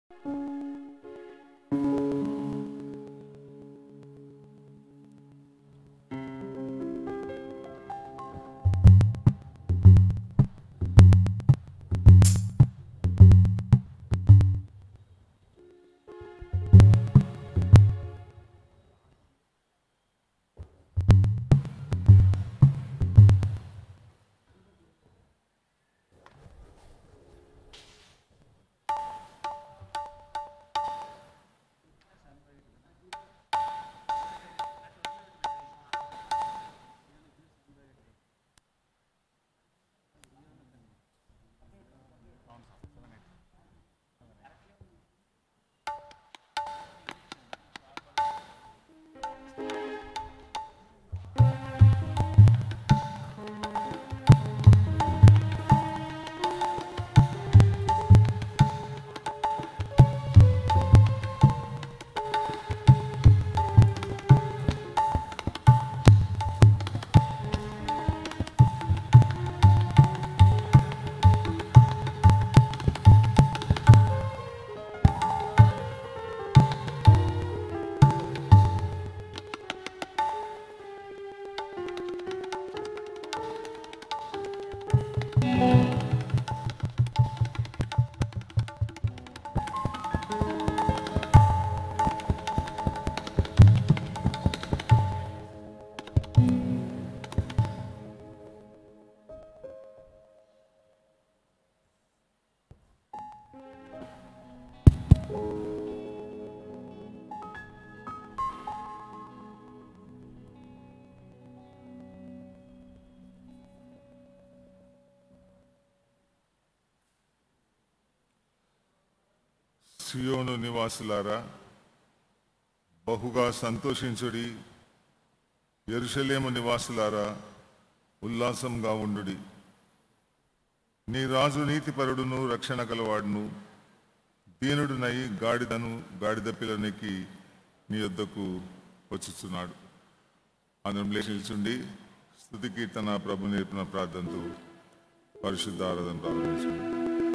సియోను నివాసులారా, బహుగా సంతోషించుడి. యెరూషలేము నివాసులారా, ఉల్లాసంగా ఉండుడి. నీ రాజు నీతిపరుడును రక్షణ గలవాడును దీనుడునై గాడిద పిల్లనికి నీ యొద్దకు వచ్చుచున్నాడు. అందరం లేచి నిల్చుండి స్తుతి కీర్తన ప్రభు నేర్పిన ప్రార్థనతో పరిశుద్ధ ఆరాధన ప్రారంభించండి.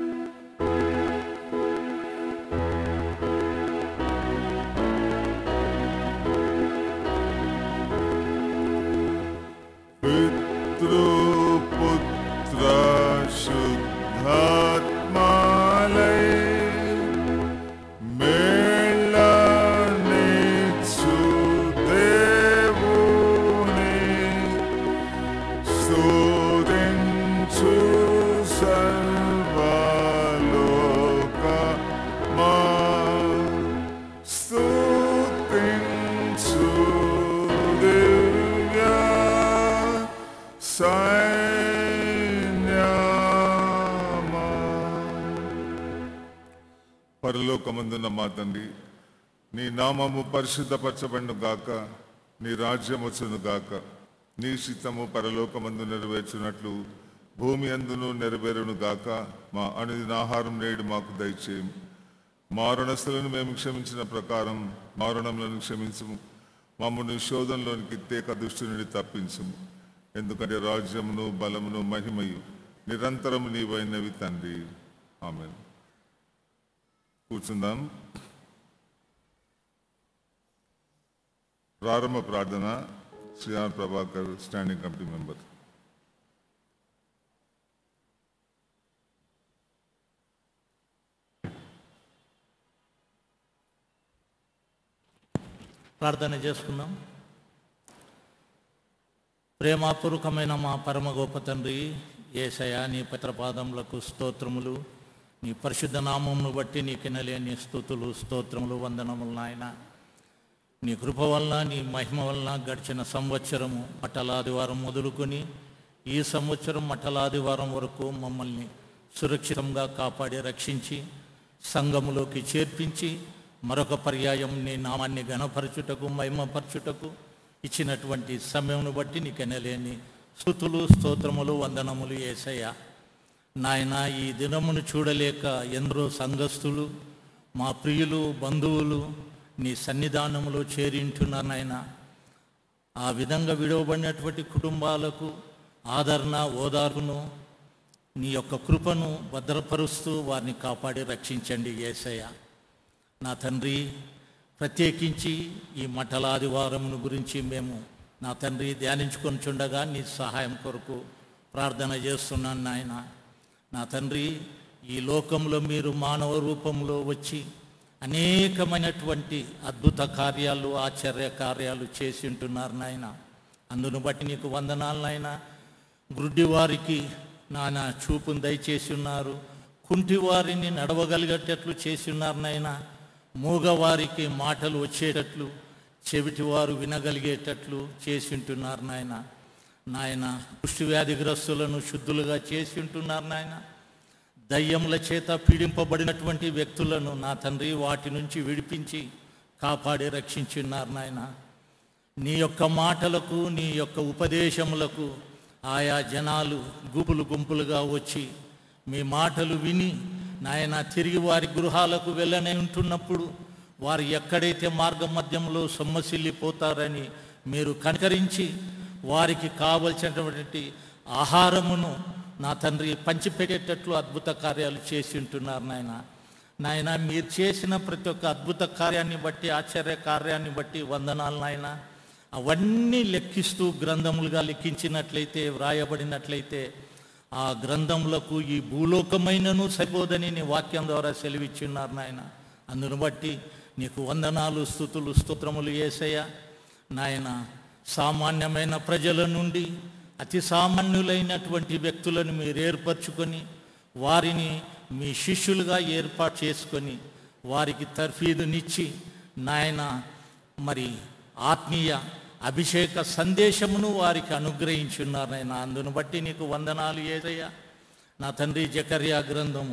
పరలోకమందున్న మా తండ్రి, నీ నామము పరిశుద్ధపరచబడును గాక, నీ రాజ్యం వచ్చును గాక, నీ చిత్తము పరలోకమందు నెరవేర్చున్నట్లు భూమి అందును నెరవేరును గాక. మా అనుదిన ఆహారం నేడు మాకు దయచేయము. మా రుణస్థులను మేము క్షమించిన ప్రకారం మా రుణములను క్షమించము. మమ్మల్ని శోధనలోనికి తేక దుష్టు నుండి తప్పించము. ఎందుకంటే రాజ్యమును బలమును మహిమయు నిరంతరము నీవైనవి తండ్రి. ఆమేన్. కూర్చుందాం. ప్రారంభ ప్రార్థన. Shri R Prabhakar, standing committee member. ప్రార్థన చేసుకుందాం. ప్రేమపూర్వకమైన మా పరమ గొప్ప తండ్రి యేసయ్య, నీ పత్రపాదములకు స్తోత్రములు. నీ పరిశుద్ధ నామమును బట్టి నీకెనలేని స్తుతులు, స్తోత్రములు, వందనములు నాయన. నీ కృప వలన, నీ మహిమ వలన గడిచిన సంవత్సరము మట్టలాదివారం మొదలుకొని ఈ సంవత్సరం మట్టలాదివారం వరకు మమ్మల్ని సురక్షితంగా కాపాడి రక్షించి సంఘములోకి చేర్పించి మరొక పర్యాయం నీ నామాన్ని ఘనపరచుటకు, మహిమపరచుటకు ఇచ్చినటువంటి సమయమును బట్టి నీకెనలేని స్తుతులు, స్తోత్రములు, వందనములు యేసయ్య. నాయన, ఈ దినమును చూడలేక ఎందరో సంఘస్థులు, మా ప్రియులు, బంధువులు నీ సన్నిధానములో చేరింటున్నారు నాయన. ఆ విధంగా విడవబడినటువంటి కుటుంబాలకు ఆదరణ, ఓదార్పును, నీ యొక్క కృపను భద్రపరుస్తూ వారిని కాపాడి రక్షించండి యేసయ్య. నా తండ్రి, ప్రత్యేకించి ఈ మఠలాదివారమును గురించి మేము నా తండ్రి ధ్యానించుకొని చుండగా నీ సహాయం కొరకు ప్రార్థన చేస్తున్నాను నాయన. నా తండ్రి, ఈ లోకంలో మీరు మానవ రూపంలో వచ్చి అనేకమైనటువంటి అద్భుత కార్యాలు, ఆశ్చర్య కార్యాలు చేసి ఉంటున్నారు నాయన. అందును బట్టి నీకు వందనాలు నాయన. గుడ్డి వారికి నాన్న చూపును దయచేసి ఉన్నారు, కుంటి వారిని నడవగలిగేటట్లు చేసి ఉన్నారు నాయన. మూగవారికి మాటలు వచ్చేటట్లు, చెవిటి వారు వినగలిగేటట్లు చేసి ఉంటున్నారు నాయన. నాయన, కుష్టి వ్యాధిగ్రస్తులను శుద్ధులుగా చేసి ఉంటున్నారు నాయన. దయ్యముల చేత పీడింపబడినటువంటి వ్యక్తులను నా తండ్రి వాటి నుంచి విడిపించి కాపాడి రక్షించున్నారు నాయన. నీ యొక్క మాటలకు, నీ యొక్క ఉపదేశములకు ఆయా జనాలు గుంపులుగా వచ్చి మీ మాటలు విని నాయన తిరిగి వారి గృహాలకు వెళ్ళనే ఉంటున్నప్పుడు వారు ఎక్కడైతే మార్గ మధ్యంలో సొమ్మసిల్లిపోతారని మీరు కనికరించి వారికి కావలసినటువంటి ఆహారమును నా తండ్రి పంచిపెట్టేటట్లు అద్భుత కార్యాలు చేసి ఉంటున్నారు నాయన. నాయన, మీరు చేసిన ప్రతి ఒక్క అద్భుత కార్యాన్ని బట్టి, ఆశ్చర్య కార్యాన్ని బట్టి వందనాలు నాయన. అవన్నీ లెక్కిస్తూ గ్రంథములుగా లెక్కించినట్లయితే, వ్రాయబడినట్లయితే ఆ గ్రంథములకు ఈ భూలోకమైనను సరిపోదని నీ వాక్యం ద్వారా సెలవిచ్చున్నారు నాయన. అందును బట్టి నీకు వందనాలు, స్తుతులు, స్తోత్రములు యేసయ్య. నాయన, సామాన్యమైన ప్రజల నుండి అతి సామాన్యులైనటువంటి వ్యక్తులను మీరు ఏర్పరచుకొని వారిని మీ శిష్యులుగా ఏర్పాటు చేసుకొని వారికి తర్ఫీదునిచ్చి నాయన మరి ఆత్మీయ అభిషేక సందేశమును వారికి అనుగ్రహించున్నారు నాయన. అందును బట్టి నీకు వందనాలు యేసయ్య. నా తండ్రి, జకర్యా గ్రంథము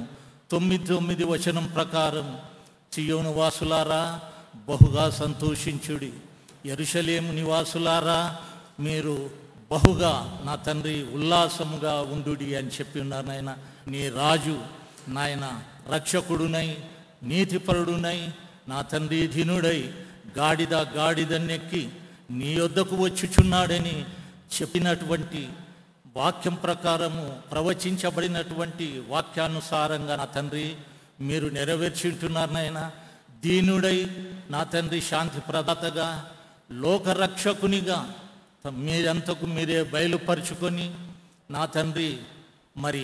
9:9 వచనం ప్రకారం, సియోను వాసులారా బహుగా సంతోషించుడి, యెరూషలేము నివాసులారా మీరు బహుగా నా తండ్రి ఉల్లాసముగా ఉండుడి అని చెప్పి ఉన్నారు నాయన. నీ రాజు నాయన రక్షకుడునై, నీతిపరుడునై, నా తండ్రి ధీనుడై గాడిదన్నెక్కి నీ యొద్దకు వచ్చుచున్నాడని చెప్పినటువంటి వాక్యం ప్రకారము ప్రవచించబడినటువంటి వాక్యానుసారంగా నా తండ్రి మీరు నెరవేర్చుంటున్నారు నాయన. దీనుడై నా తండ్రి శాంతి ప్రదాతగా, లోకరక్షకునిగా మీరంతకు మీరే బయలుపరుచుకొని నా తండ్రి మరి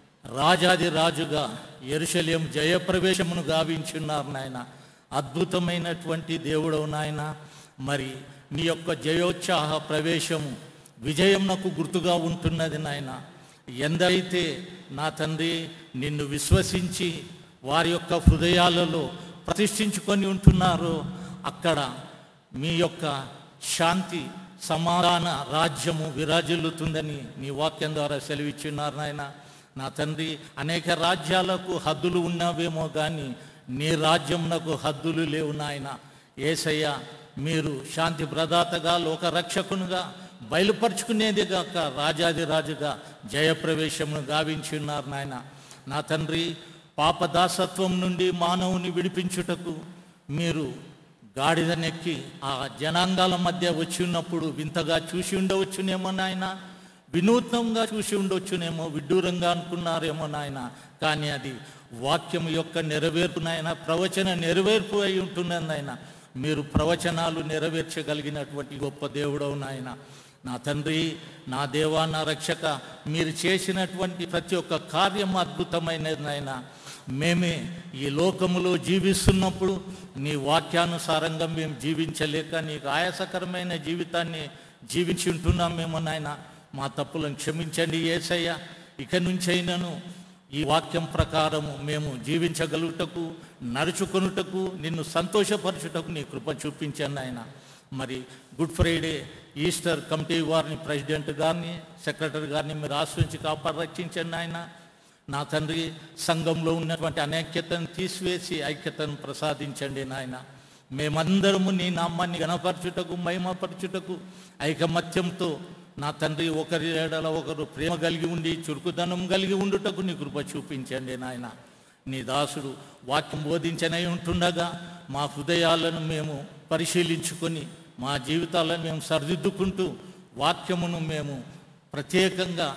రాజాది రాజుగా యెరూషలేము జయప్రవేశమును గావించున్నారు నాయన. అద్భుతమైనటువంటి దేవుడవు నాయన. మరి నీ యొక్క జయోత్సాహ ప్రవేశము విజయమునకు గుర్తుగా ఉంటున్నది నాయన. ఎందరైతే నా తండ్రి నిన్ను విశ్వసించి వారి యొక్క హృదయాలలో ప్రతిష్ఠించుకొని ఉంటున్నారో అక్కడ మీ యొక్క శాంతి, సమాధాన రాజ్యము విరాజిల్లుతుందని నీ వాక్యం ద్వారా సెలవిచ్చున్నారు నాయన. నా తండ్రి, అనేక రాజ్యాలకు హద్దులు ఉన్నావేమో కానీ నీ రాజ్యమునకు హద్దులు లేవు నాయన. యేసయ్య, మీరు శాంతి ప్రదాతగా, లోకరక్షకునిగా బయలుపరుచుకునేది గాక రాజాది రాజుగా జయప్రవేశమును గావించి ఉన్నారు నాయన. నా తండ్రి, పాపదాసత్వం నుండి మానవుని విడిపించుటకు మీరు గాడిదనెక్కి ఆ జనాంగాల మధ్య వచ్చి ఉన్నప్పుడు వింతగా చూసి ఉండవచ్చునేమో నాయన, వినూత్నంగా చూసి ఉండవచ్చునేమో, విడ్డూరంగా అనుకున్నారేమో నాయన. కానీ అది వాక్యం యొక్క నెరవేర్పు నాయన, ప్రవచన నెరవేర్పు అయి ఉంటున్నది నాయన. మీరు ప్రవచనాలు నెరవేర్చగలిగినటువంటి గొప్ప దేవుడవు నాయన. నా తండ్రి, నా దేవా, నా రక్షక, మీరు చేసినటువంటి ప్రతి ఒక్క కార్యం అద్భుతమైనది నాయన. మేమే ఈ లోకములో జీవిస్తున్నప్పుడు నీ వాక్యానుసారంగా మేము జీవించలేక నీకు ఆయాసకరమైన జీవితాన్ని జీవించి ఉంటున్నామేమో నాయన. మా తప్పులను క్షమించండి యేసయ్య. ఇక నుంచైనను ఈ వాక్యం ప్రకారము మేము జీవించగలుగుటకు, నడుచుకొనుటకు, నిన్ను సంతోషపరచుటకు నీ కృప చూపించండి ఆయన. మరి గుడ్ ఫ్రైడే, ఈస్టర్ కమిటీ వారిని, ప్రెసిడెంట్ గారిని, సెక్రటరీ గారిని మీరు ఆశ్రయించి కాపాడి రక్షించండి ఆయన. నా తండ్రి, సంఘంలో ఉన్నటువంటి అనైక్యతను తీసివేసి ఐక్యతను ప్రసాదించండి నాయన. మేమందరము నీ నామాన్ని గణపరచుటకు, మహిమపరచుటకు, ఐకమత్యంతో నా తండ్రి ఒకరి ఎడల ఒకరు ప్రేమ కలిగి ఉండి, చురుకుదనం కలిగి ఉండుటకు నీ కృప చూపించండి నాయన. నీ దాసుడు వాక్యం బోధించనై ఉంటుండగా మా హృదయాలను మేము పరిశీలించుకొని మా జీవితాలను మేము సరిదిద్దుకుంటూ వాక్యమును మేము ప్రత్యేకంగా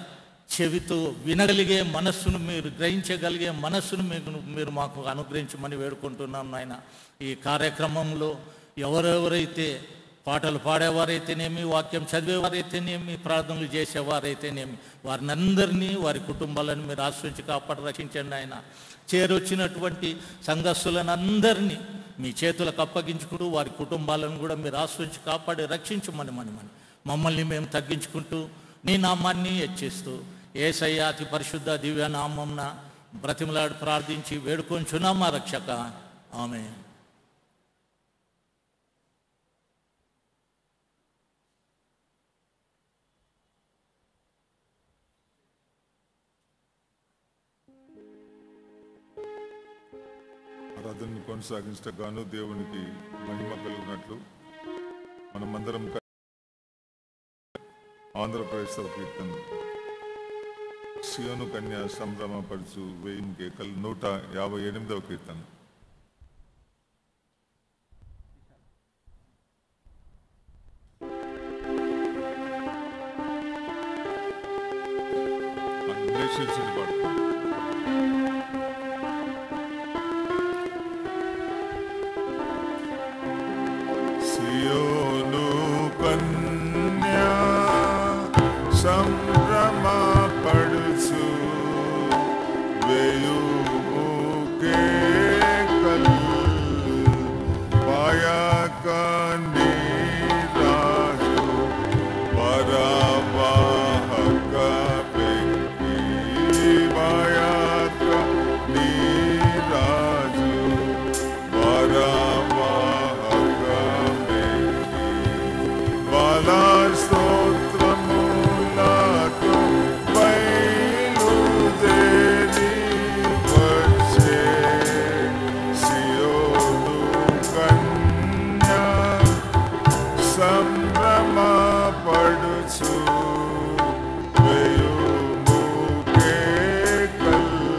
చెవితో వినగలిగే మనస్సును, మీరు గ్రహించగలిగే మనస్సును మీరు మాకు అనుగ్రహించమని వేడుకుంటున్నాం నాయన. ఈ కార్యక్రమంలో ఎవరెవరైతే పాటలు పాడేవారైతేనేమి, వాక్యం చదివేవారైతేనేమి, ప్రార్థనలు చేసేవారైతేనేమి, వారిని అందరినీ, వారి కుటుంబాలను మీరు ఆశ్రయించి కాపాడి రక్షించండి ఆయన. చేరొచ్చినటువంటి సంఘస్థులను అందరినీ మీ చేతులకు అప్పగించుకుంటూ వారి కుటుంబాలను కూడా మీరు ఆశ్రయించి కాపాడి రక్షించమని మమ్మల్ని మేము తగ్గించుకుంటూ నీ నామాన్ని హెచ్చిస్తూ యేసయ్య అతి పరిశుద్ధ దివ్య నామంన బ్రతిమలాడి ప్రార్థించి వేడుకొంచున్నాం మా రక్షక. ఆమేన్. ఆరాధనను కొనసాగించగాను దేవునికి మహిమ కలుగునట్లు మనమందరం ఆంధ్రప్రదేశ్ కీర్తన సియోను కన్య సంభ్రమపరచు వేయిం కేకలు 158వ కీర్తన. అన్వేషించని పాట. సియోను కన్యా సంభ్రమపడుచు వేయుము కేకలు పాయక నీ రాజు పరవాహక వెంకి పాయక నీ రాజు పరవాహక వెంకి బాలా స్తోత్రములతో బయలుదేరి వచ్చే సియోను కన్యా సంభ్రమపడుచు వేయుము కేకలు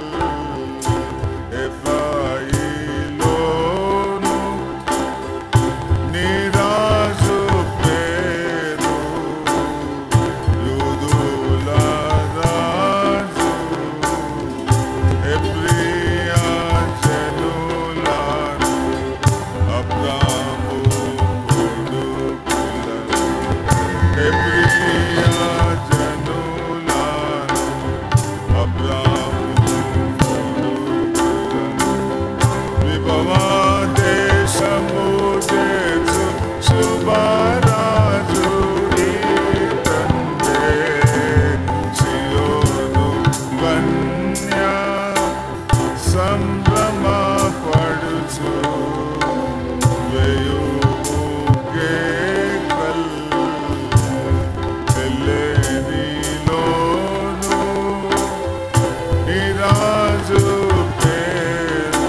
ఎఫ్రాయిలోను నీ రాజు పేరు యూదుల రాజు హెబ్రియా జనులను అబ్రాము కొడుకులను హెబ్రియా జనులను అబ్రాము కొడుకులను విభవా దేశము చేర్చు శుభరాజు నీ తండ్రే సియోను కన్యా సంభ్రమపడుచు వేయుము కేకలు ఎల్లేనిలోను నీ రాజు పేరు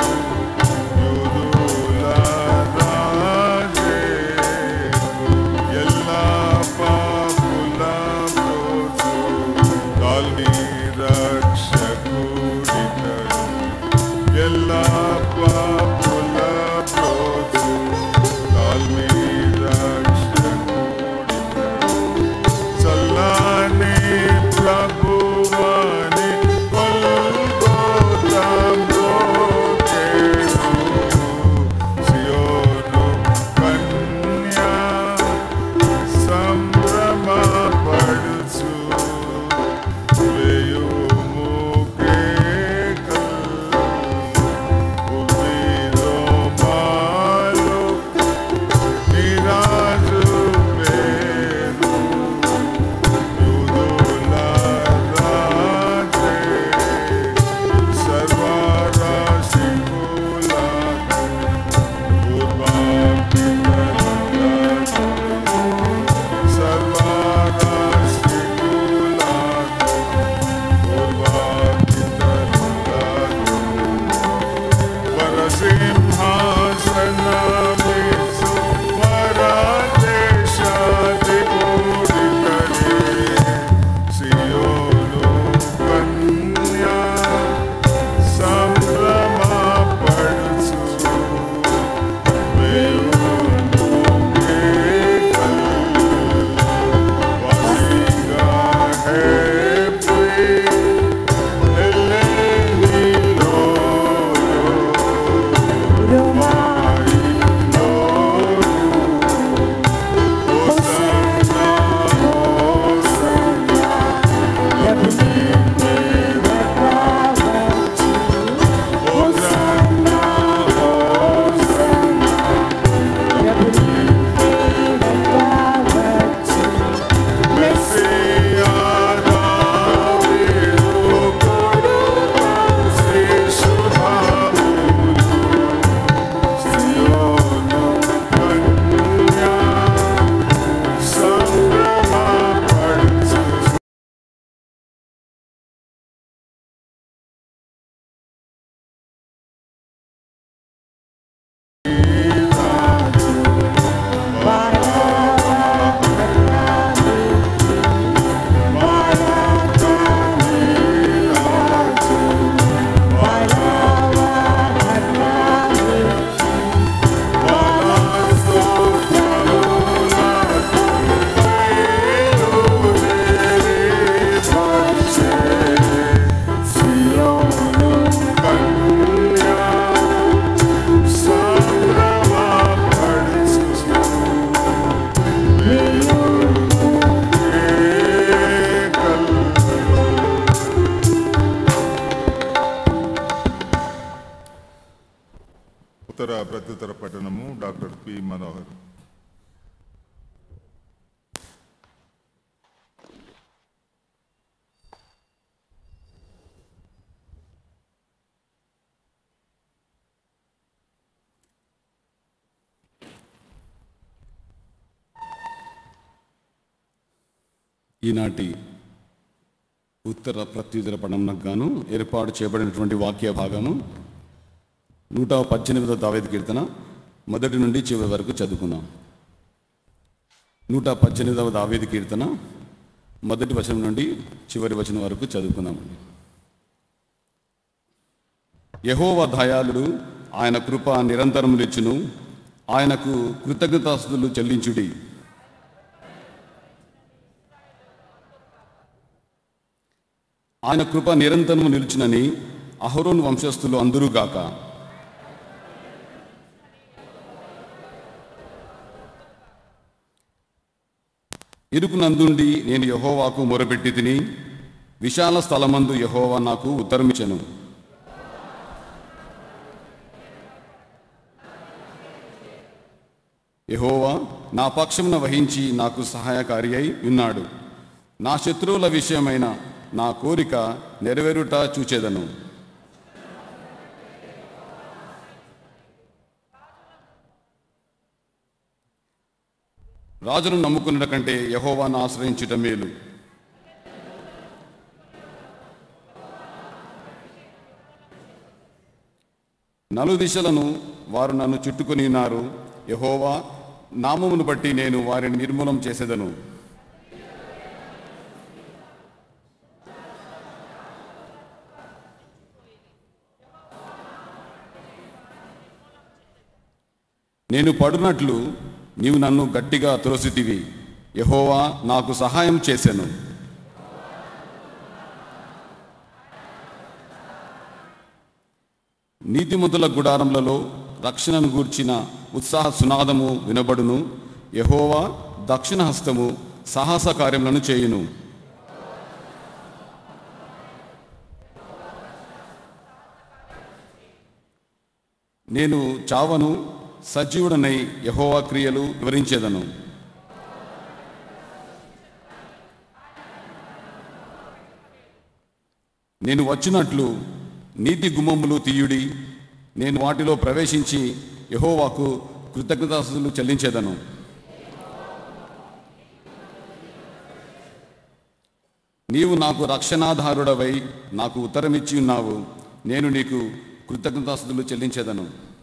యూదుల రాజే ఎల్లా పాపుల ప్రోచు కాల్ని రక్షకుడితడు ఎల్లా పాపుల ప్రోచు కాల్ని రక్షకుడితడు చల్లని ప్రభువాని గొల్గొతాలో కేడు సియోను కన్యా సంభ్రమపడుచు వేయుము కేకలు ఉమ్మిలో ఉత్తర ప్రత్యుత్తర పఠనము డాక్టర్ పి మనోహర్. ఈనాటి ఉత్తర ప్రత్యుత్తర పఠనంకు గాను ఏర్పాటు చేయబడినటువంటి వాక్య భాగము 118వ దావీదు కీర్తన మొదటి నుండి చివరి వరకు చదువుకుందాం. 118వ దావీదు కీర్తన మొదటి వచనం నుండి చివరి వచనం వరకు చదువుకుందామండి. యెహోవా దయాళుడు, ఆయన కృప నిరంతరం నిలుచును, ఆయనకు కృతజ్ఞతాస్తుతులు చెల్లించుడి. ఆయన కృప నిరంతరము నిలుచునని అహరోను వంశస్థులు అందరూగాక. ఇరుకునందుండి నేను యెహోవాకు మొరపెట్టి తిని, విశాల స్థలమందు యెహోవా నాకు ఉత్తరమిచ్చెను. యెహోవా నా పక్షమున వహించి నాకు సహాయకారి అయి ఉన్నాడు. నా శత్రువుల విషయమైన నా కోరిక నెరవేరుట చూచేదను. రాజును నమ్ముకున్న కంటే యెహోవాను ఆశ్రయించుట మేలు. నలుదిశలను వారు నన్ను చుట్టుకొని ఉన్నారు. యెహోవా నామమును బట్టి నేను వారిని నిర్మూలం చేసేదను. నేను పడునట్లు నీవు నన్ను గట్టిగా త్రోసితివి. యెహోవా నాకు సహాయం చేసెను. నీతిమంతుల గుడారములలో రక్షణను గూర్చిన ఉత్సాహ సునాదము వినబడును. యెహోవా దక్షిణ హస్తము సాహస కార్యములను చేయును. నేను చావను, సజీవుడనై యెహోవా క్రియలు వివరించేదను. నేను వచ్చినట్లు నీతి గుమ్మములు తీయుడి. నేను వాటిలో ప్రవేశించి యెహోవాకు కృతజ్ఞతాస్తుతులు చెల్లించేదను. నీవు నాకు రక్షణాధారుడవై నాకు ఉత్తరమిచ్చి ఉన్నావు. నేను నీకు కృతజ్ఞతాస్తుతులు చెల్లించేదను.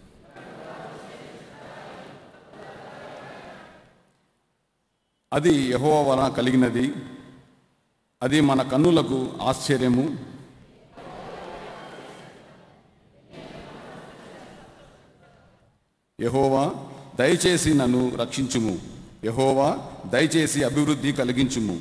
అది యెహోవా వలన కలిగినది, అది మన కన్నులకు ఆశ్చర్యము. యెహోవా దయచేసి నన్ను రక్షించుము. యెహోవా దయచేసి అభివృద్ధి కలిగించుము.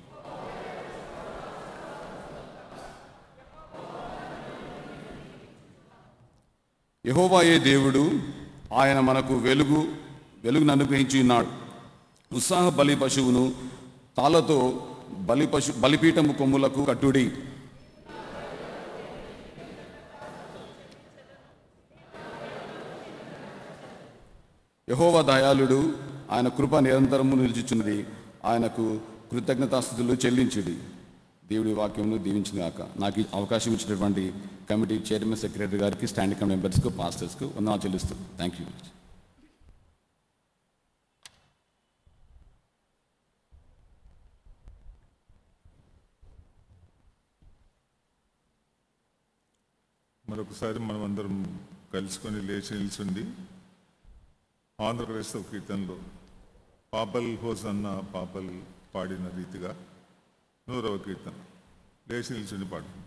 యెహోవాయే దేవుడు, ఆయన మనకు వెలుగును అనుగ్రహించి ఉన్నాడు. ఉత్సాహ బలి పశువును తాళ్ళతో బలిపీఠము కొమ్ములకు కట్టుడి. యెహోవా దయాళుడు, ఆయన కృప నిరంతరము నిలుచుచున్నది, ఆయనకు కృతజ్ఞతాస్తుతులు చెల్లించుడి. దేవుడి వాక్యమును దీవించిన గాక. నాకు ఈ అవకాశం ఇచ్చినటువంటి కమిటీ చైర్మన్, సెక్రటరీ గారికి, స్టాండింగ్ కమిటీ మెంబర్స్కు, పాస్టర్స్కు వందనాలు చెల్లిస్తూ థ్యాంక్ యూ. మరొకసారి మనం అందరం కలుసుకొని లేచి నిల్చుండి ఆంధ్ర క్రైస్తవ కీర్తనలో పాపల్ హోసన్న పాపల్ పాడిన రీతిగా 100వ కీర్తన లేచి నిల్చుండి పాడుతుంది.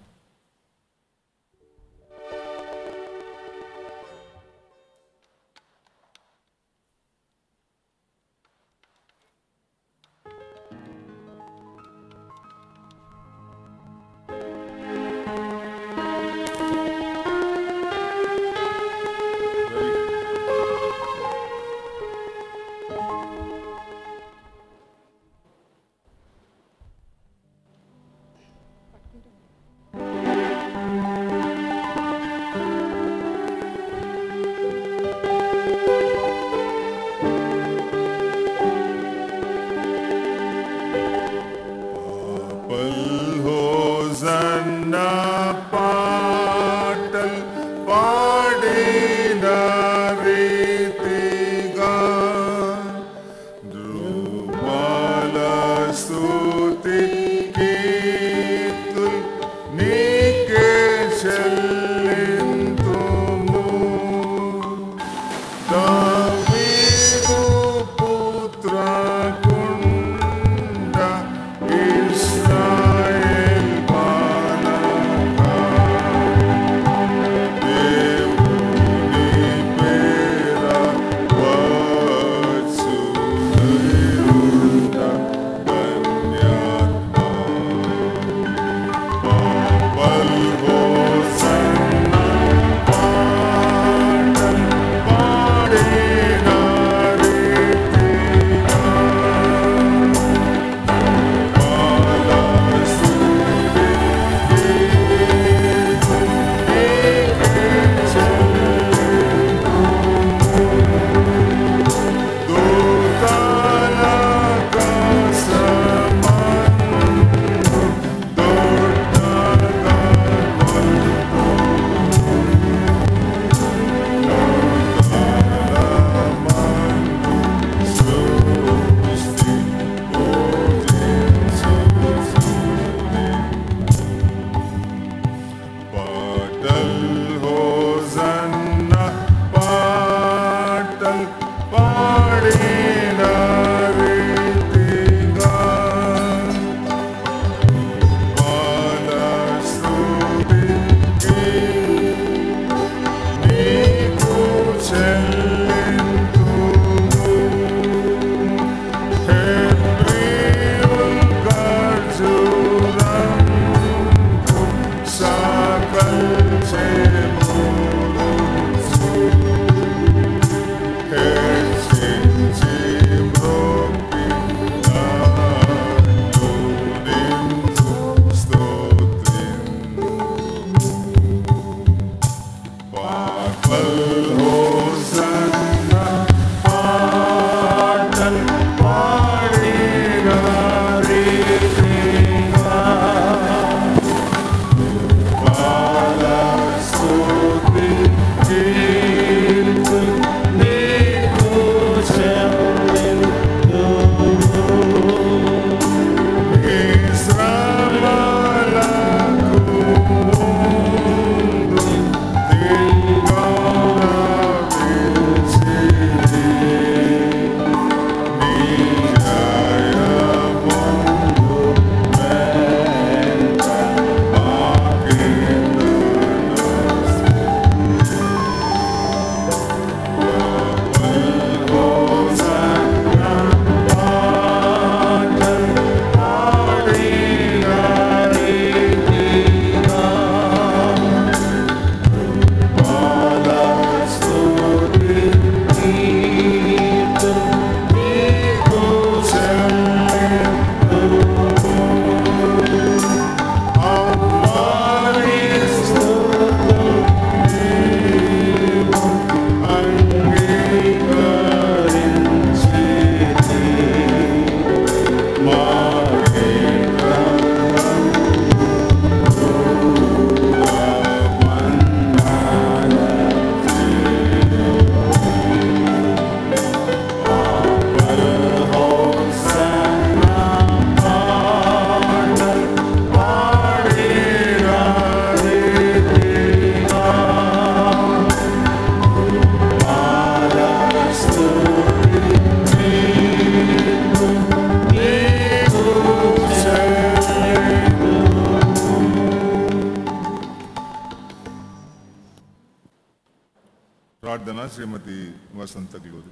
ప్రార్థన శ్రీమతి వసంత గ్లోరి.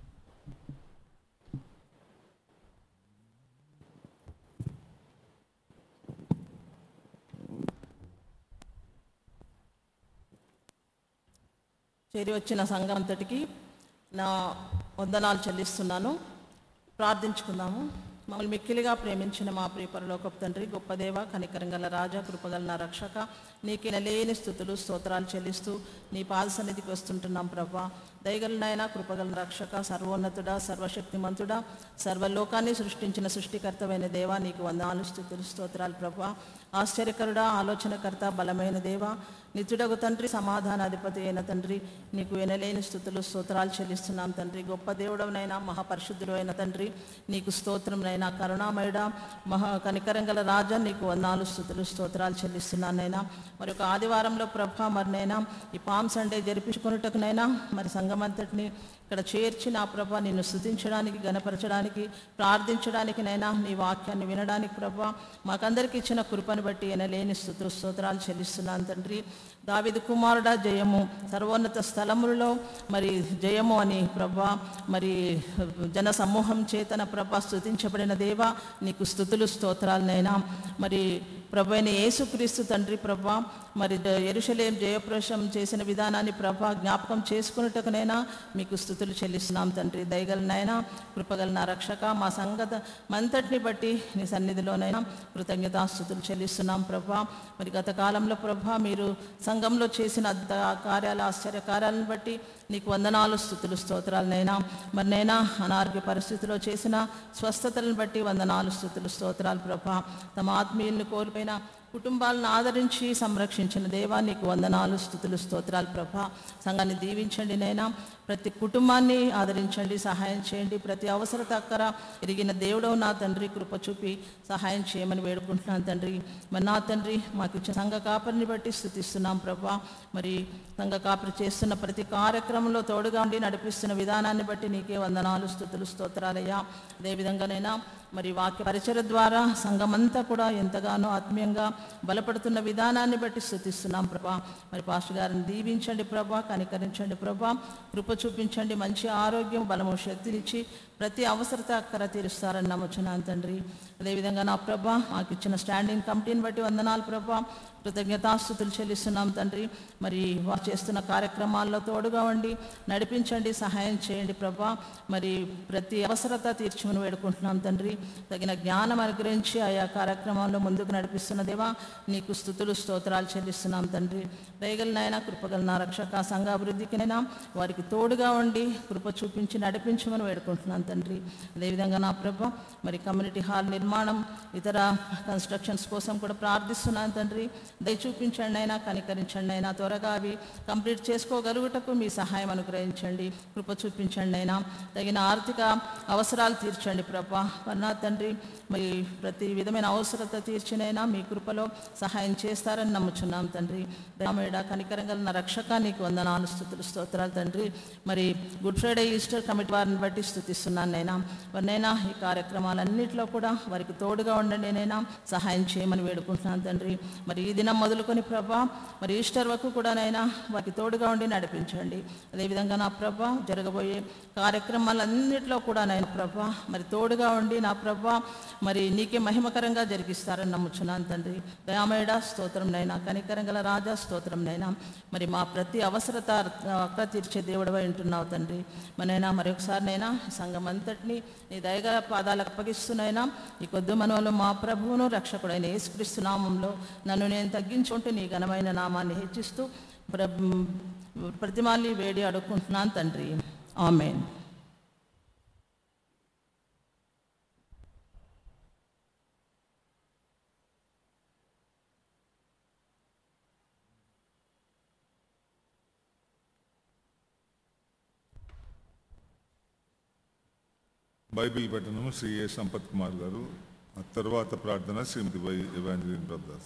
చేరి వచ్చిన సంఘం అంతటికి నా వందనాలు చెల్లిస్తున్నాను. ప్రార్థించుకుందాము. మమ్మల్ని మిక్కిలిగా ప్రేమించిన మా ప్రియ పరలోకపు తండ్రి, గొప్ప దేవ, కనికరం గల రాజా, కృపగల నా రక్షక, నీకు ఎనలేని స్తుతులు స్తోత్రాలు చెల్లిస్తూ నీ పాద సన్నిధికి వస్తుంటున్నాం ప్రభా. దయగల నాయన, కృపగల రక్షక, సర్వోన్నతుడా, సర్వశక్తిమంతుడా, సర్వలోకాన్ని సృష్టించిన సృష్టికర్తమైన దేవ, నీకు వందనాలు స్తుతులు స్తోత్రాలు ప్రభా. ఆశ్చర్యకరుడా, ఆలోచనకర్త, బలమైన దేవ, నిత్యుడగు తండ్రి, సమాధానాధిపతి అయిన తండ్రి, నీకు ఎనలేని స్తుతులు స్తోత్రాలు చెల్లిస్తున్నాం తండ్రి. గొప్ప దేవుడవనైనా, మహాపరిశుద్ధుడు అయిన తండ్రి, నీకు స్తోత్రంనైనా. కరుణామయుడా, మహా కనికరం గల రాజా, నీకు వందనాలు స్తుతులు స్తోత్రాలు చెల్లిస్తున్నానైనా. మరి ఒక ఆదివారంలో ప్రభా మరినైనా ఈ పామ్ సండే జరిపించుకున్నట్టుకునైనా మరి సంఘమంతటిని ఇక్కడ చేర్చి నా ప్రభా నిన్ను స్తుతించడానికి, గణపరచడానికి, ప్రార్థించడానికినైనా నీ వాక్యాన్ని వినడానికి ప్రభా మాకందరికి ఇచ్చిన కృపను బట్టి ఎనలేని స్తోత్రాలు చెల్లిస్తున్నాను తండ్రి. దావీదు కుమారుడా జయము, సర్వోన్నత స్థలములలో మరి జయము అని ప్రభా మరి జన సమూహం చేతన ప్రభా స్తుతించబడిన దేవ, నీకు స్తుతులు స్తోత్రాలనైనా. మరి ప్రభు అయిన యేసుక్రీస్తు తండ్రి ప్రభా మరి యెరూషలేం జయప్రవేశం చేసిన విధానాన్ని ప్రభా జ్ఞాపకం చేసుకున్నట్టుకునైనా మీకు స్తుతులు చెల్లిస్తున్నాం తండ్రి. దయగలనైనా, కృపగల నా రక్షక, మా సంగత మంతటిని బట్టి నీ సన్నిధిలోనైనా కృతజ్ఞతాస్తుతులు చెల్లిస్తున్నాం ప్రభా. మరి గత కాలంలో ప్రభా మీరు సంఘంలో చేసిన కార్యాలు, ఆశ్చర్య కార్యాలను బట్టి నీకు వందనాలు స్తుతులు స్తోత్రాలనైనా. మరి నైనా అనారోగ్య పరిస్థితిలో చేసిన స్వస్థతలను బట్టి వందనాలు స్తుతులు స్తోత్రాలు ప్రభా. తమ ఆత్మీయులను కోల్పోయిన కుటుంబాలను ఆదరించి సంరక్షించిన దేవా, నీకు వందనాలు స్తుతులు స్తోత్రాలు ప్రభా. సంఘాన్ని దీవించండి నైనా, ప్రతి కుటుంబాన్ని ఆదరించండి, సహాయం చేయండి. ప్రతి అవసరత అక్కర ఎరిగిన దేవుడవు నా తండ్రి, కృప చూపి సహాయం చేయమని వేడుకుంటున్నాను తండ్రి. మరి నా తండ్రి, మాకు ఇచ్చిన సంఘ కాపరిని బట్టి స్తుతిస్తున్నాం ప్రభా. మరి సంఘ కాపరి చేస్తున్న ప్రతి కార్యక్రమంలో తోడుగా ఉండి నడిపిస్తున్న విధానాన్ని బట్టి నీకే వందనాలు స్తుతులు స్తోత్రాలయ్యా. అదేవిధంగానైనా మరి వాక్య పరిచయ ద్వారా సంఘమంతా కూడా ఎంతగానో ఆత్మీయంగా బలపడుతున్న విధానాన్ని బట్టి స్తుతిస్తున్నాం ప్రభా. మరి పాస్టర్ గారిని దీవించండి ప్రభా, కనికరించండి ప్రభా, కృప చూపించండి, మంచి ఆరోగ్యం, బలము, శక్తినిచ్చి ప్రతి అవసరత అక్కర తీరుస్తారని నమ్ముచున్నాను తండ్రి. అదేవిధంగా నా ప్రభా మాకు ఇచ్చిన స్టాండింగ్ కమిటీని బట్టి వందనాలు ప్రభా, కృతజ్ఞతాస్తుతులు చెల్లిస్తున్నాం తండ్రి. మరి వారు చేస్తున్న కార్యక్రమాల్లో తోడుగా ఉండి నడిపించండి, సహాయం చేయండి ప్రభా. మరి ప్రతి అవసరత తీర్చుకుని వేడుకుంటున్నాం తండ్రి. తగిన జ్ఞానం అనుగ్రహించి ఆయా కార్యక్రమాల్లో ముందుకు నడిపిస్తున్న దేవా నీకు స్తుతులు స్తోత్రాలు చెల్లిస్తున్నాం తండ్రి. దయగలనైనా కృపగలన రక్షక సంఘాభివృద్ధికినైనా వారికి తోడుగా ఉండి కృప చూపించి నడిపించమని వేడుకుంటున్నాను తండ్రి. అదేవిధంగా నా ప్రభా మరి కమ్యూనిటీ హాల్ నిర్మాణం, ఇతర కన్స్ట్రక్షన్స్ కోసం కూడా ప్రార్థిస్తున్నాను తండ్రి. దయ చూపించండి అయినా, కనికరించండి అయినా, త్వరగా అవి కంప్లీట్ చేసుకోగలుగుటకు మీ సహాయం అనుగ్రహించండి, కృప చూపించండి అయినా. తగిన ఆర్థిక అవసరాలు తీర్చండి ప్రభా. నా తండ్రి మరి ప్రతి విధమైన అవసరత తీర్చినైనా మీ కృపలో సహాయం చేస్తారని నమ్ముచున్నాం తండ్రి. దయమేడ కనికరంగల రక్షక నీకు వందనాలు స్తుతులు స్తోత్రాలు తండ్రి. మరి గుడ్ ఫ్రైడే ఈస్టర్ కమిటీ వారిని బట్టి స్తుతిస్తున్నాను నైనా. వారినైనా ఈ కార్యక్రమాలన్నింటిలో కూడా వారికి తోడుగా ఉండండి నైనా, సహాయం చేయమని వేడుకుంటున్నాను తండ్రి. మరి ఈ దినం మొదలుకొని ప్రభా మరి ఈస్టర్ వరకు కూడా నైనా వారికి తోడుగా ఉండి నడిపించండి. అదేవిధంగా నా ప్రభా జరగబోయే కార్యక్రమాలన్నింటిలో కూడా నైనా ప్రభా మరి తోడుగా ఉండి నా ప్రభా మరి నీకే మహిమకరంగా జరిగిస్తారని నమ్ముచున్నాను తండ్రి. దయామేడ స్తోత్రం నైనా, కనికరం గల రాజా స్తోత్రం నైనా. మరి మా ప్రతి అవసరత అక్క తీర్చే దేవుడివై ఉంటున్నావు తండ్రి. మనైనా మరి ఒకసారి నైనా సంఘం అంతటినీ నీ దయగల పాదాలకు అప్పగిస్తున్నాయినా. ఈ కొద్ది మనవలు మా ప్రభువును రక్షకుడైన యేసుక్రీస్తు నామంలో నన్ను నేను తగ్గించుకుంటూ నీ ఘనమైన నామాన్ని హెచ్చిస్తూ ప్రతిమాలి వేడి అడుక్కుంటున్నాను తండ్రి. ఆమేన్. బైబిల్ పఠనము శ్రీ ఏ సంపత్ కుమార్ గారు, ఆ తర్వాత ప్రార్థన శ్రీమతి వై ఎవాంజలిన్ బ్రదర్స్.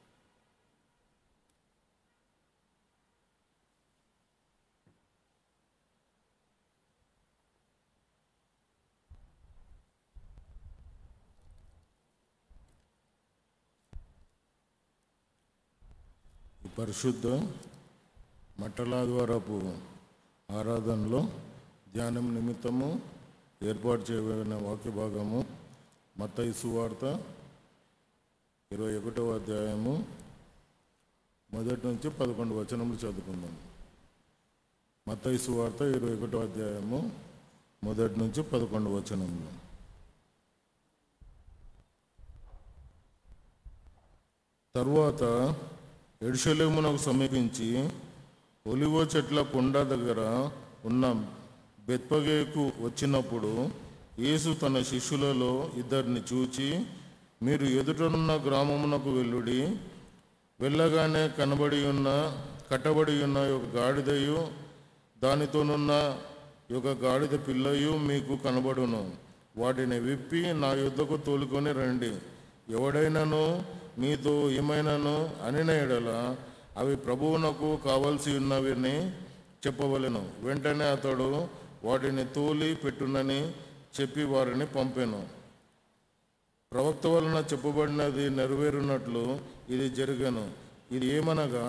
పరిశుద్ధ మట్టలాదివారపు ఆరాధనలో ధ్యానం నిమిత్తము ఏర్పాటు చేయబడిన వాక్య భాగము మత్తయి సువార్త 21వ అధ్యాయము 1 నుంచి 11 వచనములు చదువుకుందాం. మత్తయి సువార్త 21వ అధ్యాయము 1 నుంచి 11 వచనములు. తరువాత యెరూషలేమునకు సమీపించి ఒలివ చెట్ల కొండ దగ్గర ఉన్న బెత్పగేకు వచ్చినప్పుడు యేసు తన శిష్యులలో 2 చూచి, మీరు ఎదుటనున్న గ్రామమునకు వెళ్ళుడి, వెళ్ళగానే కట్టబడి ఉన్న ఒక గాడిదయు దానితోనున్న ఒక గాడిద పిల్లయు మీకు కనబడును. వాటిని విప్పి నా యొద్దకు తోలుకొని రండి. ఎవడైనాను మీతో ఏమైనాను అనిన ఎడల అవి ప్రభువునకు కావలసి ఉన్నవిని చెప్పవలెను. వెంటనే అతడు వాటిని తోలి పెట్టునని చెప్పి వారిని పంపెను. ప్రవక్త వలన చెప్పబడినది నెరవేరునట్లు ఇది జరిగెను. ఇది ఏమనగా,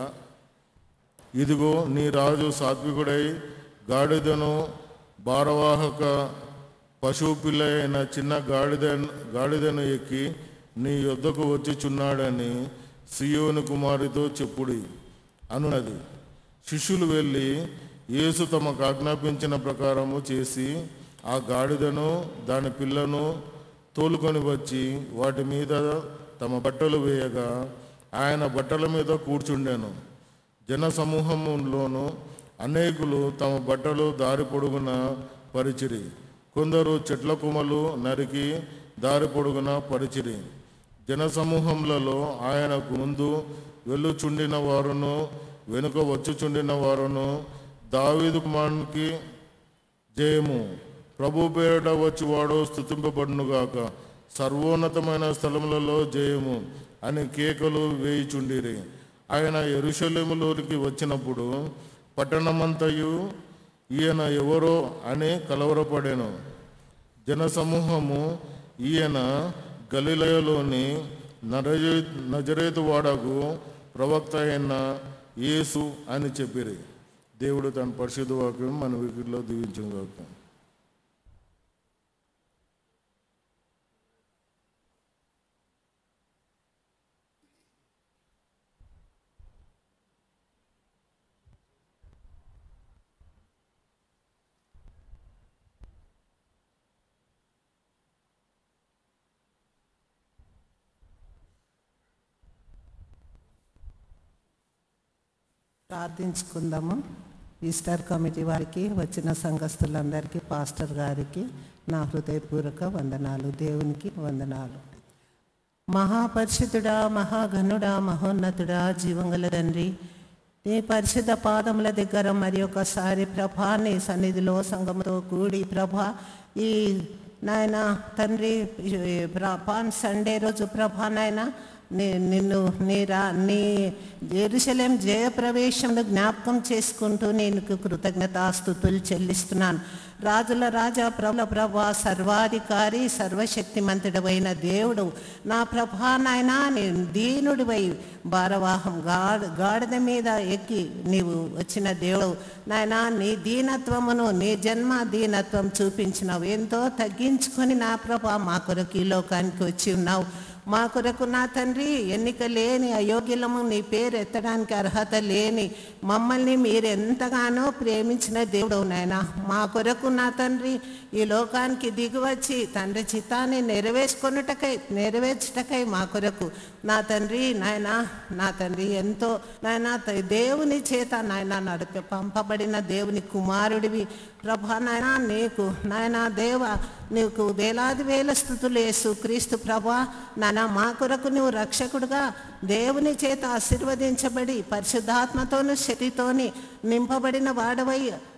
ఇదిగో నీ రాజు సాత్వికుడై గాడిదను భారవాహక పశువు పిల్ల అయిన చిన్న గాడిదను ఎక్కి నీ యొద్దకు వచ్చిచున్నాడని సియోను కుమారితో చెప్పుడి అనున్నది. శిష్యులు వెళ్ళి యేసు తమకు ఆజ్ఞాపించిన ప్రకారము చేసి ఆ గాడిదను దాని పిల్లను తోలుకొని వచ్చి వాటి మీద తమ బట్టలు వేయగా ఆయన బట్టల మీద కూర్చుండెను. జన సమూహంలోను అనేకులు తమ బట్టలు దారి పొడుగున పరిచిరి. కొందరు చెట్ల కొమ్మలు నరికి దారి పొడుగున పరిచిరి. జన సమూహములలో ఆయనకు ముందు వెళ్ళుచుండిన వారును వెనుక వచ్చుచుండిన వారును, దావీదు కుమారునికి జయము, ప్రభు పేరిట వచ్చివాడు స్తుతింపబడునుగాక, సర్వోన్నతమైన స్థలములలో జయము అని కేకలు వేయుచుండిరి. ఆయన యెరూషలేములోనికి వచ్చినప్పుడు పట్టణమంతయు ఈయన ఎవరో అని కలవరపడెను. జనసమూహము ఈయన గలిలయలోని నజరేతు వాడకు ప్రవక్త అయిన యేసు అని చెప్పిరి. దేవుడు తన పరిశుద్ధ వాక్యం మన వీటిలో దీవించుగాక. ప్రార్థించుకుందాము. ఈస్టర్ కమిటీ వారికి, వచ్చిన సంఘస్థులందరికీ, పాస్టర్ గారికి నా హృదయపూర్వక వందనాలు. దేవునికి వందనాలు. మహాపరిశుద్ధుడా, మహాఘనుడా, మహోన్నతుడా, జీవంగల తండ్రి, నీ పరిశుద్ధ పాదముల దగ్గర మరి ఒకసారి ప్రభా నీ సన్నిధిలో సంఘముతో కూడి ప్రభా ఈ నాయన తండ్రి పాన్ సండే రోజు ప్రభా నాయన నిన్ను నీ యెరూషలేం జయప్రవేశంలో జ్ఞాపకం చేసుకుంటూ నేను కృతజ్ఞతాస్తుతులు చెల్లిస్తున్నాను. రాజుల రాజా ప్రభుల ప్రభా, సర్వాధికారి, సర్వశక్తిమంతుడవైన దేవుడు నా ప్రభా నాయనా, నేను దీనుడివై భారవాహం గాడిద మీద ఎక్కి నీవు వచ్చిన దేవుడు నాయనా, నీ దీనత్వమును, నీ జన్మ దీనత్వం చూపించినావు. ఎంతో తగ్గించుకొని నా ప్రభా మా కొరకు ఈ లోకానికి వచ్చి ఉన్నావు. మా కొరకు నా తండ్రి ఎన్నిక లేని అయోగ్యులము, నీ పేరు ఎత్తడానికి అర్హత లేని మమ్మల్ని మీరు ఎంతగానో ప్రేమించిన దేవుడు నాయన. మా కొరకు నా తండ్రి ఈ లోకానికి దిగివచ్చి తండ్రి చిత్తాన్ని నెరవేర్చుటకై మా కొరకు నా తండ్రి నాయన, నా తండ్రి ఎంతో నాయన దేవుని చేత నాయన పంపబడిన దేవుని కుమారుడివి ప్రభా నాయన. నీకు నాయన దేవ నీకు వేలాది వేల స్తుతులు యేసు క్రీస్తు ప్రభా నాయన. మా కొరకు నువ్వు రక్షకుడుగా దేవుని చేత ఆశీర్వదించబడి పరిశుద్ధాత్మతోను శక్తితోని నింపబడిన వాడవై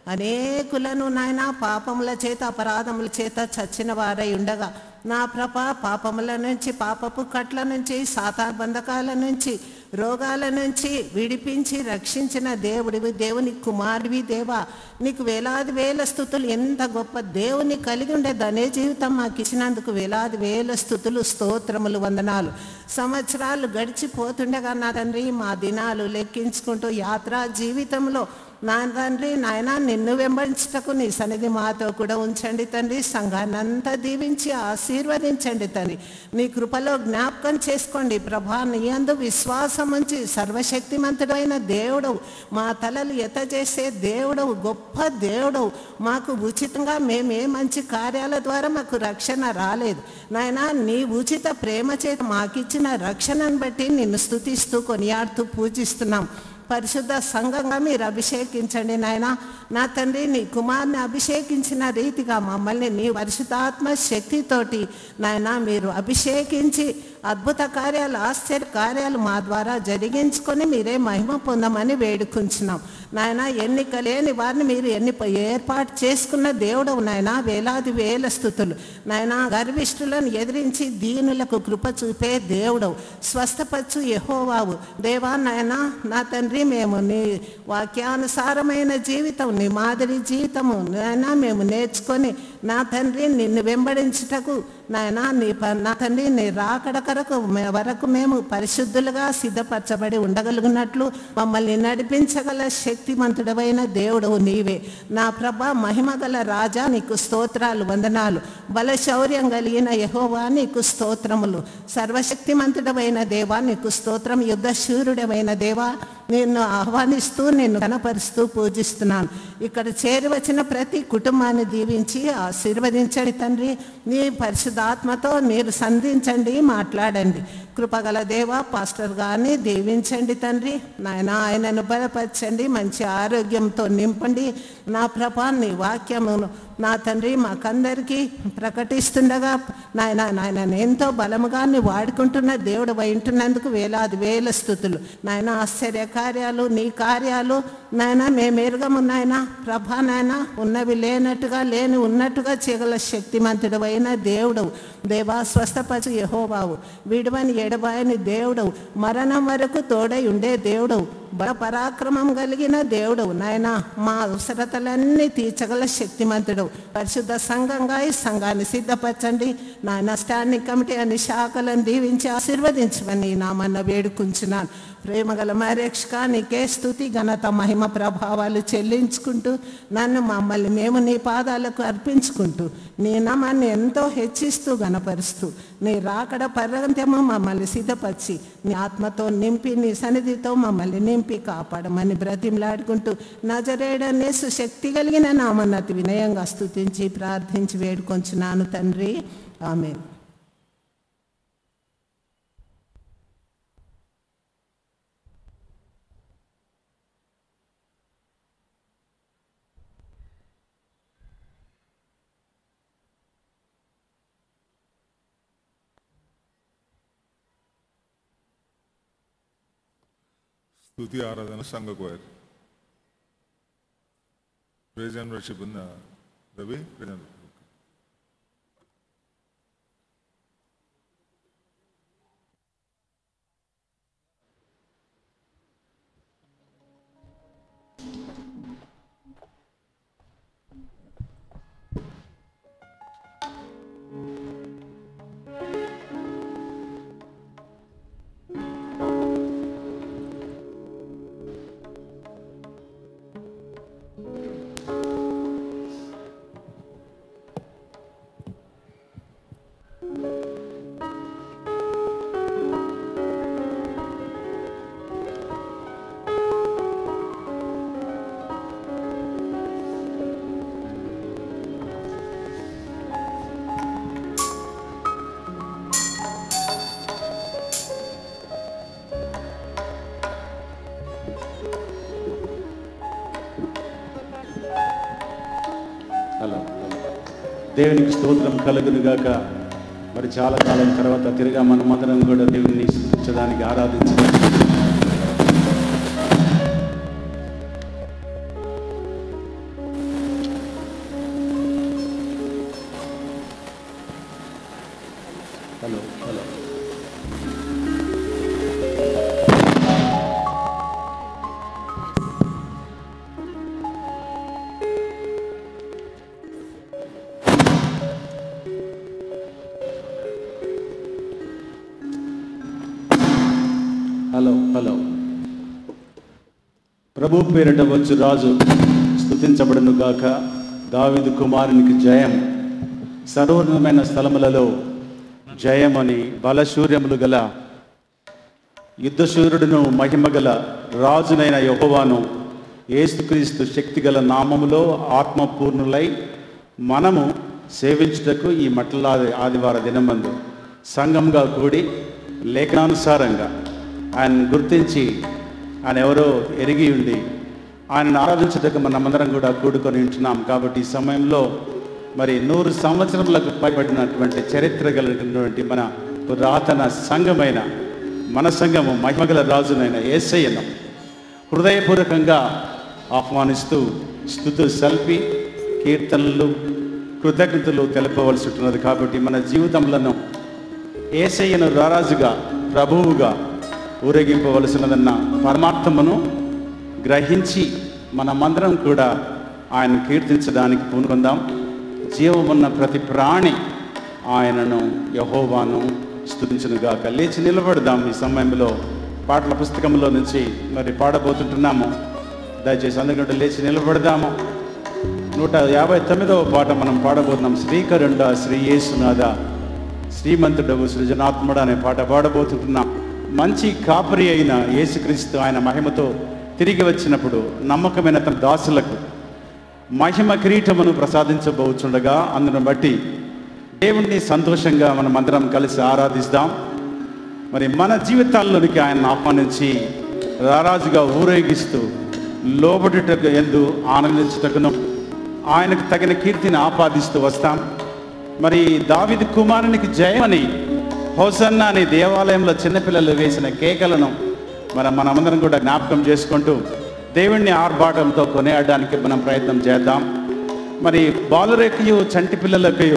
అనేకులను నాయన పాపముల చేత అపరాధముల చేత చచ్చిన వారై ఉండగా నా ప్రభా పాపముల నుంచి, పాపపు కట్ల నుంచి, సాతాను బంధకాల నుంచి, రోగాల నుంచి విడిపించి రక్షించిన దేవుడివి, దేవుని కుమారుడివి దేవా. నీకు వేలాది వేల స్తుతులు. ఎంత గొప్ప దేవుని కలిగి ఉండే ధనే జీవితం మాకు ఇచ్చినందుకు వేలాది వేల స్తుతులు, స్తోత్రములు, వందనాలు. సంవత్సరాలు గడిచిపోతుండగా నా తండ్రి మా దినాలు లెక్కించుకుంటూ యాత్రా జీవితంలో నా తండ్రి నాయన నిన్ను వెంబడించుటకు నీ సన్నిధి మాతో కూడా ఉంచండి తండ్రి. సంఘాన్ని అంతా దీవించి ఆశీర్వదించండి తండ్రి. నీ కృపలో జ్ఞాపకం చేసుకోండి ప్రభా. నీ యందు విశ్వాసం ఉంచి సర్వశక్తిమంతుడైన దేవుడవు, మా తలలు ఎత్తచేసే దేవుడవు, గొప్ప దేవుడవు. మాకు ఉచితంగా మేమే మంచి కార్యాల ద్వారా మాకు రక్షణ రాలేదు నాయన. నీ ఉచిత ప్రేమ చేత మాకిచ్చిన రక్షణను బట్టి నిన్ను స్తుతిస్తూ కొనియాడుతూ పూజిస్తున్నాం. పరిశుద్ధ సంఘంగా మీరు అభిషేకించండి నాయన. నా తండ్రి నీ కుమార్ని అభిషేకించిన రీతిగా మమ్మల్ని నీ పరిశుద్ధాత్మ శక్తితోటి నాయన మీరు అభిషేకించి అద్భుత కార్యాలు, ఆశ్చర్య కార్యాలు మా ద్వారా జరిగించుకొని మీరే మహిమ పొందమని వేడుకుంటున్నాం నాయన. ఎన్నిక లేని వారిని మీరు ఏర్పాటు చేసుకున్న దేవుడవు నాయన. వేలాది వేల స్తుతులు నాయన. గర్విష్ఠులను ఎదిరించి దీనులకు కృప చూపే దేవుడవు, స్వస్థపరచు యెహోవావు దేవా నాయన. నా తండ్రి మేము నీ వాక్యానుసారమైన జీవితం, నీ మాదిరి జీవితము నాయన మేము నేర్చుకొని నా తండ్రి నిన్ను వెంబడించుటకు నాయన నా తండ్రి నీ రాకడ వరకు మేము పరిశుద్ధులుగా సిద్ధపరచబడి ఉండగలుగున్నట్లు మమ్మల్ని నడిపించగల శక్తిమంతుడవైన దేవుడవు నీవే నా ప్రభా. మహిమగల రాజా నీకు స్తోత్రాలు, వందనాలు. బలశౌర్యం కలిగిన యెహోవా నీకు స్తోత్రములు. సర్వశక్తిమంతుడవైన దేవా నీకు స్తోత్రం. యుద్ధశూరుడవైన దేవా నిన్ను ఆహ్వానిస్తూ నిన్ను కనపరుస్తూ పూజిస్తున్నాను. ఇక్కడ చేరి వచ్చిన ప్రతి కుటుంబాన్ని దీవించి ఆశీర్వదించండి తండ్రి. నీ పరిశుద్ధాత్మతో మీరు సంధించండి, మాట్లాడండి. కృపగల దేవా పాస్టర్ గారిని దీవించండి తండ్రి నాయన. ఆయనను బలపరచండి, మంచి ఆరోగ్యంతో నింపండి నా ప్రభా. నీ వాక్యమును నా తండ్రి మాకందరికీ ప్రకటిస్తుండగా నాయన ఎంతో బలముగా నీ వాడుకుంటున్న దేవుడు వింటున్నందుకు వేలాది వేల స్తుతులు నాయన. ఆశ్చర్య కార్యాలు, నీ కార్యాలు నాయన మేము ఎరగము నాయన ప్రభా. నాయన ఉన్నవి లేనట్టుగా, లేని ఉన్నట్టుగా చేయగల శక్తిమంతుడు అయిన దేవుడవు దేవా. స్వస్థపరచు యెహోవావు, విడువని ఎడబాయని దేవుడవు, మరణం వరకు తోడై ఉండే దేవుడవు బల పరాక్రమం కలిగిన దేవుడు నాయన, మా అవసరతలన్నీ తీర్చగల శక్తిమంతుడు. పరిశుద్ధ సంఘంగా ఈ సంఘాన్ని సిద్ధపరచండి నాయన. స్టాండింగ్ కమిటీ అన్ని శాఖలను దీవించి ఆశీర్వదించమని నామన్న వేడుకుంటున్నాను. ప్రేమగల మరేక్షక నీకే స్తుతి ఘనత మహిమ ప్రభావాలు చెల్లించుకుంటూ నన్ను మమ్మల్ని మేము నీ పాదాలకు అర్పించుకుంటూ నీ నామాన్ని ఎంతో హెచ్చిస్తూ గణపరుస్తూ నీ రాకడ పర్యంతము మమ్మల్ని సిద్ధపరిచి నీ ఆత్మతో నింపి నీ సన్నిధితో మమ్మల్ని నింపి కాపాడమని బ్రతిమలాడుకుంటూ నజరేయుడనేసు శక్తి కలిగిన నామన్న అతి వినయంగా స్తుతించి ప్రార్థించి వేడుకొంచున్నాను తండ్రి. ఆమేన్. స్తుతి ఆరాధన సంఘ కోయర్. ప్రైజ్ అండ్ వర్షిప్ ఉన్న రవి ప్రెజెంట్. దేవునికి స్తోత్రం కలుగును గాక. మరి చాలా కాలం తర్వాత తిరిగా మనమందరం కూడా దేవుని స్తుతించడానికి ఆరాధించడానికి ప్రభు పేరిట వచ్చు రాజు స్తుతించబడును గాక. దావీదు కుమారునికి జయం. సర్వోన్నతమైన స్థలములలో జయమని బలశూర్యములు గల యుద్ధశూరుడును మహిమగల రాజునైన యెహోవాను యేసుక్రీస్తు శక్తిగల నామములో ఆత్మపూర్ణులై మనము సేవించుటకు ఈ మట్ల ఆదివార దినమందు సంఘంగా కూడి లేఖనానుసారంగా ఆయన గుర్తించి ఆయన ఎవరో ఎరిగి ఉండి ఆయనను ఆరాధించటకు మనమందరం కూడా కూడుకొని ఉంటున్నాం. కాబట్టి ఈ సమయంలో మరి 100 సంవత్సరములకు పైబడినటువంటి చరిత్ర కలిగినటువంటి మన పురాతన సంఘమైన మన సంఘము మహిమగల రాజునైన యేసయ్యను హృదయపూర్వకంగా ఆహ్వానిస్తూ స్తుతులు సల్పి కీర్తనలు కృతజ్ఞతలు తెలపవలసి ఉంటున్నది. కాబట్టి మన జీవితంలో యేసయ్యను రారాజుగా ప్రభువుగా ఊరేగింపవలసినదన్న పరమార్థమును గ్రహించి మనమందరం కూడా ఆయన కీర్తించడానికి పూనుకుందాం. జీవమున్న ప్రతి ప్రాణి ఆయనను యెహోవాను స్తుతించునుగాక. లేచి నిలబడదాం. ఈ సమయంలో పాటల పుస్తకంలో నుంచి మరి పాడబోతుంటున్నాము. దయచేసి అందరికంటే లేచి నిలబడదాము. 159వ పాట మనం పాడబోతున్నాం. శ్రీకరుండ శ్రీ యేసునాథ శ్రీమంతుడవు సృజనాత్ముడు అనే పాట పాడబోతుంటున్నాం. మంచి కాపరి అయిన యేసుక్రీస్తు ఆయన మహిమతో తిరిగి వచ్చినప్పుడు నమ్మకమైన తన దాసులకు మహిమ కిరీటమును ప్రసాదించబోచుండగా అందును బట్టి దేవుణ్ణి సంతోషంగా మనమందరం కలిసి ఆరాధిస్తాం. మరి మన జీవితాల్లోనికి ఆయన ఆహ్వానించి రారాజుగా ఊరేగిస్తూ లోబడుటకు ఎందు ఆనందించుటకును ఆయనకు తగిన కీర్తిని ఆపాదిస్తూ వస్తాం. మరి దావీదు కుమారునికి జయమని హోసన్నా అనే దేవాలయంలో చిన్నపిల్లలు వేసిన కేకలను మనమందరం కూడా జ్ఞాపకం చేసుకుంటూ దేవుణ్ణి ఆర్భాటంతో కొనేయడానికి మనం ప్రయత్నం చేద్దాం. మరి బాలురేకయు చంటి పిల్లలకయు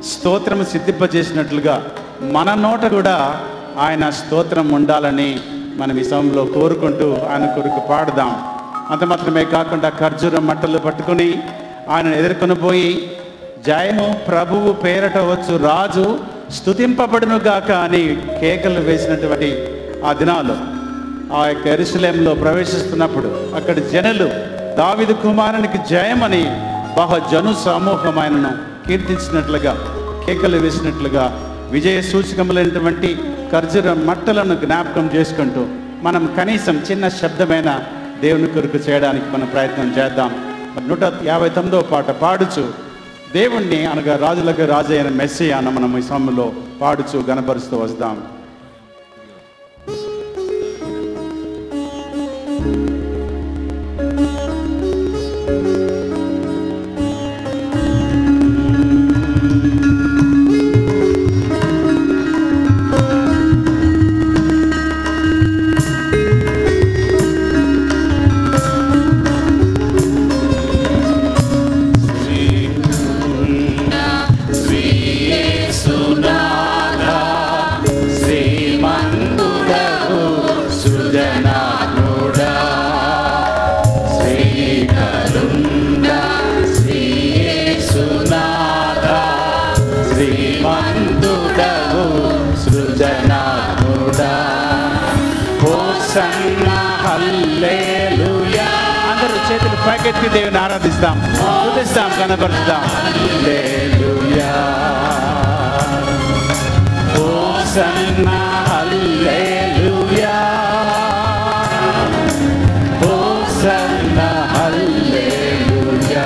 స్తోత్రం సిద్ధింపజేసినట్లుగా మన నోట కూడా ఆయన స్తోత్రం ఉండాలని మనం ఈ సమయంలో కోరుకుంటూ ఆయన కొరకు పాడదాం. అంత మాత్రమే కాకుండా ఖర్జూరం మట్టలు పట్టుకొని ఆయన ఎదుర్కొని పోయి జయము ప్రభువు పేరట వచ్చు రాజు స్తుతింపబడును గాక అని కేకలు వేసినటువంటి ఆ దినాలు ఆ యొక్క యెరూషలేములో ప్రవేశిస్తున్నప్పుడు అక్కడ జనులు దావీదు కుమారునికి జయమని బహుజను సమూహమైనను కీర్తించినట్లుగా కేకలు వేసినట్లుగా విజయ సూచకములైనటువంటి ఖర్జూర మట్టలను జ్ఞాపకం చేసుకుంటూ మనం కనీసం చిన్న శబ్దమైన దేవుని కొరకు చేయడానికి మనం ప్రయత్నం చేద్దాం. 159వ పాట పాడుచు దేవుణ్ణి అనగా రాజులకు రాజు అయిన మెస్సియాను మనం ఈ సమయంలో పాడుచు గణపరుస్తూ వస్తాం. అందరూ చేతులు పైకెత్తి దేవుని ఆరాధిస్తాం, స్తుతిస్తాం, కనపరుస్తాం. Hallelujah hosanna hallelujah hosanna hallelujah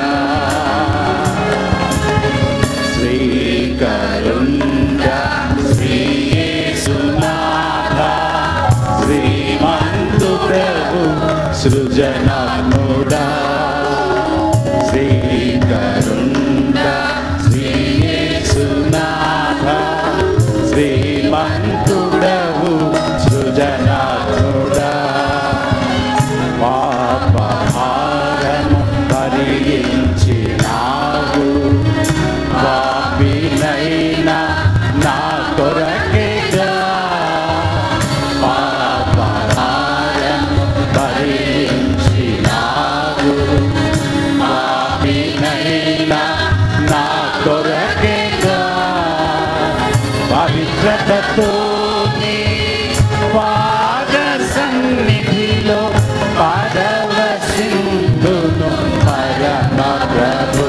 శ్రీకరుణ్య శ్రీ యేసునాథ శ్రీమంతు ప్రభు సృజనాత్ముడా శ్రీకరుణ్య శ్రీ యేసునాథ శ్రీమంతు ప్రభు సృజనాత్ముడా పాపహారము భరించినావు పాపినైనా నా కొరకేగా పాపహారము భరించినావు పాపినైనా నా కొరకేగా పవిత్రతతో నీ పాద సన్నిధిలో పాదవసిందును పరమ ప్రభు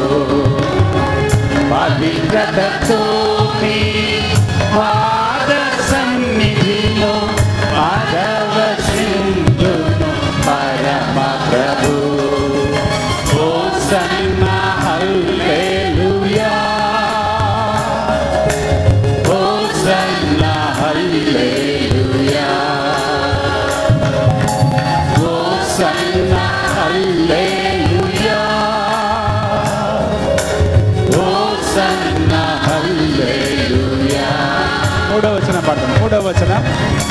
పవిత్రతతో నీ పాద సన్నిధిలో పాదవసిందును పరమ ప్రభు hosanna hallelujah hosanna hallelujah hosanna hallelujah hosanna hallelujah. మూడవ వచనం పాడతాం. మూడవ వచనం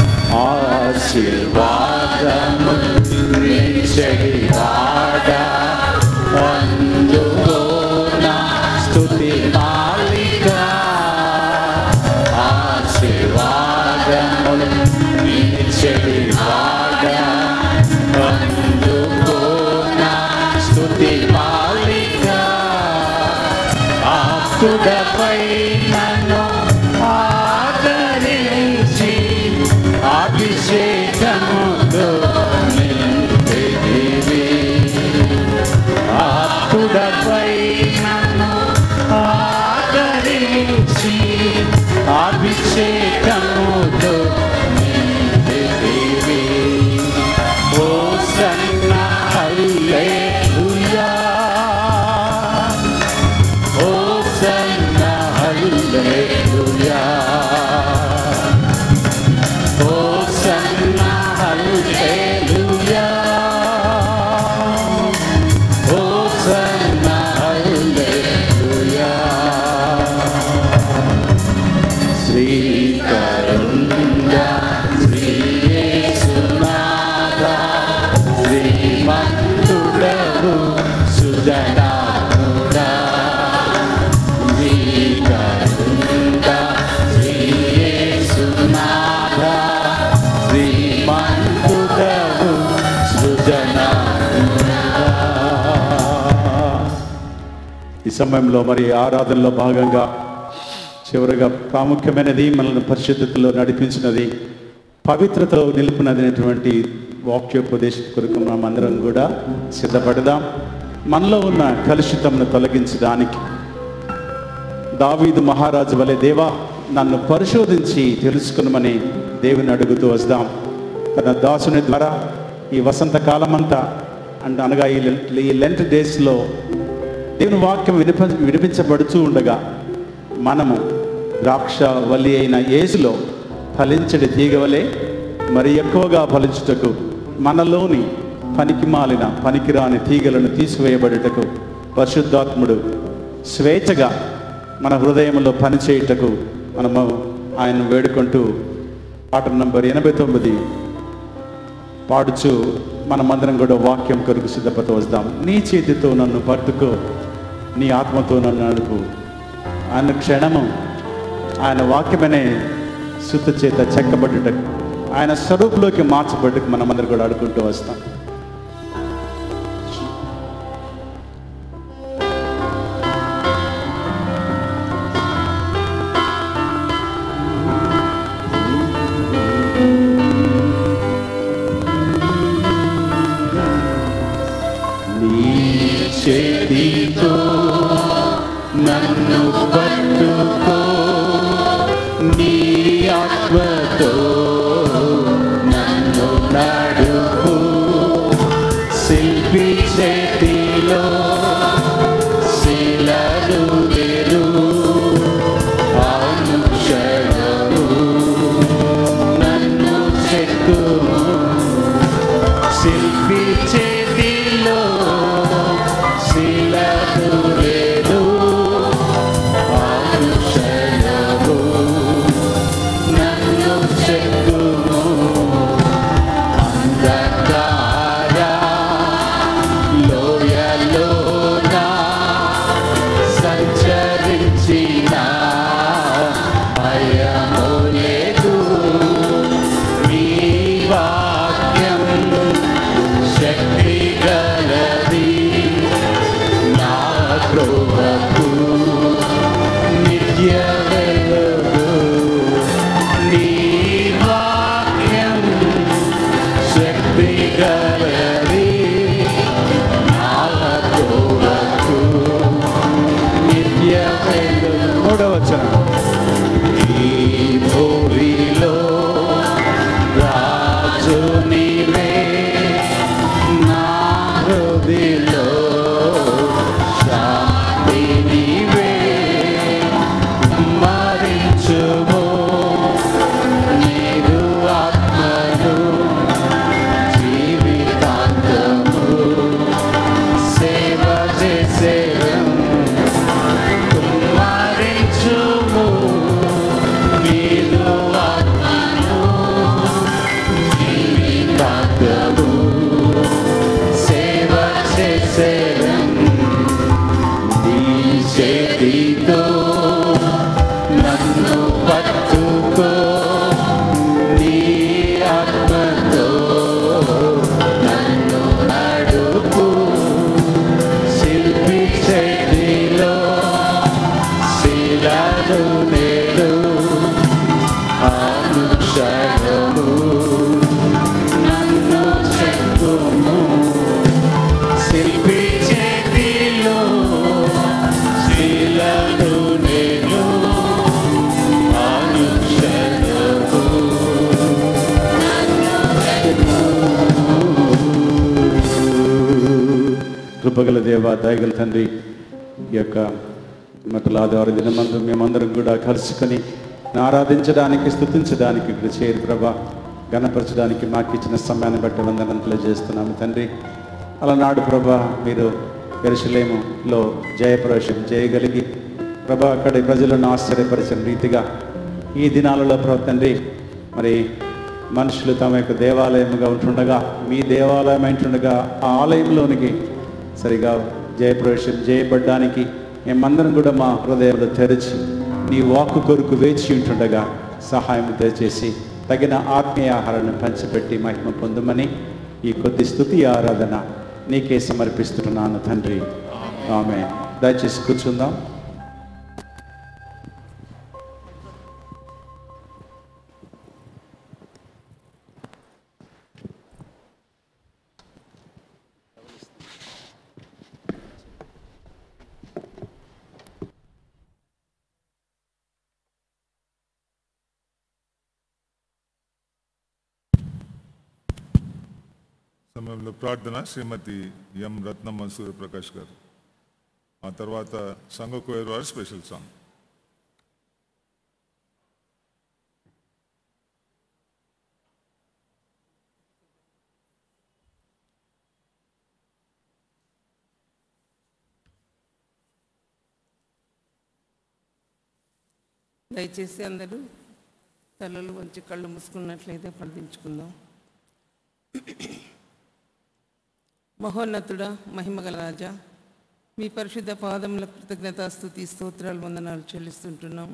ఆశీర్వాదము నిశ్చయవాడ అందుకోన స్తుతి మాలిక ఆశీర్వాదము నిశ్చయవాడ అందుకోన స్తుతి మాలిక ఆస్తుడపై నన్ను ఆదరించి అభిషేకముతో నింపితివి ఆస్తుడపై నన్ను ఆదరించి అభిషేకముతో నింపితివి hosanna hallelujah hosanna hallelujah hosanna hallelujah hosanna hallelujah శ్రీకరుణ్య శ్రీ యేసునాథ శ్రీమంతుడవు సుజనాత్ముడా శ్రీకరుణ్య శ్రీ యేసునాథ శ్రీమంతుడవు ఈ సమయంలో మరి ఆరాధనలో భాగంగా చివరిగా ప్రాముఖ్యమైనది మనల్ని పరిశుద్ధతలో నడిపించినది, పవిత్రతలో నిలుపునది వాక్యోపదేశం కొరకు మనం అందరం కూడా సిద్ధపడదాం. మనలో ఉన్న కలుషితంను తొలగించడానికి దావీదు మహారాజు వలె దేవా నన్ను పరిశోధించి తెలుసుకునమని దేవుని అడుగుతూ వస్తాం. తన దాసుని ద్వారా ఈ వసంతకాలం అంతా అనగా ఈ లెంట్ డేస్లో దేవుని వాక్యం వినిపించబడుతూ ఉండగా మనము ద్రాక్ష వల్లి అయిన యేసులో ఫలించడి తీగవలే మరి ఎక్కువగా ఫలించుటకు, మనలోని పనికిమాలిన పనికిరాని తీగలను తీసివేయబడుటకు పరిశుద్ధాత్ముడు స్వేచ్ఛగా మన హృదయంలో పనిచేయుటకు మనము ఆయన వేడుకుంటూ పాట నంబర్ 89 పాడుచు మనమందరం కూడా వాక్యం కొరకు సిద్ధపడుతూ వస్తాం. నీ చేతితో నన్ను పట్టుకో, నీ ఆత్మతో నన్ను నడుపు. ఆయన క్షణము ఆయన వాక్యమనే సుత చేత చెక్కబడ్డకు, ఆయన స్వరూపులోకి మార్చబడ్డకు మనమందరం కూడా ఆడుకుంటూ వస్తాం. చేతితో నన్ను పట్టుకో, నీ ఆత్మతో నన్ను నడుపు. శిల్పి చేతిలో శిలను వేరు, అనుక్షణము నన్ను చెక్కుము. శిల్పి చేతిలో శిలను వేరు, అనుక్షణము నన్ను చెక్కుము. అంధకార లోయలోన సంచరించిన భయము లేదు, నీ వాక్యం శక్తి గలది, నా కృపకు నిత్య వెలుగు. నీ వాక్యం శక్తి గలది, నా కృపకు నిత్య వెలుగు. మూడవ వచనం. ఈ భూమిలో రాజు నీవే, నా హృదయలో శాంతి నీవే. మరించుము నీదు ఆత్మను జీవితాంతము సేవ చేసేదం. మరించుము నీదు ఆత్మను జీవితాంతము సేవ చేసేదం. నీ చేతితో నన్ను పట్టుకో, నీ ఆత్మతో నన్ను నడుపు. శిల్పి చేతిలో శిలను నేడు, అనుక్షణము నన్ను చెక్కుము. శిల్పి చేతిలో శిలను నేడు, అనుక్షణము కృపగల దేవ, దయగల తండ్రి, ఈ యొక్క మటల ఆదివారం దినమందు మేమందరం కూడా కలుసుకొని ఆరాధించడానికి, స్తుతించడానికి ఇక్కడ చేరి ప్రభా గణపరచడానికి మాకు ఇచ్చిన సమయాన్ని బట్టి వందనాలు తెలియజేస్తున్నాము తండ్రి. అలనాడు ప్రభా మీరు యెరూషలేములో జయప్రవేశం చేయగలిగి ప్రభా అక్కడి ప్రజలను ఆశ్చర్యపరిచిన రీతిగా ఈ దినాలలో ప్రభు తండ్రి మరి మనుషులు తమ యొక్క దేవాలయముగా ఉంటుండగా, మీ దేవాలయం ఉంటుండగా ఆ ఆలయంలోనికి సరిగా జయప్రవేశం చేయబడ్డానికి మేమందరం కూడా మా హృదయంలో తెరిచి నీ వాక్కు కొరకు వేచి ఉంటుండగా సహాయం దయచేసి తగిన ఆత్మీయ ఆహారాన్ని పంచిపెట్టి మహిమ పొందమని ఈ కొద్ది స్తుతి ఆరాధన నీకే సమర్పిస్తున్నాను తండ్రి. ఆమేన్. దయచేసి కూర్చుందాం. సమయంలో ప్రార్థన శ్రీమతి ఎం రత్నమ్మ సూర్యప్రకాష్ గారు. ఆ తర్వాత సంఘ కోయర్ వారి స్పెషల్ సాంగ్. దయచేసి అందరూ తలలు వంచి కళ్ళు మూసుకున్నట్లయితే ప్రార్థించుకుందాం. మహోన్నతుడా, మహిమగల రాజా, మీ పరిశుద్ధ పాదముల కృతజ్ఞతాస్తుతి స్తోత్రాలు వందనాలు చెల్లిస్తుంటున్నాం.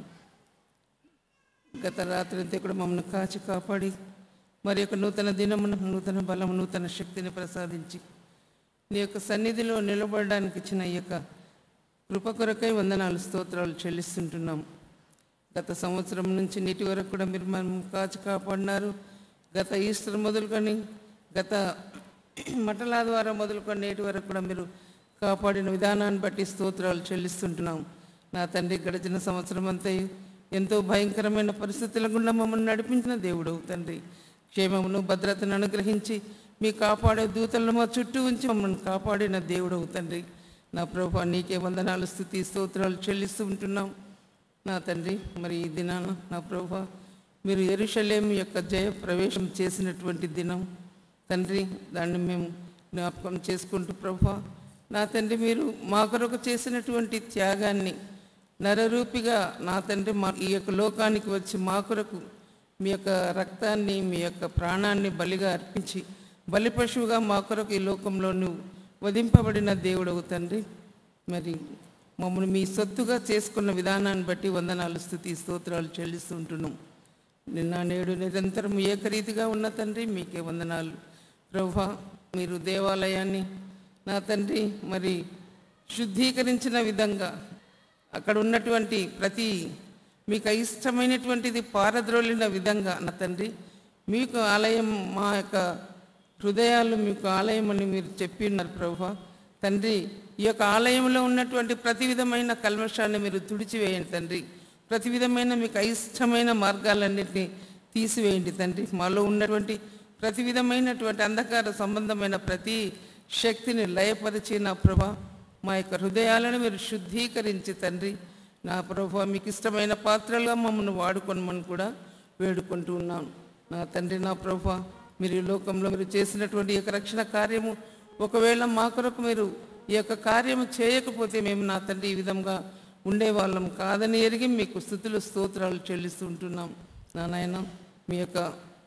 గత రాత్రి అంతా కూడా మమ్మల్ని కాచి కాపాడి మరి యొక్క నూతన దినమును, నూతన బలము, నూతన శక్తిని ప్రసాదించి నీ యొక్క సన్నిధిలో నిలబడడానికి ఇచ్చిన ఈ యొక్క కృప కొరకై వందనాలు స్తోత్రాలు చెల్లిస్తుంటున్నాం. గత సంవత్సరం నుంచి నేటి వరకు కూడా మీరు మనం కాచి కాపాడినారు. గత ఈస్టర్ మొదలుకొని, గత మటలాదివారం మొదలుకొని నేటి వరకు కూడా మీరు కాపాడిన విధానాన్ని బట్టి స్తోత్రాలు చెల్లిస్తుంటున్నాం. నా తండ్రి, గడిచిన సంవత్సరం అంతా ఎంతో భయంకరమైన పరిస్థితుల గుండా మమ్మల్ని నడిపించిన దేవుడు తండ్రి, క్షేమమును భద్రతను అనుగ్రహించి మీ కాపాడే దూతలను మా చుట్టూ ఉంచి మమ్మల్ని కాపాడిన దేవుడు తండ్రి. నా ప్రభువా, నీకే వందనాలు స్తుతి స్తోత్రాలు చెల్లిస్తూ ఉంటున్నాం. నా తండ్రి, మరి ఈ దినాన నా ప్రభువా, మీరు యెరూషలేము యొక్క జయ ప్రవేశం చేసినటువంటి దినం తండ్రి, దాన్ని మేము జ్ఞాపకం చేసుకుంటూ ప్రభువా, నా తండ్రి, మీరు మా కొరకు చేసినటువంటి త్యాగాన్ని నరరూపిగా నా తండ్రి మా ఈ యొక్క లోకానికి వచ్చి మా కొరకు మీ యొక్క రక్తాన్ని, మీ యొక్క ప్రాణాన్ని బలిగా అర్పించి బలి పశువుగా మా కొరకు ఈ లోకంలో నువ్వు వధింపబడిన దేవుడవు తండ్రి. మరి మమ్మల్ని మీ సొత్తుగా చేసుకున్న విధానాన్ని బట్టి వందనాలు స్తుతి స్తోత్రాలు చెల్లిస్తుంటున్నాం. నిన్న నేడు నిరంతరం ఏకరీతిగా ఉన్న తండ్రి, మీకే వందనాలు ప్రభువా. మీరు దేవాలయాన్ని నా తండ్రి మరి శుద్ధీకరించిన విధంగా అక్కడ ఉన్నటువంటి ప్రతి మీకు ఇష్టమైనటువంటిది పారద్రోలిన విధంగా నా తండ్రి, మీకు ఆలయం, మా యొక్క హృదయాలు మీకు ఆలయం అని మీరు చెప్పి ఉన్నారు ప్రభువా. తండ్రి, ఈ యొక్క ఆలయంలో ఉన్నటువంటి ప్రతి విధమైన కల్మషాన్ని మీరు తుడిచివేయండి తండ్రి. ప్రతి విధమైన మీకు అయిష్టమైన మార్గాలన్నింటినీ తీసివేయండి తండ్రి. మాలో ఉన్నటువంటి ప్రతి విధమైనటువంటి అంధకార సంబంధమైన ప్రతి శక్తిని లయపరిచి నా ప్రభా, మా యొక్క హృదయాలను మీరు శుద్ధీకరించి తండ్రి, నా ప్రభా, మీకు ఇష్టమైన పాత్రలుగా మమ్మల్ని వాడుకొనమని కూడా వేడుకుంటూ ఉన్నాను. నా తండ్రి, నా ప్రభా, మీరు ఈ లోకంలో మీరు చేసినటువంటి ఈ యొక్క రక్షణ కార్యము ఒకవేళ మా కొరకు మీరు ఈ యొక్క కార్యము చేయకపోతే మేము నా తండ్రి ఈ విధంగా ఉండేవాళ్ళం కాదని ఎరిగి మీకు స్తుతులు స్తోత్రాలు చెల్లిస్తూ ఉంటున్నాం. నా నాయన, మీ యొక్క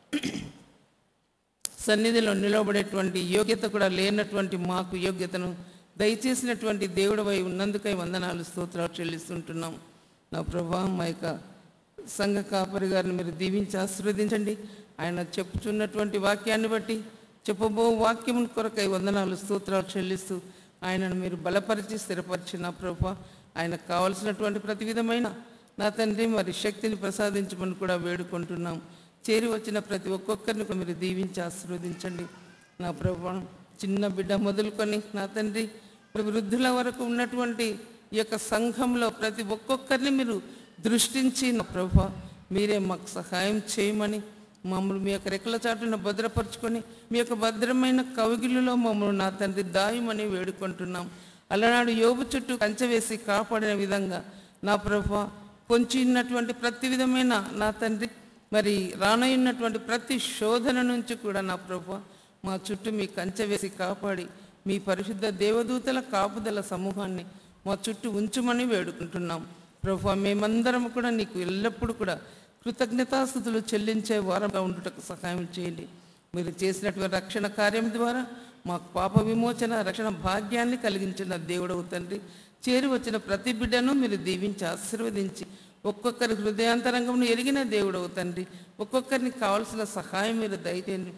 సన్నిధిలో నిలబడేటువంటి యోగ్యత కూడా లేనటువంటి మాకు యోగ్యతను దయచేసినటువంటి దేవుడవై ఉన్నందుకై వందనాలు స్తోత్రాలు చెల్లిస్తుంటున్నాం. నా ప్రభా, మా యొక్క సంఘ కాపరి గారిని మీరు దీవించి ఆశీర్వదించండి. ఆయన చెప్పుచున్నటువంటి వాక్యాన్ని బట్టి, చెప్పబో వాక్యం కొరకై వందనాలు స్తోత్రాలు చెల్లిస్తూ ఆయనను మీరు బలపరిచి స్థిరపరిచి నా ప్రభా, ఆయనకు కావలసినటువంటి ప్రతి విధమైన నా తండ్రి మరి శక్తిని ప్రసాదించమని కూడా వేడుకుంటున్నాం. చేరి వచ్చిన ప్రతి ఒక్కొక్కరిని మీరు దీవించి ఆశీర్వదించండి. నా ప్రభా, చిన్న బిడ్డ మొదలుకొని నా తండ్రి వృద్ధుల వరకు ఉన్నటువంటి ఈ యొక్క సంఘంలో ప్రతి ఒక్కొక్కరిని మీరు దృష్టించి నా ప్రభా, మీరే మాకు సహాయం చేయమని మమ్మల్ని మీ యొక్క రెక్కల చాటును భద్రపరుచుకొని మీ యొక్క భద్రమైన కవిగిలిలో మమ్మల్ని నా తండ్రి దాయమని వేడుకుంటున్నాం. అలనాడు యోబు చుట్టూ కంచె వేసి కాపాడిన విధంగా నా ప్రభా, పొంచి ఉన్నటువంటి ప్రతి విధమైన నా తండ్రి మరి రానయ్యున్నటువంటి ప్రతి శోధన నుంచి కూడా నా ప్రభా, మా చుట్టూ మీ కంచె వేసి కాపాడి మీ పరిశుద్ధ దేవదూతల కాపుదల సమూహాన్ని మా చుట్టూ ఉంచుమని వేడుకుంటున్నాం. ప్రభా, మేమందరం కూడా నీకు ఎల్లప్పుడూ కూడా కృతజ్ఞతాస్తుతులు చెల్లించే వారంగా ఉండుటకు సహాయం చేయండి. మీరు చేసినటువంటి రక్షణ కార్యం ద్వారా మాకు పాప విమోచన, రక్షణ భాగ్యాన్ని కలిగించిన దేవుడవు తండ్రి. చేరి వచ్చిన ప్రతి బిడ్డను మీరు దీవించి ఆశీర్వదించి ఒక్కొక్కరి హృదయాంతరంగంను ఎరిగిన దేవుడవు తండ్రి. ఒక్కొక్కరిని కావాల్సిన సహాయం మీరు దయచేయండి.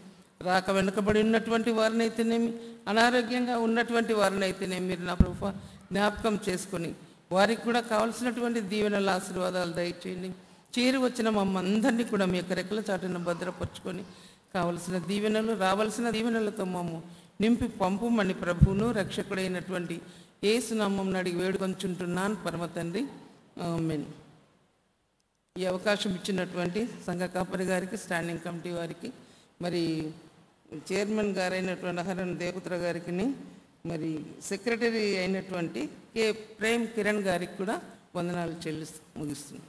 రాక వెనుకబడి ఉన్నటువంటి వారినైతేనేమి, అనారోగ్యంగా ఉన్నటువంటి వారినైతేనేమి మీరు నా ప్రభువా జ్ఞాపకం చేసుకొని వారికి కూడా కావాల్సినటువంటి దీవెనల ఆశీర్వాదాలు దయచేయండి. చేరి వచ్చిన మమ్మందరినీ కూడా మీ యొక్క రెక్కల చాటును భద్రపరుచుకొని కావలసిన దీవెనలు, రావాల్సిన దీవెనలతో మమ్ము నింపి పంపుమని ప్రభువును రక్షకుడైనటువంటి యేసు నామమున అడిగి వేడుకొంచుంటున్నాను పరమ తండ్రి, ఆమేన్. ఈ అవకాశం ఇచ్చినటువంటి సంఘ కాపరి గారికి, స్టాండింగ్ కమిటీ వారికి, మరి చైర్మన్ గారైనటువంటి హరన్ దేవపుత్ర గారికి, మరి సెక్రటరీ అయినటువంటి కె ప్రేమ్ కిరణ్ గారికి కూడా వందనాలు ముగిస్తున్నాను.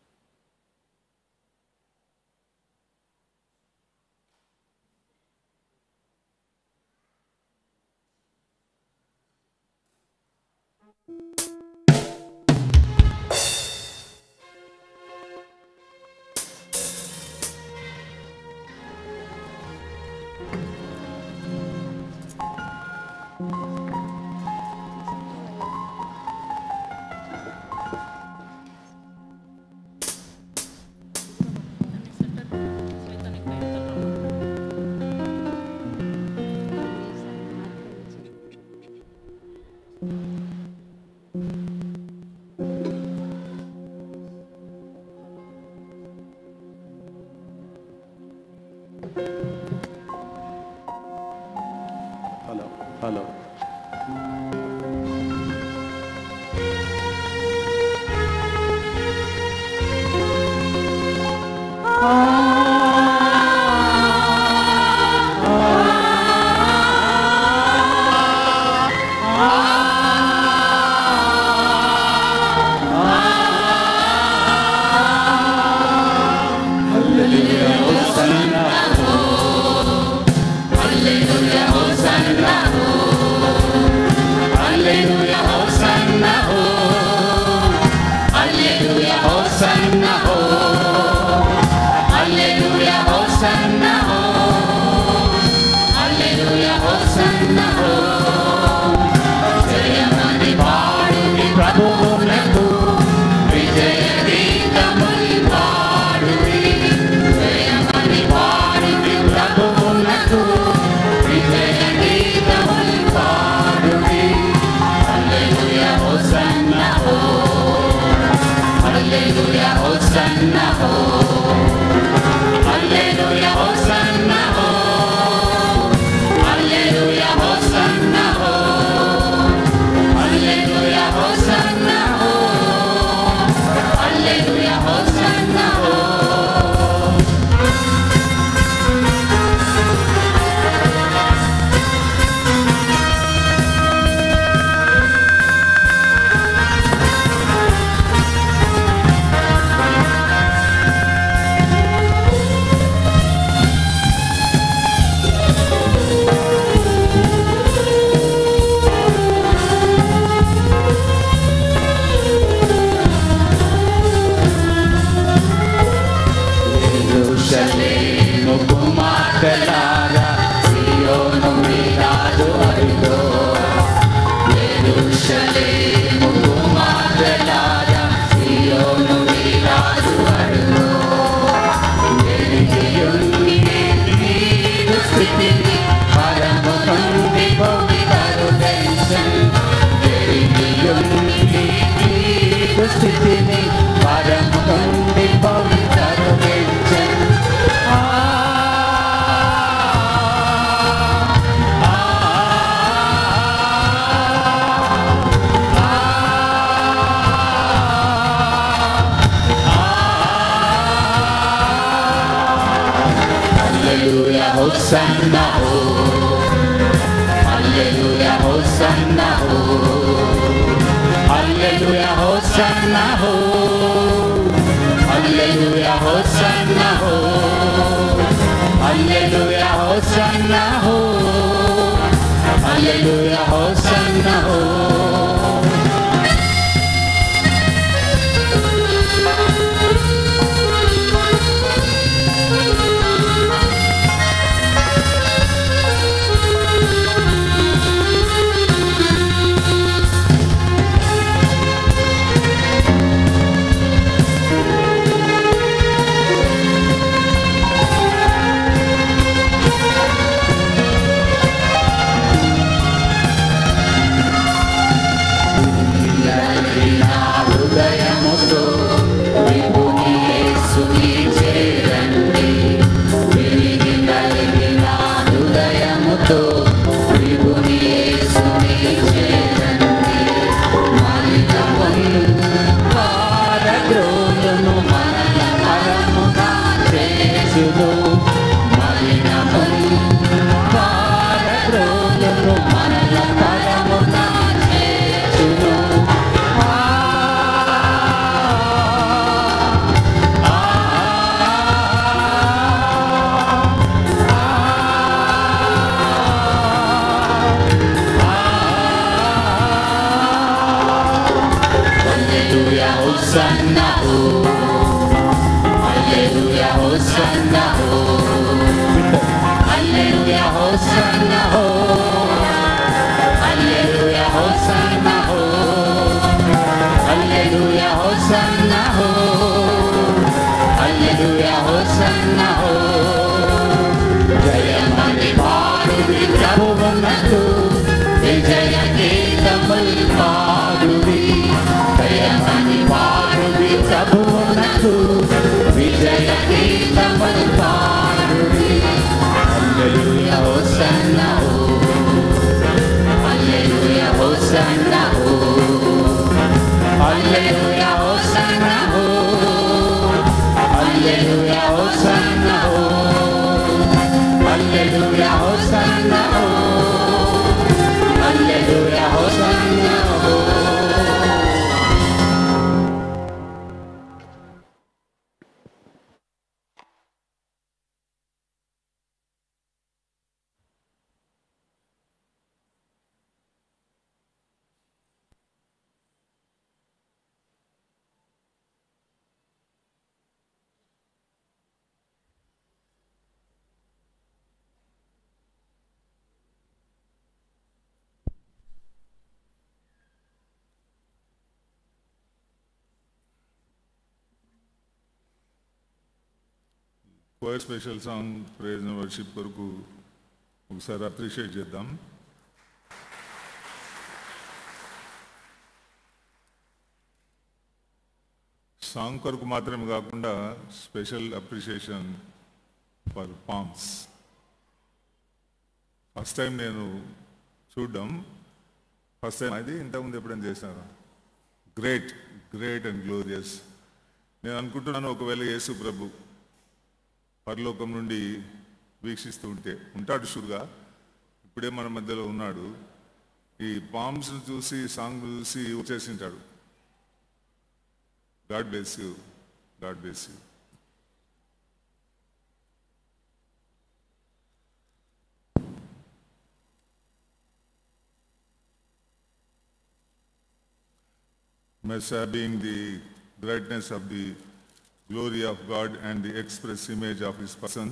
Hello Hosanna, Hallelujah, Hosanna, Hallelujah, Hosanna, Hallelujah, Hosanna, Hallelujah, Hosanna, Hallelujah, Hosanna. Hosanna, oh. Hallelujah, Hosanna, oh. Hallelujah, Hosanna, oh. Hallelujah, Hosanna, oh. Hallelujah, Hosanna, oh. Hallelujah, Hosanna, oh. జయమని పాడుడి ప్రభువునకు విజయ గీతముల్ పాడుడి జయమని పాడుడి ప్రభువునకు విజయ గీతముల్ పాడుడి hallelujah hosanna oh hallelujah hosanna oh hallelujah hosanna oh hallelujah hosanna oh Hallelujah, Hosanna, oh. Hallelujah, Hosanna, oh. Choir special song praise and worship కొరకు ఒకసారి అప్రిషియేట్ చేద్దాం. సాంగ్ కొరకు మాత్రమే కాకుండా special appreciation for palms. First time నేను చూడడం, first time అది ఇంతకుముందు ఎప్పుడైనా చేశాను. Great great and glorious. నేను అనుకుంటున్నాను, ఒకవేళ యేసు ప్రభు పరలోకం నుండి వీక్షిస్తూ ఉంటాడు షూర్గా, ఇప్పుడే మన మధ్యలో ఉన్నాడు. ఈ పామ్స్ను చూసి సాంగ్ చూసి వచ్చేసి ఉంటాడు. God bless you, God bless you. Messiah being the brightness of the glory of God and the express image of his person.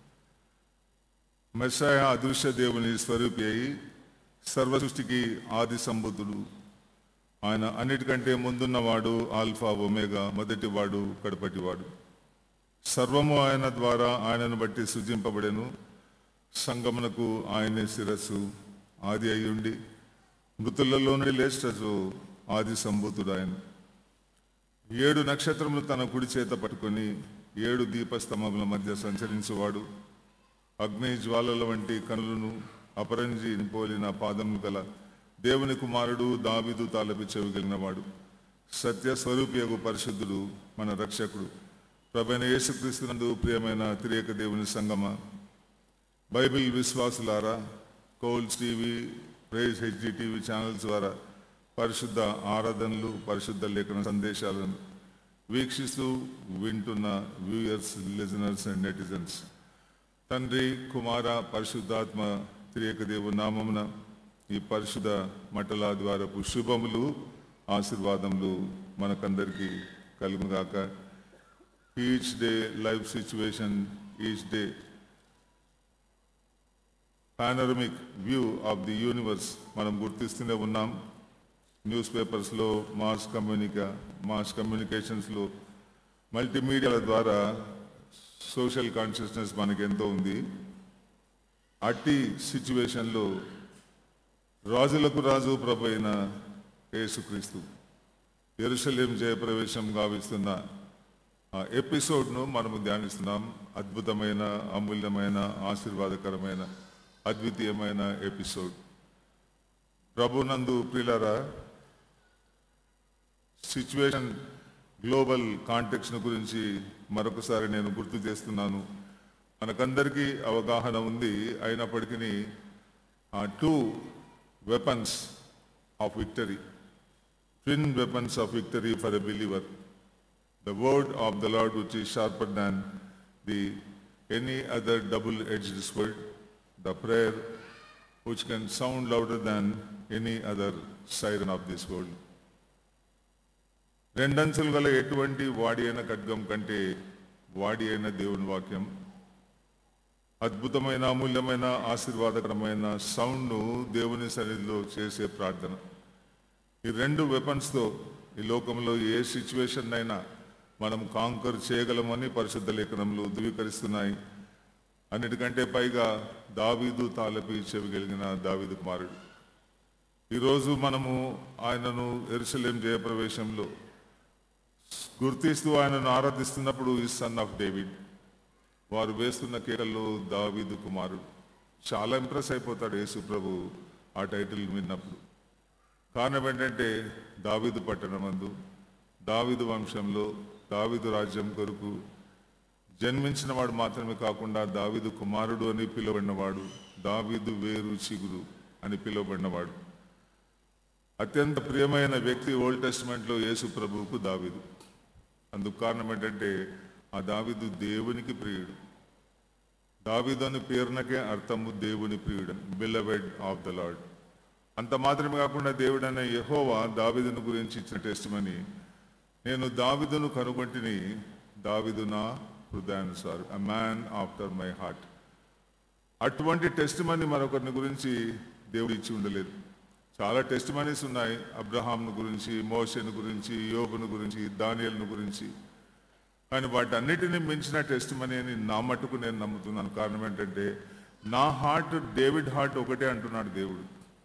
Messiah అదృశ్య దేవుని స్వరూపి అయి సర్వ సృష్టికి ఆది సంబుద్ధుడు. ఆయన అన్నిటికంటే ముందున్నవాడు, ఆల్ఫా ఒమేగా, మొదటివాడు కడపటివాడు. సర్వము ఆయన ద్వారా ఆయనను బట్టి సృజింపబడెను. సంగమునకు ఆయనే శిరస్సు. ఆది అయ్యుండి మృతులలో నుండి లేచు ఆది సంబూతుడు ఆయన. 7 నక్షత్రములు తన కుడి చేత పట్టుకొని 7 దీపస్తంభముల మధ్య సంచరించువాడు. అగ్ని జ్వాలల వంటి కనులను అపరంజి పోలిన పాదములు గల దేవుని కుమారుడు, దావీదు తాలపి చెవిగలిగిన వాడు. సత్య స్వరూపియగు పరిశుద్ధుడు, మన రక్షకుడు, ప్రభువైన యేసుక్రీస్తునందు ప్రియమైన త్రియేక దేవుని సంగమ, బైబిల్ విశ్వాసులారా, కోల్స్ TV, praise HD TV channels ద్వారా పరిశుద్ధ ఆరాధనలు, పరిశుద్ధ లేఖన సందేశాలను వీక్షిస్తూ వింటున్న వ్యూయర్స్, లిజనర్స్ అండ్ నెటిజన్స్, తండ్రి, కుమార, పరిశుద్ధాత్మ త్రియేక దేవుని నామమున ఈ పరిశుద్ధ మట్టల ద్వారపు శుభములు, ఆశీర్వాదములు మనకందరికీ కలుగుగాక. Each day life situation, each day panoramic view of the universe మనం గుర్తిస్తూనే ఉన్నాం. న్యూస్ పేపర్స్లో, మాస్ కమ్యూనికేషన్స్లో, మల్టీమీడియాల ద్వారా సోషల్ కాన్షియస్నెస్ మనకి ఎంతో ఉంది. అట్టి సిచ్యువేషన్లో రాజులకు రాజు ప్రభు అయిన యేసుక్రీస్తు యెరూషలేం జయప్రవేశం గావిస్తున్న ఆ ఎపిసోడ్ను మనము ధ్యానిస్తున్నాం. అద్భుతమైన, అమూల్యమైన, ఆశీర్వాదకరమైన, అద్వితీయమైన ఎపిసోడ్. ప్రభునందు ప్రియులారా, సిచ్యువేషన్ గ్లోబల్ కాంటెక్స్ట్ గురించి మరొకసారి నేను గుర్తు చేస్తున్నాను. మనకందరికీ అవగాహన ఉంది. అయినప్పటికీ 2 weapons of victory, twin weapons of victory for a believer. The word of the Lord, which is sharper than any other double-edged sword. The prayer, which can sound louder than any other siren of this world. రెండంచులు గల ఎటువంటి వాడి అయిన ఖడ్గం కంటే వాడి అయిన దేవుని వాక్యం అద్భుతమైన అమూల్యమైన ఆశీర్వాదకరమైన సౌండ్ను దేవుని సన్నిధిలో చేసే ప్రార్థన. ఈ రెండు వెపన్స్తో ఈ లోకంలో ఏ సిచ్యువేషన్ అయినా మనం కాంకర్ చేయగలమని పరిశుద్ధ లేఖనములు ధృవీకరిస్తున్నాయి. అన్నిటికంటే పైగా దావీదు తాలపి చెవిగలిగిన దావీదు కుమారుడు. ఈరోజు మనము ఆయనను యెరూషలేం జయప్రవేశంలో గుర్తిస్తూ ఆయనను ఆరాధిస్తున్నప్పుడు ఈ సన్ ఆఫ్ డేవిడ్, వారు వేస్తున్న కేకల్లో దావీదు కుమారుడు. చాలా ఇంప్రెస్ అయిపోతాడు యేసు ప్రభు ఆ టైటిల్ విన్నప్పుడు. కారణం ఏంటంటే దావీదు పట్టణమందు దావీదు వంశంలో దావీదు రాజ్యం కొరకు జన్మించిన వాడు మాత్రమే కాకుండా దావీదు కుమారుడు అని పిలువబడినవాడు, దావీదు వేరు చిగురు అని పిలువబడినవాడు. అత్యంత ప్రియమైన వ్యక్తి ఓల్డ్ టెస్టిమెంట్లో యేసు ప్రభువుకు దావీదు. అందుకు కారణం ఏంటంటే ఆ దావీదు దేవునికి ప్రియుడు. దావీదు అని పేరునకే అర్థము దేవుని ప్రియుడు, బిలవెడ్ ఆఫ్ ద లార్డ్. అంత మాత్రమే కాకుండా దేవుడు అనే యెహోవా దావీదును గురించి ఇచ్చిన టెస్టిమనీ, నేను దావీదును కనుగొంటిని, దావీదు నా హృదయానుసారు, a man after my heart. అటువంటి టెస్టిమనీ మరొకరిని గురించి దేవుడు ఇచ్చి ఉండలేదు. చాలా టెస్టిమనీస్ ఉన్నాయి, అబ్రహాంను గురించి, మోషేను గురించి, యోబును గురించి, దానియేలును గురించి. కానీ వాటన్నిటిని మించిన టెస్టిమనీ అని నా మట్టుకు నేను నమ్ముతున్నాను. కారణం ఏంటంటే నా హార్ట్ డేవిడ్ హార్ట్ ఒకటే అంటున్నాడు దేవుడు.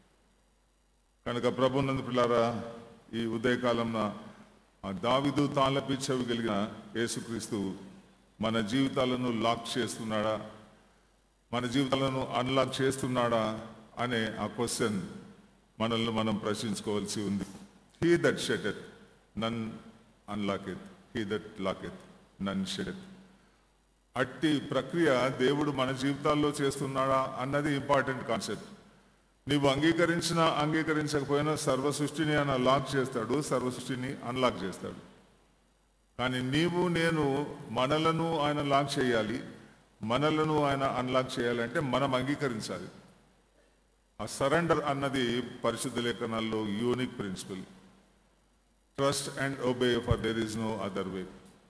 కనుక ప్రభునందు పిల్లారా, ఈ ఉదయకాలంలో ఆ దావీదు తాళపి చెవి కలిగిన యేసుక్రీస్తు మన జీవితాలను లాక్ చేస్తున్నాడా, మన జీవితాలను అన్లాక్ చేస్తున్నాడా అనే ఆ క్వశ్చన్ మనల్ని మనం ప్రశ్నించుకోవాల్సి ఉంది. He that shutteth none unlocketh, he that locketh none shutteth. అట్టి ప్రక్రియ దేవుడు మన జీవితాల్లో చేస్తున్నాడా అన్నది ఇంపార్టెంట్ కాన్సెప్ట్. నీవు అంగీకరించినా అంగీకరించకపోయినా సర్వ సృష్టిని ఆయన లాక్ చేస్తాడు, సర్వ సృష్టిని అన్లాక్ చేస్తాడు. కానీ నీవు నేను మనలను ఆయన లాక్ చేయాలి, మనలను ఆయన అన్లాక్ చేయాలంటే మనం అంగీకరించాలి. ఆ సరెండర్ అన్నది పరిశుద్ధ లేఖనాల్లో unique principle. Trust and obey for there is no other way.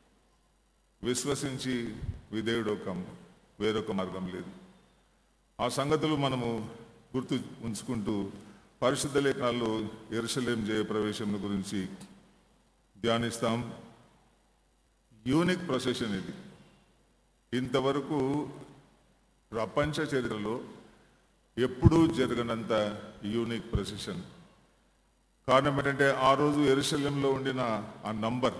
విశ్వసించి విధేయుడొకం, వేరొక మార్గం లేదు. ఆ సంగతులు మనము గుర్తు ఉంచుకుంటూ పరిశుద్ధ లేఖనాల్లో యెరూషలేం జయప్రవేశం గురించి ధ్యానిస్తాం. యూనిక్ ప్రొసెషన్ ఇది. ఇంతవరకు ప్రపంచ చరిత్రలో ఎప్పుడూ జరగనంత యూనిక్ ప్రొసెషన్. కారణం ఏంటంటే ఆ రోజు యెరూషలేంలో ఉండిన ఆ number,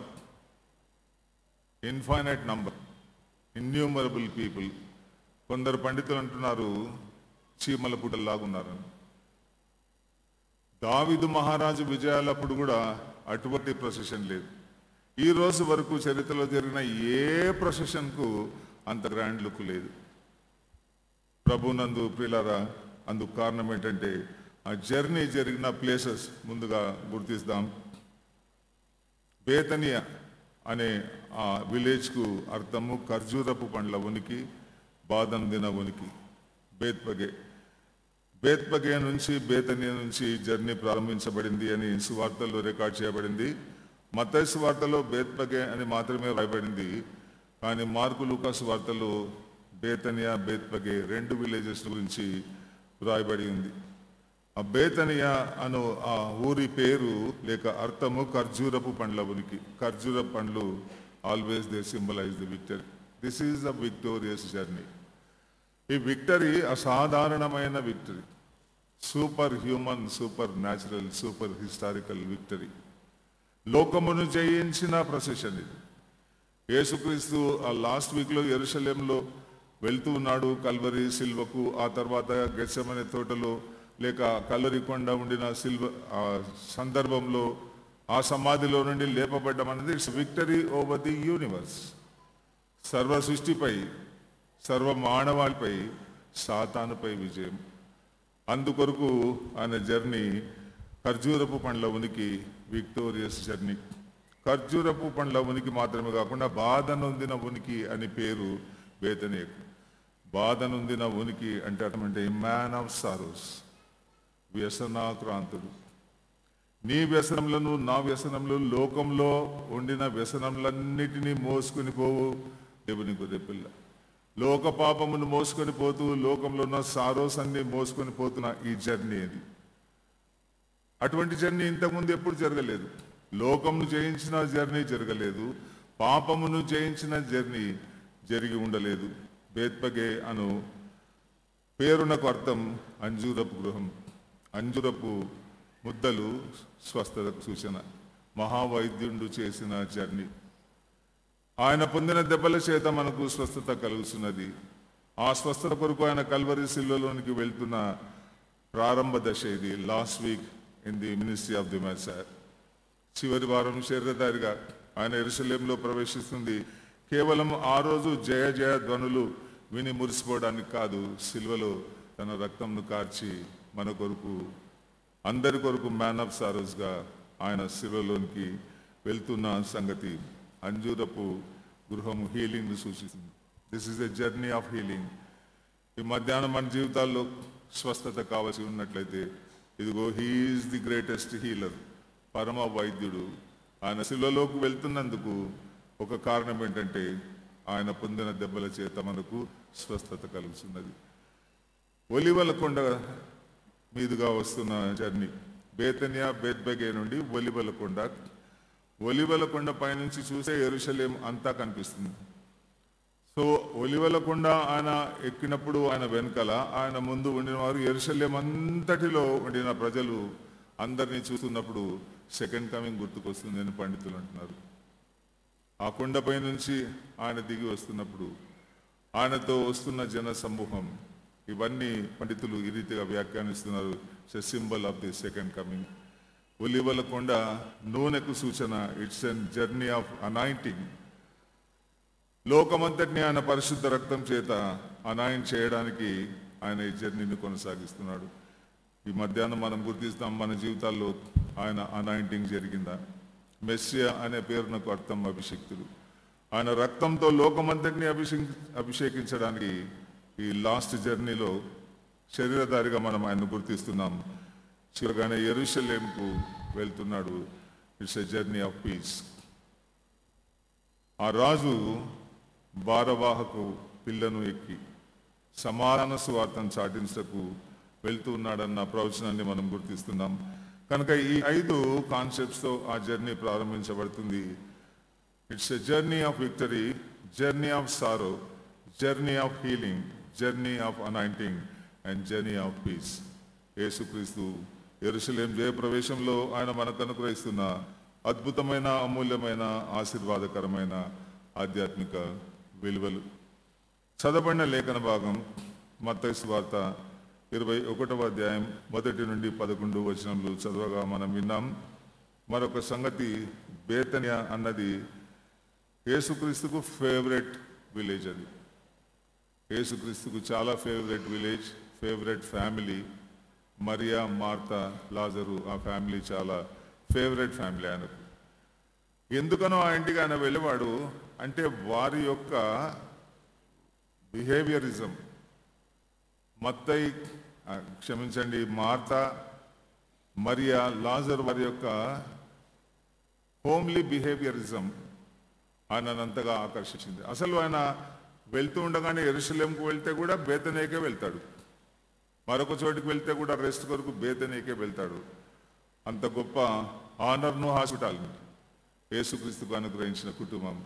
infinite number, innumerable people. కొందరు పండితులు అంటున్నారు చీమల పుట్టల్లాగున్నారని. దావీదు మహారాజు విజయాలప్పుడు కూడా అటువంటి ప్రొసెషన్ లేదు. ఈ రోజు వరకు చరిత్రలో జరిగిన ఏ ప్రొసెషన్కు అంత గ్రాండ్ లుక్ లేదు. ప్రభునందు ప్రియులారా, అందుకు కారణం ఏంటంటే ఆ జర్నీ జరిగిన ప్లేసెస్ ముందుగా గుర్తిస్తాం. బేతనియా అనే ఆ విలేజ్కు అర్థము ఖర్జూరపు పండ్ల ఉనికి, బాదం దిన ఉనికి. బేత్పగే నుంచి బేతనియా నుంచి జర్నీ ప్రారంభించబడింది అని సువార్తల్లో రికార్డ్ చేయబడింది. మత్తయి సువార్తలో బేత్పగే అని మాత్రమే రాయబడింది. కానీ మార్కు లూకా సువార్తలో బేతనియా, బేత్పగే రెండు విలేజెస్ గురించి రాయబడి ఉంది. ఆ బేతనియా అను ఆ ఊరి పేరు లేక అర్థము ఖర్జూరపు పండ్ల ఉనికి. ఖర్జూర పండ్లు always they symbolize the victory. This is the victorious journey. ఈ విక్టరీ అసాధారణమైన victory, super human, super natural, super historical victory. లోకమును జయించిన ప్రొసెషన్ ఇది. యేసుక్రీస్తు ఆ లాస్ట్ వీక్లో యెరూషలేంలో వెళ్తూ ఉన్నాడు కల్వరి సిల్వకు. ఆ తర్వాత గెత్సెమనే తోటలో లేక కల్వరి కొండ ఉండిన సందర్భంలో ఆ సమాధిలో నుండి లేపబడ్డం అనేది it's victory over the universe. సర్వ సృష్టిపై, సర్వ మానవాళిపై సాతానుపై విజయం. అందుకొరకు ఆయన జర్నీ ఖర్జూరపు పండ్ల ఉనికి, విక్టోరియస్ జర్నీ. ఖర్జూరపు పండ్ల ఉనికి మాత్రమే కాకుండా బాధ నొందిన ఉనికి అని పేరు బేతనియాకు. బాధ నొందిన ఉనికి అంటే అర్థమంటే మ్యాన్ ఆఫ్ సారోస్, వ్యసనాక్రాంతుడు. నీ వ్యసనములను నా వ్యసనములు లోకంలో ఉండిన వ్యసనములన్నిటినీ మోసుకొని పోవు దేవుని గొర్రె పిల్ల. లోక పాపమును మోసుకొని పోతూ లోకంలో ఉన్న సారోసాన్ని మోసుకొని పోతున్న ఈ జర్నీ ఇది. అటువంటి జర్నీ ఇంతకుముందు ఎప్పుడు జరగలేదు. లోకమును జయించిన జర్నీ జరగలేదు, పాపమును జయించిన జర్నీ జరిగి ఉండలేదు. బేత్పగే అను పేరునకు అర్థం అంజూరపు గృహం. అంజూరపు ముద్దలు స్వస్థతకు సూచన. మహావైద్యుడు చేసిన జర్నీ. ఆయన పొందిన దెబ్బల చేత మనకు స్వస్థత కలుగుతున్నది. ఆ స్వస్థత కొరకు ఆయన కల్వరి శిలువలోనికి వెళ్తున్న ప్రారంభ దశ ఇది. Last week in the ministry of the Messiah. చివరి వారం శరీరధారిగా ఆయన యెరూషలేములో ప్రవేశిస్తుంది. కేవలం ఆ రోజు జయ జయ ధ్వనులు విని మురిసిపోవడానికి కాదు, సిలువలో తన రక్తంను కార్చి మన కొరకు, అందరి కొరకు మ్యాన్ ఆఫ్ సారోస్గా ఆయన సిలువలోనికి వెళ్తున్న సంగతి. అంజూరపు గృహము హీలింగ్ సూచిస్తుంది. This is a journey of healing. ఈ మధ్యాహ్నం మన జీవితాల్లో స్వస్థత కావాల్సి ఉన్నట్లయితే ఇదిగో హీఈస్ ది గ్రేటెస్ట్ హీలర్, పరమ వైద్యుడు. ఆయన శిలువలోకి వెళ్తున్నందుకు ఒక కారణం ఏంటంటే ఆయన పొందిన దెబ్బల చేత మనకు స్వస్థత కలుగుతున్నది. ఒలివల కొండ మీదుగా వస్తున్న జర్నీ. బేతనియా బేత్బగే నుండి ఒలివల కొండ. ఒలివల కొండ పైనుంచి చూసే యెరూషలేం అంతా కనిపిస్తుంది. సో ఒలివల కొండ ఆయన ఎక్కినప్పుడు ఆయన వెనకాల, ఆయన ముందు ఉండిన వారు, యెరూషలేం అంతటిలో ఉండిన ప్రజలు అందరినీ చూస్తున్నప్పుడు సెకండ్ కమింగ్ గుర్తుకొస్తుంది అని పండితులు అంటున్నారు. ఆ కొండపై నుంచి ఆయన దిగి వస్తున్నప్పుడు ఆయనతో వస్తున్న జన సమూహం, ఇవన్నీ పండితులు ఈ రీతిగా వ్యాఖ్యానిస్తున్నారు. It's a symbol of the second coming. ఒలివల కొండ నూనెకు సూచన. It's an journey of anointing. లోకమంతటిని ఆయన పరిశుద్ధ రక్తం చేత అనాయింట్ చేయడానికి ఆయన ఈ జర్నీని కొనసాగిస్తున్నాడు. ఈ మధ్యాహ్నం మనం గుర్తిస్తాం, మన జీవితాల్లో ఆయన అనాయింటింగ్ జరిగిందా? మెస్సియా అనే పేరునకు అర్థం అభిషిక్తుడు. ఆయన రక్తంతో లోకమంతటిని అభిషేకించడానికి ఈ లాస్ట్ జర్నీలో శరీరధారిగా మనం ఆయన గుర్తిస్తున్నాం. చివరిగానే యెరూషలేంకు వెళ్తున్నాడు. It's a journey of peace. ఆ రాజు భారవాహకు పిల్లను ఎక్కి సమాధాన సువార్తను చాటించకు వెళ్తూ ఉన్నాడన్న ప్రవచనాన్ని మనం గుర్తిస్తున్నాం. కనుక ఈ 5 కాన్సెప్ట్స్తో ఆ జర్నీ ప్రారంభించబడుతుంది. It's a journey of victory, journey of sorrow, journey of healing, journey of anointing and journey of peace. యేసుక్రీస్తు యెరూషలేం జయప్రవేశంలో ఆయన మనకు అనుగ్రహిస్తున్న అద్భుతమైన, అమూల్యమైన, ఆశీర్వాదకరమైన ఆధ్యాత్మిక విలువలు. చదవబడిన లేఖన భాగం మత్తయి సువార్త 21వ అధ్యాయం 1 నుండి 11 వచనములు చదవగా మనం విన్నాం. మరొక సంగతి, బేతనియా అన్నది యేసుక్రీస్తుకు ఫేవరెట్ విలేజ్. అది యేసుక్రీస్తుకు చాలా ఫేవరెట్ విలేజ్, ఫేవరెట్ ఫ్యామిలీ. మరియా, మార్తా, లాజరు, ఆ ఫ్యామిలీ చాలా ఫేవరెట్ ఫ్యామిలీ ఆయనకు. ఎందుకనో ఆ ఇంటికి ఆయన వెళ్ళేవాడు అంటే వారి యొక్క బిహేవియరిజం. మత్తయి, క్షమించండి, మార్తా, మరియా, లాజర్ వారి యొక్క హోమ్లీ బిహేవియరిజం ఆయనంతగా ఆకర్షించింది. అసలు ఆయన వెళ్తూ ఉండగానే యెరూషలేంకు వెళ్తే కూడా బేతనీకే వెళ్తాడు, మరొక చోటికి వెళ్తే కూడా రెస్ట్ కొరకు బేతనీకే వెళ్తాడు. అంత గొప్ప ఆనర్ను, హాస్పిటాల్ని యేసుక్రీస్తుకు అనుగ్రహించిన కుటుంబం.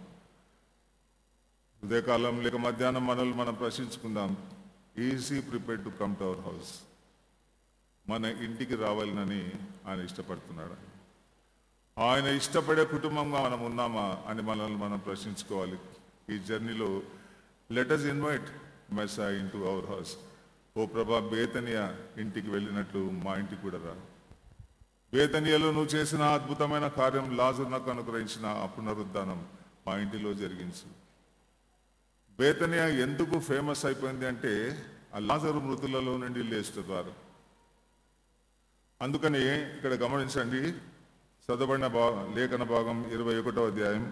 ఉదయకాలం లేక మధ్యాహ్నం మనల్ని మనం ప్రశ్నించుకుందాం, is he prepared to come to our house. మన ఇంటికి రావాలని ఆయన ఇష్టపడుతున్నాడు. ఆయన ఇష్టపడే కుటుంబంగా మనం ఉన్నామా అని మనల్ని మనం ప్రశ్నించుకోవాలి. ఈ జర్నీలో let us invite Messiah into our house. ఓ ప్రభా, బేతనియా ఇంటికి వెళ్ళినట్లు మా ఇంటికి కూడా రా. బేతనియాలో నువ్వు చేసిన అద్భుతమైన కార్యం, లాజరు నాకు అనుగ్రహించిన ఆ పునరుద్ధానం మా ఇంటిలో జరిగించు. బేతనియా ఎందుకు ఫేమస్ అయిపోయింది అంటే ఆ లాజరు మృతులలో నుండి లేచిన ద్వారా. అందుకని ఇక్కడ గమనించండి, చదవబడిన లేఖన భాగం 21వ అధ్యాయం.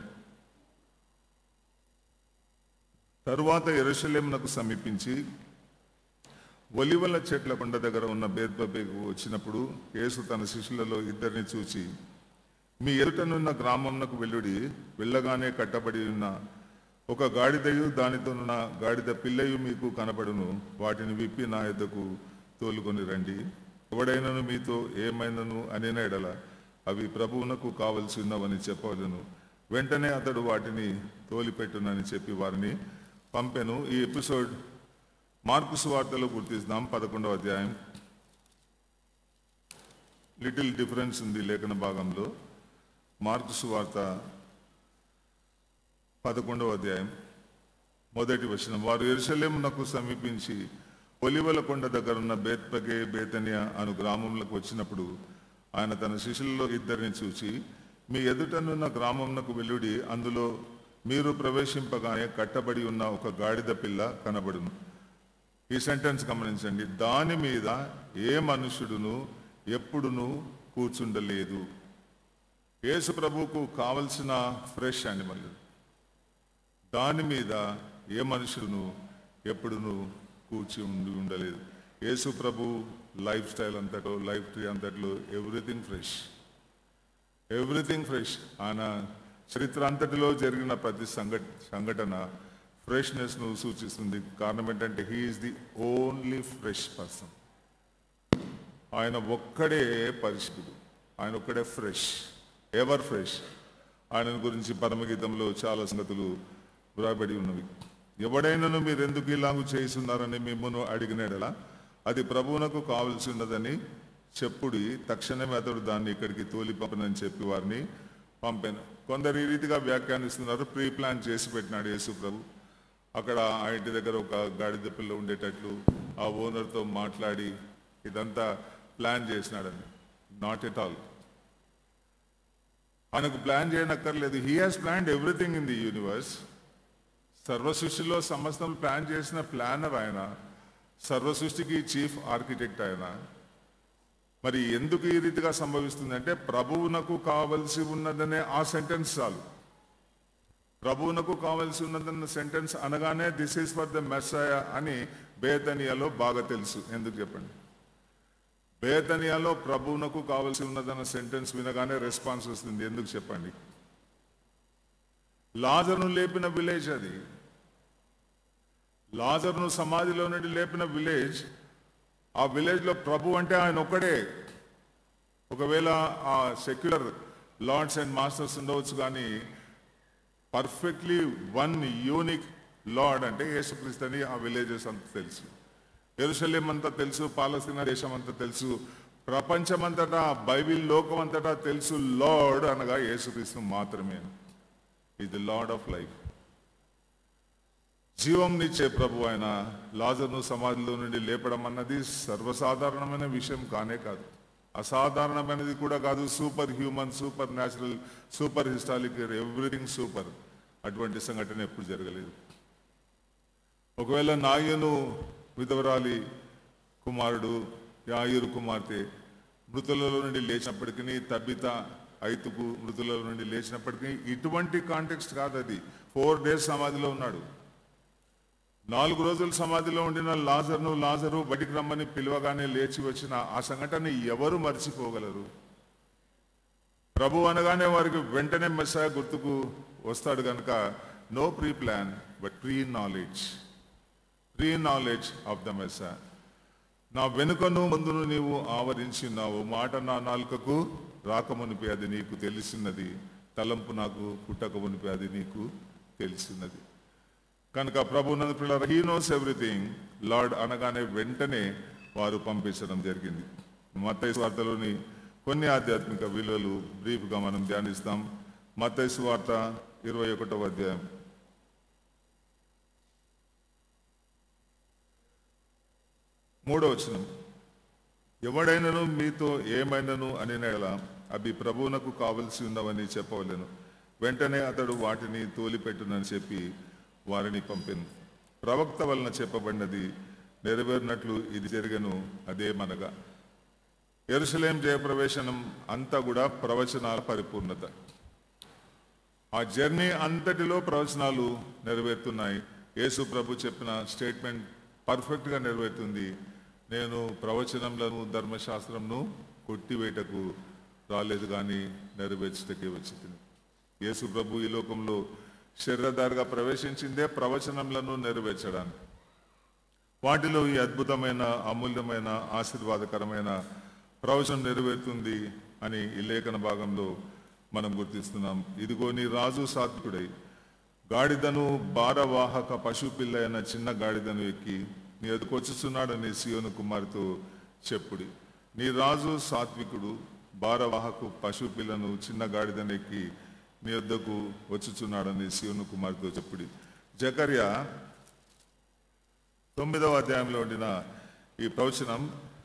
తరువాత యెరూషలేమునకు సమీపించి ఒలివల చెట్ల కొండ దగ్గర ఉన్న బేత్బేకు వచ్చినప్పుడు యేసు తన శిష్యులలో ఇద్దరిని చూచి, మీ ఎదుటనున్న గ్రామంనకు వెళ్ళుడి, వెళ్ళగానే కట్టబడి ఉన్న ఒక గాడిదయు దానితోనున్న గాడిద పిల్లయు మీకు కనపడును, వాటిని విప్పి నా యొద్దకు తోలుకొని రండి. ఎవడైనను మీతో ఏమైనను అనిన ఎడల అవి ప్రభువునకు కావలసి ఉన్నవని చెప్పవలను. వెంటనే అతడు వాటిని తోలిపెట్టునని చెప్పి వారిని పంపెను. ఈ ఎపిసోడ్ మార్కు సువార్తలో గుర్తిస్తాం, 11వ అధ్యాయం. లిటిల్ డిఫరెన్స్ ఉంది లేఖన భాగంలో. మార్కు సువార్త 11వ అధ్యాయం 1వ వచనం. వారు యెరూషలేమునకు సమీపించి ఒలివల కొండ దగ్గరున్న బేత్పగే బేతనియా అను గ్రామంలోకి వచ్చినప్పుడు ఆయన తన శిష్యులలో ఇద్దరిని చూచి, మీ ఎదుటనున్న గ్రామంనకు వెళ్ళుడి, అందులో మీరు ప్రవేశింపగానే కట్టబడి ఉన్న ఒక గాడిద పిల్ల కనబడును. ఈ సెంటెన్స్ గమనించండి. దాని మీద ఏ మనుషుడును ఎప్పుడును కూర్చుండలేదు. యేసు ప్రభువుకు కావలసిన ఫ్రెష్ యానిమల్. దాని మీద ఏ మనుషుడును ఎప్పుడును కూర్చి ఉండలేదు. యేసు ప్రభు లైఫ్ స్టైల్ అంతటో, లైఫ్ ట్రీ అంతట్లో ఎవ్రీథింగ్ ఫ్రెష్, ఎవ్రీథింగ్ ఫ్రెష్. ఆయన చరిత్ర అంతటిలో జరిగిన ప్రతి సంఘటన ఫ్రెష్నెస్ను సూచిస్తుంది. కారణం ఏంటంటే he's the only fresh person. ఆయన ఒక్కడే పరిశుద్ధుడు, ఆయన ఒక్కడే ఫ్రెష్, ఎవర్ ఫ్రెష్. ఆయన గురించి పరమగీతంలో చాలా సంగతులు వ్రాయబడి ఉన్నవి. ఎవడైనాను మీరు ఎందుకు ఇలాగూ చేస్తున్నారని మిమ్మల్ని అడిగినడలా అది ప్రభువునకు కావలసి ఉన్నదని చెప్పుడి, తక్షణమే అతడు దాన్ని ఇక్కడికి తోలి పంపనని చెప్పి వారిని పంపాను. కొందరు ఈ రీతిగా వ్యాఖ్యానిస్తున్నారు, ప్రీ ప్లాన్ చేసి పెట్టినాడు యేసు ప్రభు. అక్కడ ఆ ఇంటి దగ్గర ఒక గాడిద పిల్ల ఉండేటట్లు ఆ ఓనర్తో మాట్లాడి ఇదంతా ప్లాన్ చేసినాడని. Not at all. ఆయనకు ప్లాన్ చేయనక్కర్లేదు. He has planned everything in the universe. సర్వ సృష్టిలో సమస్తం ప్లాన్ చేసిన ప్లానర్ ఆయన, సర్వ సృష్టికి చీఫ్ ఆర్కిటెక్ట్ ఆయన. మరి ఎందుకు ఈ రీతిగా సంభవిస్తుంది అంటే ప్రభువునకు కావలసి ఉన్నదనే ఆ సెంటెన్స్ చాలు. ప్రభువునకు కావలసి ఉన్నదన్న సెంటెన్స్ అనగానే this is for the Messiah అని బేతనియాలో బాగా తెలుసు. ఎందుకు చెప్పండి? బేతనియాలో ప్రభువునకు కావలసి ఉన్నదన్న సెంటెన్స్ వినగానే రెస్పాన్స్ వస్తుంది. ఎందుకు చెప్పండి? లాజరును లేపిన విలేజ్ అది. లాజరును సమాధిలో నుండి లేపిన విలేజ్. ఆ విలేజ్లో ప్రభు అంటే ఆయన ఒక్కడే. ఒకవేళ ఆ సెక్యులర్ లార్డ్స్ అండ్ మాస్టర్స్ ఉండవచ్చు, కానీ పర్ఫెక్ట్లీ వన్ యూనిక్ లార్డ్ అంటే యేసుక్రీస్తు అని ఆ విలేజెస్ అంతా తెలుసు. యెరూషలేం అంతా తెలుసు, పాలస్తీనా దేశం అంతా తెలుసు, ప్రపంచమంతటా, బైబిల్ లోకం అంతటా తెలుసు. లార్డ్ అనగా యేసుక్రీస్తు మాత్రమే. Is the Lord of life. జీవంనిచ్చే ప్రభు ఆయన లాజరును సమాధిలో నుండి లేపడం అన్నది సర్వసాధారణమైన విషయం కానే కాదు, అసాధారణమైనది కూడా కాదు. Super human, super natural, super historic, everything super. అటువంటి సంఘటన ఎప్పుడు జరగలేదు. ఒకవేళ నాయను విధవరాలి కుమారుడు యాయిరు కుమార్తె మృతులలో నుండి లేచినప్పటికీ, తబిత ఐతుకు మృతులలో నుండి లేచినప్పటికీ ఇటువంటి కాంటెక్స్ట్ కాదు అది. 4 days సమాధిలో ఉన్నాడు. 4 రోజులు సమాధిలో ఉండిన లాజరు బయటికి రమ్మని పిలవగానే లేచి వచ్చిన ఆ సంఘటన ఎవరు మర్చిపోగలరు? ప్రభు అనగానే వారికి వెంటనే మెస్సయా గుర్తుకు వస్తాడు కనుక no pre plan but pre knowledge of the Messiah. నా వెనుకను ముందును నీవు ఆవరించున్నావు, మాట నా నాలుకకు రాకమునిపి అది నీకు తెలిసినది, తలంపు నాకు పుట్టకమునిపి అది నీకు తెలిసినది. కనుక ప్రభునందు పిల్లలు, హీ నోస్ ఎవ్రీథింగ్. లార్డ్ అనగానే వెంటనే వారు పంపించడం జరిగింది. మత్తయి సువార్తలోని కొన్ని ఆధ్యాత్మిక విలువలు బ్రీఫ్గా మనం ధ్యానిస్తాం. మత్తయి సువార్త 21వ అధ్యాయం 3వ వచనం. ఎవడైనను మీతో ఏమైనను అనినెడల అవి ప్రభువునకు కావలసి ఉన్నవని చెప్పవలెను. వెంటనే అతడు వాటిని తోలిపెట్టునని చెప్పి వారిని పంపెను. ప్రవక్త వలన చెప్పబడినది నెరవేరినట్లు ఇది జరిగెను. అదేమనగా యెరూషలేం జయప్రవేశనం అంతా కూడా ప్రవచనాల పరిపూర్ణత. ఆ జర్నీ అంతటిలో ప్రవచనాలు నెరవేరుతున్నాయి. యేసు ప్రభు చెప్పిన స్టేట్మెంట్ పర్ఫెక్ట్గా నెరవేరుతుంది. నేను ప్రవచనంలను ధర్మశాస్త్రంను కొట్టివేటకు రాలేదు కానీ నెరవేర్చుటకే వచ్చింది. యేసు ప్రభు ఈ లోకంలో శరీరధారిగా ప్రవేశించిందే ప్రవచనములను నెరవేర్చడానికి. వాటిలో ఈ అద్భుతమైన, అమూల్యమైన, ఆశీర్వాదకరమైన ప్రవచనం నెరవేరుతుంది అని ఈ లేఖన భాగంలో మనం గుర్తిస్తున్నాం. ఇదిగో నీ రాజు సాత్వికుడై గాడిదను భారవాహక పశుపిల్ల అయిన చిన్న గాడిదను ఎక్కి నీ ఎదుకు వచ్చుచున్నాడని సియోను కుమార్తెతో చెప్పుడి. నీ రాజు సాత్వికుడు భారవాహకు పశుపిల్లను చిన్న గాడిదను ఎక్కి నీ వద్దకు వచ్చుచున్నాడని సియోను కుమార్తెతో చెప్పుడి. జకర్యా 9వ అధ్యాయంలో ఉండిన ఈ ప్రవచనం,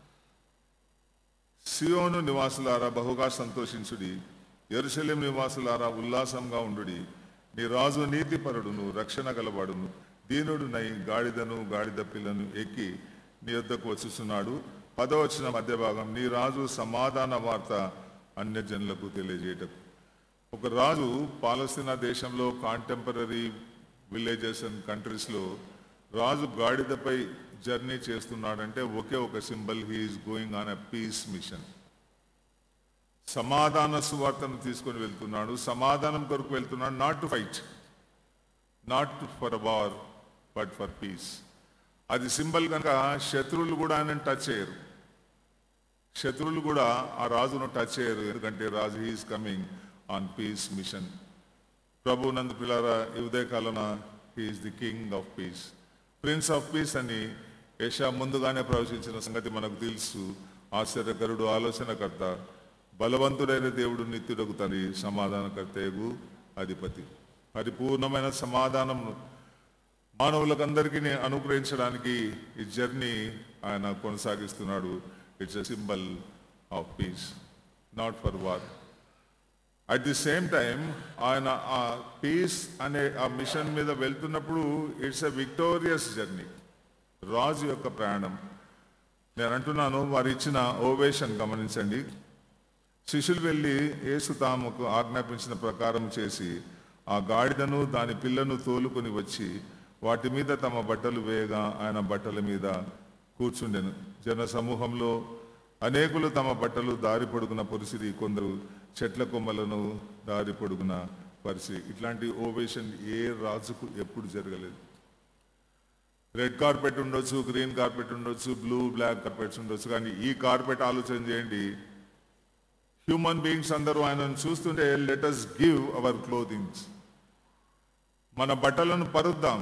సియోను నివాసులారా బహుగా సంతోషించుడి, యెరూషలేము నివాసులారా ఉల్లాసంగా ఉండుడి. నీ రాజు నీతిపరుడును, రక్షణ గలవాడును, దీనుడునై గాడిదను గాడిద పిల్లను ఎక్కి నీ యొద్దకు వచ్చుచున్నాడు. 10వ వచనం మధ్య భాగం, నీ రాజు సమాధాన వార్త అన్యజనులకు తెలియజేయటకు. ఒక రాజు పాలస్తీనా దేశంలో కాంటెంపరీ విలేజెస్ అండ్ కంట్రీస్లో రాజు గాడిదపై జర్నీ చేస్తున్నాడంటే ఒకే ఒక symbol, he's going on a peace mission. సమాధాన సువార్తను తీసుకొని వెళ్తున్నాడు, సమాధానం కొరకు వెళ్తున్నాడు. Not to fight, not for war, but for peace. అది సింబల్ కనుక శత్రువులు కూడా ఆయన టచ్ చేయరు, శత్రువులు కూడా ఆ రాజును టచ్ చేయరు. ఎందుకంటే రాజు he's coming on peace mission. ప్రభు నందు పిల్లారా, ఈ ఉదయకాలన he's the king of peace, prince of peace అని యెషయా ముందుగానే ప్రవచించిన సంగతి మనకు తెలుసు. ఆశ్చర్యకరుడు, ఆలోచనకర్త, బలవంతుడైన దేవుడు, నిత్యుడగు తండ్రి, సమాధానకర్తయగు అధిపతి. పరిపూర్ణమైన సమాధానం మానవులకందరికీ అనుగ్రహించడానికి ఈ జర్నీ ఆయన కొనసాగిస్తున్నాడు. It's a symbol of peace, not for war. At the same time ఆయన ఆ పీస్ అనే ఆ మిషన్ మీద వెళ్తున్నప్పుడు ఇట్స్ ఎ విక్టోరియస్ జర్నీ, రాజు యొక్క ప్రయాణం. నేను అంటున్నాను, వారు ఇచ్చిన ఓవేషన్ గమనించండి. శిష్యులు వెళ్ళి యేసు తాముకు ఆజ్ఞాపించిన ప్రకారం చేసి ఆ గాడిదను దాని పిల్లను తోలుకొని వచ్చి వాటి మీద తమ బట్టలు వేయగా ఆయన బట్టల మీద కూర్చుండెను. జన సమూహంలో అనేకులు తమ బట్టలు దారి పొడుగున పొరిసిరి, కొందరు చెట్ల కొమ్మలను దారి పొడుగున పరిచి. ఇట్లాంటి ఓవేషన్ ఏ రాజుకు ఎప్పుడు జరగలేదు. రెడ్ కార్పెట్ ఉండొచ్చు, గ్రీన్ కార్పెట్ ఉండొచ్చు, బ్లూ బ్లాక్ కార్పెట్స్ ఉండొచ్చు, కానీ ఈ కార్పెట్ ఆలోచన చేయండి. హ్యూమన్ బీయింగ్స్ అందరూ ఆయనను చూస్తుంటే let us give our clothings, మన బట్టలను పరుద్దాం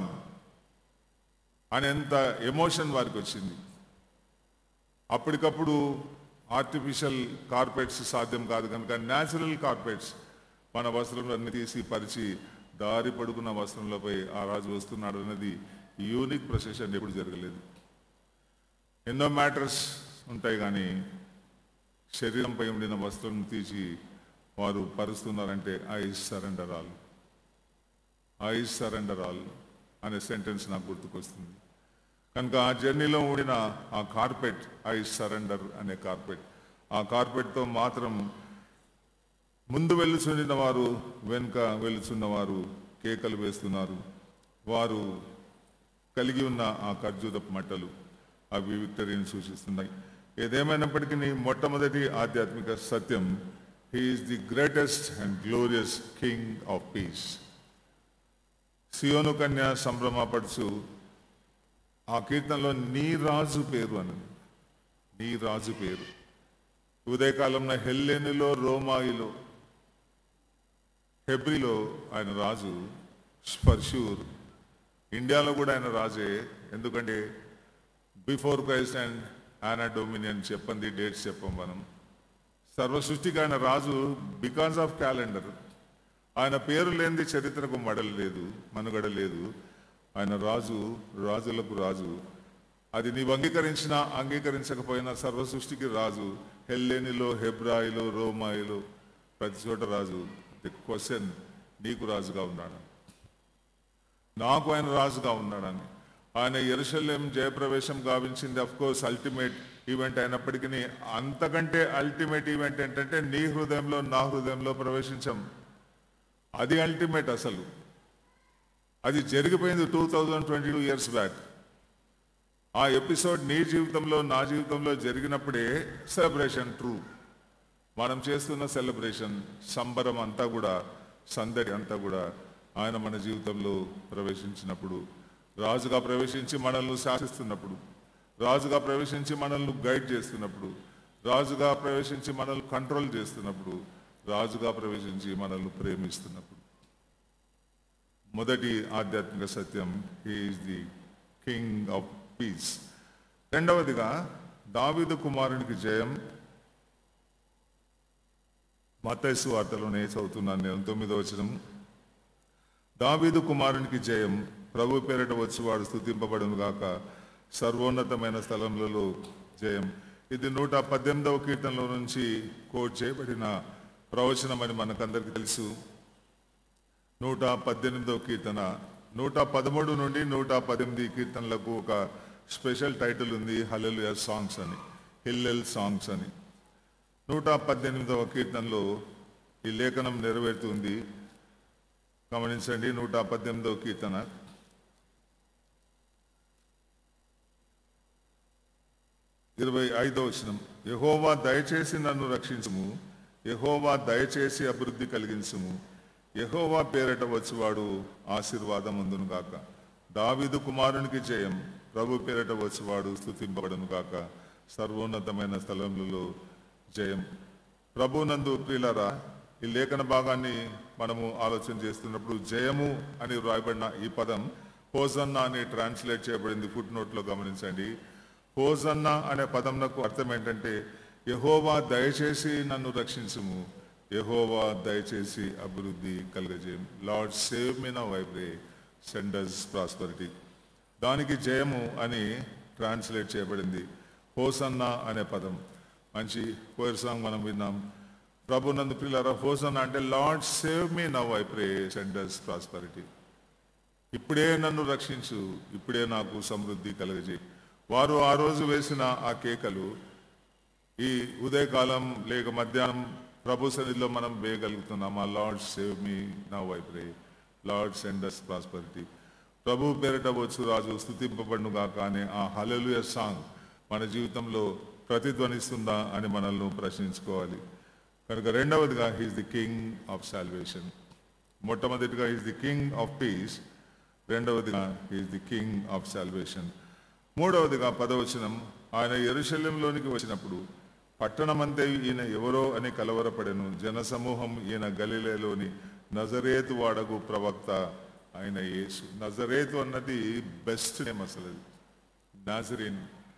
అనేంత ఎమోషన్ వారికి వచ్చింది. అప్పటికప్పుడు ఆర్టిఫిషియల్ కార్పెట్స్ సాధ్యం కాదు కనుక న్యాచురల్ కార్పెట్స్ మన వస్త్రంలన్నీ తీసి పరిచి దారి పడుకున్న వస్త్రంలోపై ఆ రాజు వస్తున్నాడు అన్నది యూనిక్ ప్రొసెషన్ ఎప్పుడు జరగలేదు. ఎన్నో మ్యాటర్స్ ఉంటాయి కానీ శరీరంపై ఉండిన వస్త్రం తీసి వారు పరుస్తున్నారంటే I surrender all, I surrender all అనే సెంటెన్స్ నాకు గుర్తుకొస్తుంది. కనుక ఆ జర్నీలో ఉండిన ఆ కార్పెట్, ఐ సరెండర్ అనే కార్పెట్, ఆ కార్పెట్తో మాత్రం ముందు వెళ్ళుచుండిన వారు, వెనుక వెళ్ళుచున్న వారు కేకలు వేస్తున్నారు. వారు కలిగి ఉన్న ఆ ఖర్జూరపు మట్టలు అవి విక్టరీని సూచిస్తున్నాయి. ఏదేమైనప్పటికీ మొట్టమొదటి ఆధ్యాత్మిక సత్యం, he's the greatest and glorious king of peace. సియోను కన్య సంభ్రమపడుచు ఆ కీర్తనలో నీ రాజు పేరు అని, నీ రాజు పేరు. ఉదయకాలంలో హెల్లెనులో, రోమాయిలో, హెబ్రిలో ఆయన రాజు, ఫర్ ష్యూర్ ఇండియాలో కూడా ఆయన రాజే. ఎందుకంటే before Christ and anno domini చెప్పండి, డేట్స్ చెప్పం మనం. సర్వ సృష్టికి ఆయన రాజు బికాస్ ఆఫ్ క్యాలెండర్. ఆయన పేరు లేనిది చరిత్రకు మనుగడ లేదు. ఆయన రాజు, రాజులకు రాజు. అది నీవు అంగీకరించినా అంగీకరించకపోయినా సర్వ సృష్టికి రాజు. హెల్లెనిలో, హెబ్రాయిలో, రోమాయిలో ప్రతి చోట రాజు. ది క్వశ్చన్, నీకు రాజుగా ఉన్నాడు, నాకు ఆయన రాజుగా ఉన్నాడని. ఆయన యెరూషలేం జయప్రవేశం గావించింది అఫ్ కోర్స్ అల్టిమేట్ ఈవెంట్ అయినప్పటికీ అంతకంటే అల్టిమేట్ ఈవెంట్ ఏంటంటే నీ హృదయంలో, నా హృదయంలో ప్రవేశించాం. అది అల్టిమేట్. అసలు అది జరిగిపోయింది 2022 years బ్యాక్. ఆ ఎపిసోడ్ నీ జీవితంలో నా జీవితంలో జరిగినప్పుడే సెలబ్రేషన్ ట్రూ. మనం చేస్తున్న సెలబ్రేషన్ సంబరం అంతా కూడా, సందడి అంతా కూడా ఆయన మన జీవితంలో ప్రవేశించినప్పుడు, రాజుగా ప్రవేశించి మనల్ని శాసిస్తున్నప్పుడు, రాజుగా ప్రవేశించి మనల్ని గైడ్ చేస్తున్నప్పుడు, రాజుగా ప్రవేశించి మనల్ని కంట్రోల్ చేస్తున్నప్పుడు, రాజుగా ప్రవేశించి మనల్ని ప్రేమిస్తున్నప్పుడు. మొదటి ఆధ్యాత్మిక సత్యం, he is the king of peace. రెండవదిగా దావీదు కుమారునికి జయం. మత్తయి సువార్తలోనే చదువుతున్నాను నేను 9వ వచనం. దావీదు కుమారునికి జయం, ప్రభు పేరిట వచ్చువాడు స్తుతింపబడును గాక, సర్వోన్నతమైన స్థలములలో జయం. ఇది 118వ కీర్తనలో నుంచి కోట్ చేయబడిన ప్రవచనం అని మనకందరికీ తెలుసు. 118వ కీర్తన, 113 నుండి 118 కీర్తనలకు ఒక స్పెషల్ టైటిల్ ఉంది, హల్లెలూయా సాంగ్స్ అని, హిల్లెల్ సాంగ్స్ అని. 118వ కీర్తనలో ఈ లేఖనం నెరవేరుతుంది. గమనించండి. 118వ కీర్తన 25వ వచనం. యెహోవా దయచేసి నన్ను రక్షించుము, యెహోవా దయచేసి అభివృద్ధి కలిగించుము, యెహోవా పేరట వచ్చువాడు ఆశీర్వాదం అందును గాక. దావీదు కుమారునికి జయం, ప్రభు పేరట వచ్చువాడు స్తుతింపబడును గాక, సర్వోన్నతమైన స్థలములలో జయం. ప్రభునందు ప్రియులారా, ఈ లేఖన భాగాన్ని మనము ఆలోచన చేస్తున్నప్పుడు జయము అని వ్రాయబడిన ఈ పదం హోసన్నా అని ట్రాన్స్లేట్ చేయబడింది. ఫుట్ నోట్లో గమనించండి. హోసన్నా అనే పదంకు అర్థం ఏంటంటే, యెహోవా దయచేసి నన్ను రక్షించుము, యెహోవా దయచేసి అభివృద్ధి కలుగజేయం. Lord save me now I pray, send us prosperity. దానికి జయము అని ట్రాన్స్లేట్ చేయబడింది హోసన్నా అనే పదం. మంచి కోయర్ సాంగ్ మనం విన్నాం. ప్రభునందు ప్రియులారా, హోసన్నా అంటే lord save me now I pray, send us prosperity. ఇప్పుడే నన్ను రక్షించు, ఇప్పుడే నాకు సమృద్ధి కలుగజేయి. వారు ఆ రోజు వేసిన ఆ కేకలు ఈ ఉదయకాలం లేక మధ్యాహ్నం ప్రభు సన్నిధిలో మనం వేయగలుగుతున్నాం. ఆ lord save me now I pray, lord send us prosperity. ప్రభు పేరిట వచ్చు రాజు స్తుతింపబడును గాక అనే ఆ హల్లెలూయా సాంగ్ మన జీవితంలో ప్రతిధ్వనిస్తుందా అని మనల్ని ప్రశ్నించుకోవాలి. కనుక రెండవదిగా he's the king of salvation. మొట్టమొదటిగా he's the king of peace, రెండవదిగా he's the king of salvation. మూడవదిగా 10వ వచనం, ఆయన యెరూషలేములోనికి వచ్చినప్పుడు పట్టణమంతే ఈయన ఎవరో అని కలవరపడెను. జనసమూహం ఈయన గలిలయలోని నజరేతు వాడగు ప్రవక్త ఆయన యేసు. నజరేతు అన్నది బెస్ట్ నేమ్ అసలు. నాజరీన్.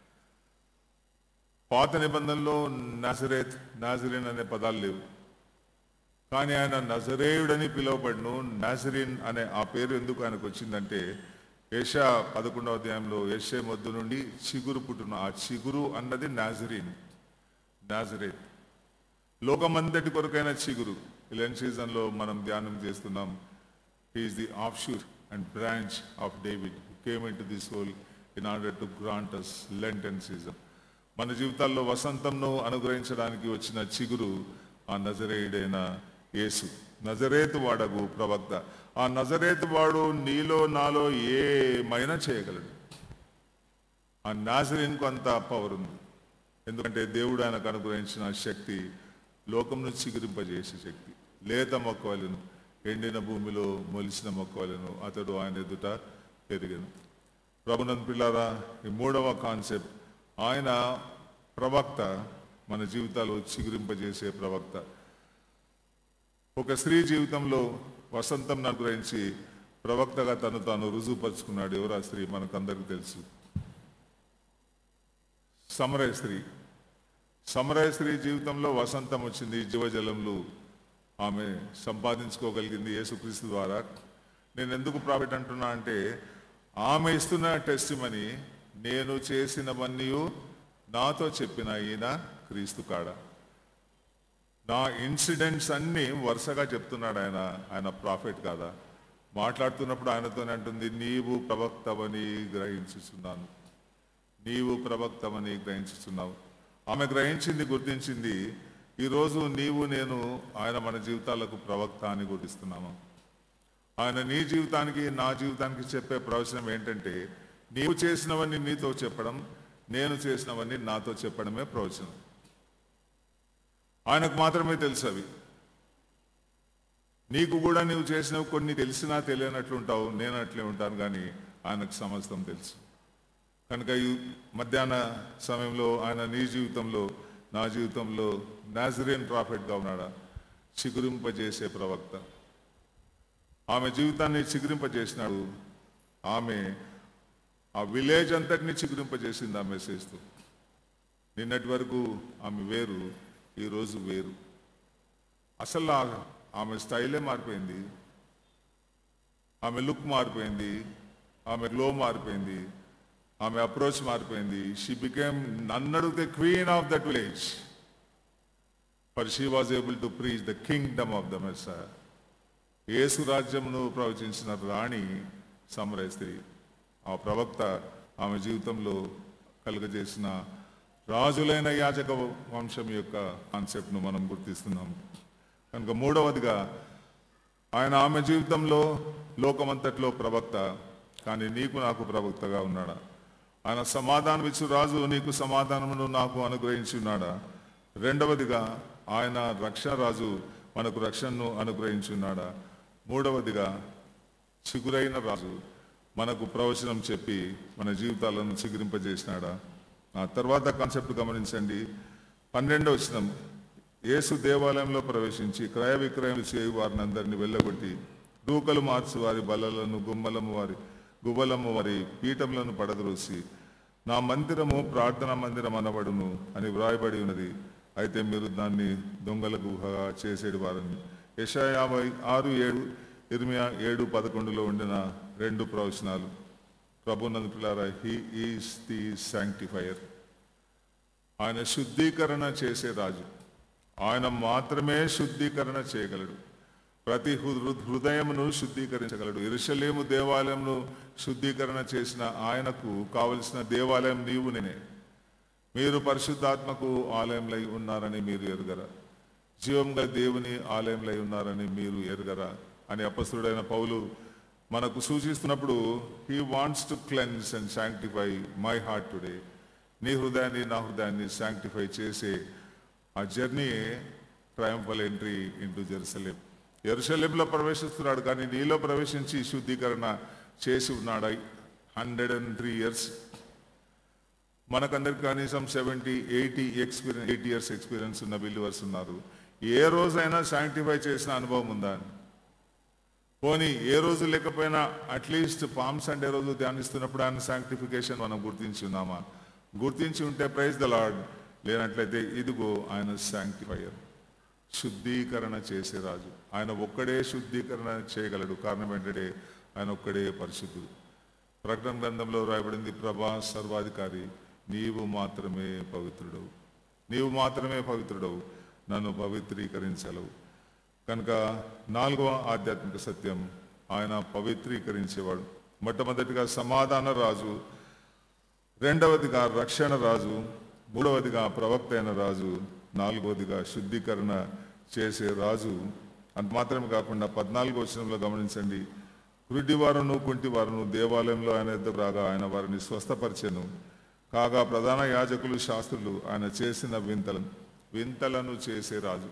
పాత నిబంధనలో నాజరీన్ అనే పదాలు లేవు, కానీ ఆయన నజరేయుడని పిలువబడును. నాజరీన్ అనే ఆ పేరు ఎందుకు ఆయనకు వచ్చిందంటే, యెషయా 11వ అధ్యాయంలో యెషయా మొద్దు నుండి చిగురు పుట్టును. ఆ చిగురు అన్నది నాజరీన్, నాజరేత్. లోకమంతటి కొరకైన చిగురు. లెంట్ సీజన్లో మనం ధ్యానం చేస్తున్నాం. He's the offshoot and branch of David who came into this world in order to grant us Lenten season. మన జీవితాల్లో వసంతంను అనుగ్రహించడానికి వచ్చిన చిగురు ఆ నజరేయుడైన యేసు, నజరేతు వాడగు ప్రవక్త. ఆ నజరేతు వాడు నీలో నాలో ఏమైనా చేయగలడు. ఆ నాజరీన్కు అంత పవర్ ఉంది. ఎందుకంటే దేవుడు ఆయనకు అనుగ్రహించిన శక్తి లోకంను చిగురింపజేసే శక్తి. లేత మొక్కవలెను, ఎండిన భూమిలో మొలిసిన మొక్కవలెను అతడు ఆయన ఎదుట పెరిగెను. ప్రభునందు పిల్లారా, ఈ మూడవ కాన్సెప్ట్, ఆయన ప్రవక్త, మన జీవితాలు చిగురింపజేసే ప్రవక్త. ఒక స్త్రీ జీవితంలో వసంతం అనుగ్రహించి ప్రవక్తగా తను తాను రుజువుపరుచుకున్నాడు. ఎవరు ఆ స్త్రీ? మనకందరికీ తెలుసు, సమరయ స్త్రీ. సమరయ స్త్రీ జీవితంలో వసంతం వచ్చింది, జీవజలంలో ఆమె సంపాదించుకోగలిగింది యేసుక్రీస్తు ద్వారా. నేను ఎందుకు ప్రాఫిట్ అంటున్నా అంటే, ఆమె ఇస్తున్న టెస్టిమనీ, నేను చేసినవన్నీ నాతో చెప్పిన ఈయన క్రీస్తు కాడ. నా ఇన్సిడెంట్స్ అన్నీ వరుసగా చెప్తున్నాడు ఆయన. ఆయన ప్రాఫిట్ కాదా? మాట్లాడుతున్నప్పుడు ఆయనతోనే అంటుంది, నీవు ప్రవక్తవని గ్రహించుచున్నాను, నీవు ప్రవక్తవని గ్రహించుచున్నావు. ఆమె గ్రహించింది, గుర్తించింది. ఈరోజు నీవు నేను ఆయన మన జీవితాలకు ప్రవక్త అని గుర్తిస్తున్నాము. ఆయన నీ జీవితానికి నా జీవితానికి చెప్పే ప్రవచనం ఏంటంటే, నీవు చేసినవన్నీ నీతో చెప్పడం, నేను చేసినవన్నీ నాతో చెప్పడమే ప్రవచనం. ఆయనకు మాత్రమే తెలుసు అవి. నీకు కూడా నీవు చేసినవి కొన్ని తెలిసినా తెలియనట్లు ఉంటావు, నేను అట్లే ఉంటాను, కానీ ఆయనకు సమస్తం తెలుసు. కనుక ఈ మధ్యాహ్న సమయంలో ఆయన నీ జీవితంలో, నా జీవితంలో నాజరేన్ ప్రాఫెట్గా ఉన్నాడా? చిగురింపజేసే ప్రవక్త. ఆమె జీవితాన్ని చిగురింపజేసినాడు. ఆమె ఆ విలేజ్ అంతటినీ చిగురింపజేసింది ఆ మెసేజ్తో. నిన్నటి వరకు ఆమె వేరు, ఈరోజు వేరు. అసలు ఆమె స్టైలే మారిపోయింది, ఆమె లుక్ మారిపోయింది, ఆమె గ్లో మారిపోయింది, ఆమె అప్రోచ్ మారిపోయింది. షీ బికేమ్ నన్ను అడిగితే queen of that village, for she was able to preach the kingdom of the Messiah. యేసు రాజ్యమును ప్రవచించిన రాణి సమరయ స్త్రీ. ఆ ప్రవక్త ఆమె జీవితంలో కలుగజేసిన రాజులైన యాజక వంశం యొక్క కాన్సెప్ట్ను మనం గుర్తిస్తున్నాం. కనుక మూడవదిగా ఆయన ఆమె జీవితంలో లోకమంతట్లో ప్రవక్త, కానీ నీకు నాకు ప్రవక్తగా ఉన్నాడా? ఆయన సమాధానం ఇచ్చు రాజు, నీకు సమాధానమును నాకు అనుగ్రహించి ఉన్నాడా? రెండవదిగా ఆయన రక్షణ రాజు, మనకు రక్షణను అనుగ్రహించి ఉన్నాడా? మూడవదిగా చిగురైన రాజు, మనకు ప్రవచనం చెప్పి మన జీవితాలను చిగురింపజేసినాడా? ఆ తర్వాత కాన్సెప్ట్ గమనించండి. 12వ వచనం, యేసు దేవాలయంలో ప్రవేశించి క్రయ విక్రయం చేయు వారిని అందరినీ వెళ్ళగొట్టి దూకలు మార్చు వారి బల్లలను గువ్వలము వారి పీఠములను పడద్రోసి, నా మందిరము ప్రార్థనా మందిరం అనబడును అని వ్రాయబడి ఉన్నది, అయితే మీరు దాన్ని దొంగల గుహగా చేసేడు వారని. యెషయా 56:7, ఇర్మియా 7:11లో ఉండిన రెండు ప్రవచనాలు. ప్రభునందు పిల్లారా, హీ ఈస్ ది శాంక్టిఫైయర్. ఆయన శుద్ధీకరణ చేసే రాజు. ఆయన మాత్రమే శుద్ధీకరణ చేయగలడు. ప్రతి హృదయమును శుద్ధీకరించగలడు. యెరూషలేము దేవాలయంను శుద్ధీకరణ చేసిన ఆయనకు కావలసిన దేవాలయం నీవు నేనే. మీరు పరిశుద్ధాత్మకు ఆలయంలై ఉన్నారని మీరు ఎరుగరా? జీవంగా దేవుని ఆలయంలై ఉన్నారని మీరు ఎరుగరా అని అపొస్తలుడైన పౌలు మనకు సూచిస్తున్నప్పుడు, he wants to cleanse and sanctify my heart today. నీ హృదయాన్ని, నా హృదయాన్ని శాంక్టిఫై చేసే ఆ journey triumphal entry into Jerusalem. యెరూషలేంలో ప్రవేశిస్తున్నాడు, కానీ నీలో ప్రవేశించి శుద్ధీకరణ చేసి ఉన్నాడు. 103 years. మనకందరికి కనీసం 70-80 years ఎక్స్పీరియన్స్ ఉన్న బిలీవర్స్ ఉన్నారు. ఏ రోజైనా శాంక్టిఫై చేసిన అనుభవం ఉందా? పోనీ ఏ రోజు లేకపోయినా అట్లీస్ట్ పామ్ సండే రోజు ధ్యానిస్తున్నప్పుడు ఆయన శాంక్టిఫికేషన్ మనం గుర్తించి ఉన్నామా? గుర్తించి ఉంటే ప్రైజ్ ద లార్డ్. లేనట్లయితే ఇదిగో ఆయన శాంక్టిఫైయర్, శుద్ధీకరణ చేసే రాజు. ఆయన ఒక్కడే శుద్ధీకరణ చేయగలడు. కారణం ఏంటంటే ఆయన ఒక్కడే పరిశుద్ధుడు. ప్రకటన గ్రంథంలో రాయబడింది, ప్రభా సర్వాధికారి, నీవు మాత్రమే పవిత్రుడవు, నీవు మాత్రమే పవిత్రుడవు, నన్ను పవిత్రీకరించలేవు. కనుక 4వ ఆధ్యాత్మిక సత్యం, ఆయన పవిత్రీకరించేవాడు. మొట్టమొదటిగా సమాధాన రాజు, రెండవదిగా రక్షణ రాజు, మూడవదిగా ప్రవక్త అయిన రాజు, నాలుగవదిగా శుద్ధీకరణ చేసే రాజు. అంత మాత్రమే కాకుండా 14వ వచనంలో గమనించండి, గుడ్డివారును కుంటివారును దేవాలయంలో ఆయన ఎద్దకు రాగా ఆయన వారిని స్వస్థపరిచెను. కాగా ప్రధాన యాజకులు శాస్త్రులు ఆయన చేసిన వింతలను చేసే రాజు.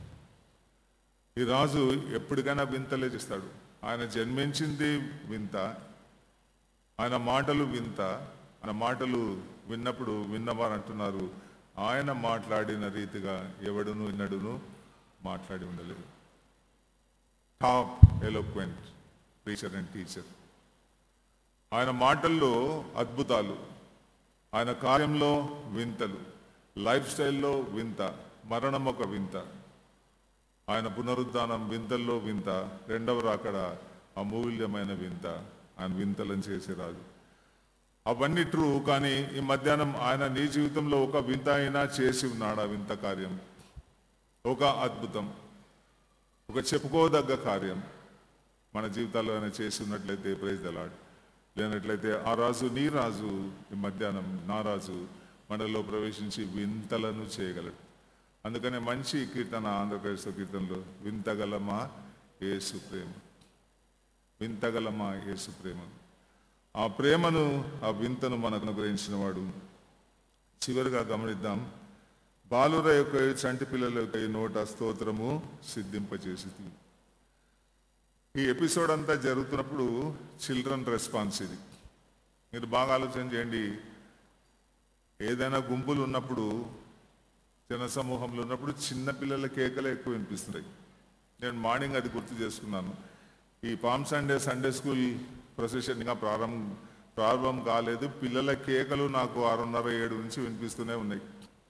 ఈ రాజు ఎప్పటికైనా వింతలే చేస్తాడు. ఆయన జన్మించింది వింత, ఆయన మాటలు వింత. ఆయన మాటలు విన్నప్పుడు విన్నవారు అంటున్నారు, ఆయన మాట్లాడిన రీతిగా ఎవడును విన్నడును మాట్లాడి ఉండలేదు. Top eloquent preacher and teacher. ఆయన మాటల్లో అద్భుతాలు, ఆయన కార్యంలో వింతలు, లైఫ్ స్టైల్లో వింత, మరణం ఒక వింత, ఆయన పునరుద్ధానం వింతల్లో వింత, రెండవ రాకడ అమూల్యమైన వింత. ఆయన వింతలను చేసే రాజు. అవన్నీ ట్రూ, కానీ ఈ మధ్యాహ్నం ఆయన నీ జీవితంలో ఒక వింత అయినా చేసి ఉన్నాడా? వింత కార్యం, ఒక అద్భుతం, ఒక చెప్పుకోదగ్గ కార్యం మన జీవితాల్లో ఆయన చేసి ఉన్నట్లయితే ప్రైజ్ ద లార్డ్. లేనట్లయితే ఆ రాజు, నీ రాజు, ఈ మధ్యాహ్నం నా రాజు మనలో ప్రవేశించి వింతలను చేయగలడు. అందుకనే మంచి కీర్తన ఆంధ్రప్రదేశ్ కీర్తనలో, వింతగలమా యేసు ప్రేమ, వింతగలమా యేసు ప్రేమ. ఆ ప్రేమను, ఆ వింతను మనకు అనుగ్రహించిన వాడు. చివరిగా గమనిద్దాం, బాలుర యొక్క చంటి పిల్లల యొక్క నోట స్తోత్రము సిద్ధింపచేసింది. ఈ ఎపిసోడ్ అంతా జరుగుతున్నప్పుడు చిల్డ్రన్ రెస్పాన్స్ ఇది. మీరు బాగా ఆలోచన చేయండి. ఏదైనా గుంపులు ఉన్నప్పుడు, జనసమూహంలో ఉన్నప్పుడు చిన్న పిల్లల కేకలే ఎక్కువ వినిపిస్తున్నాయి. నేను మార్నింగ్ అది గుర్తు చేసుకున్నాను. ఈ పామ్ సండే స్కూల్ ప్రొసెషన్ ఇంకా ప్రారంభం కాలేదు. పిల్లల కేకలు నాకు 6:30-7 నుంచి వినిపిస్తూనే ఉన్నాయి.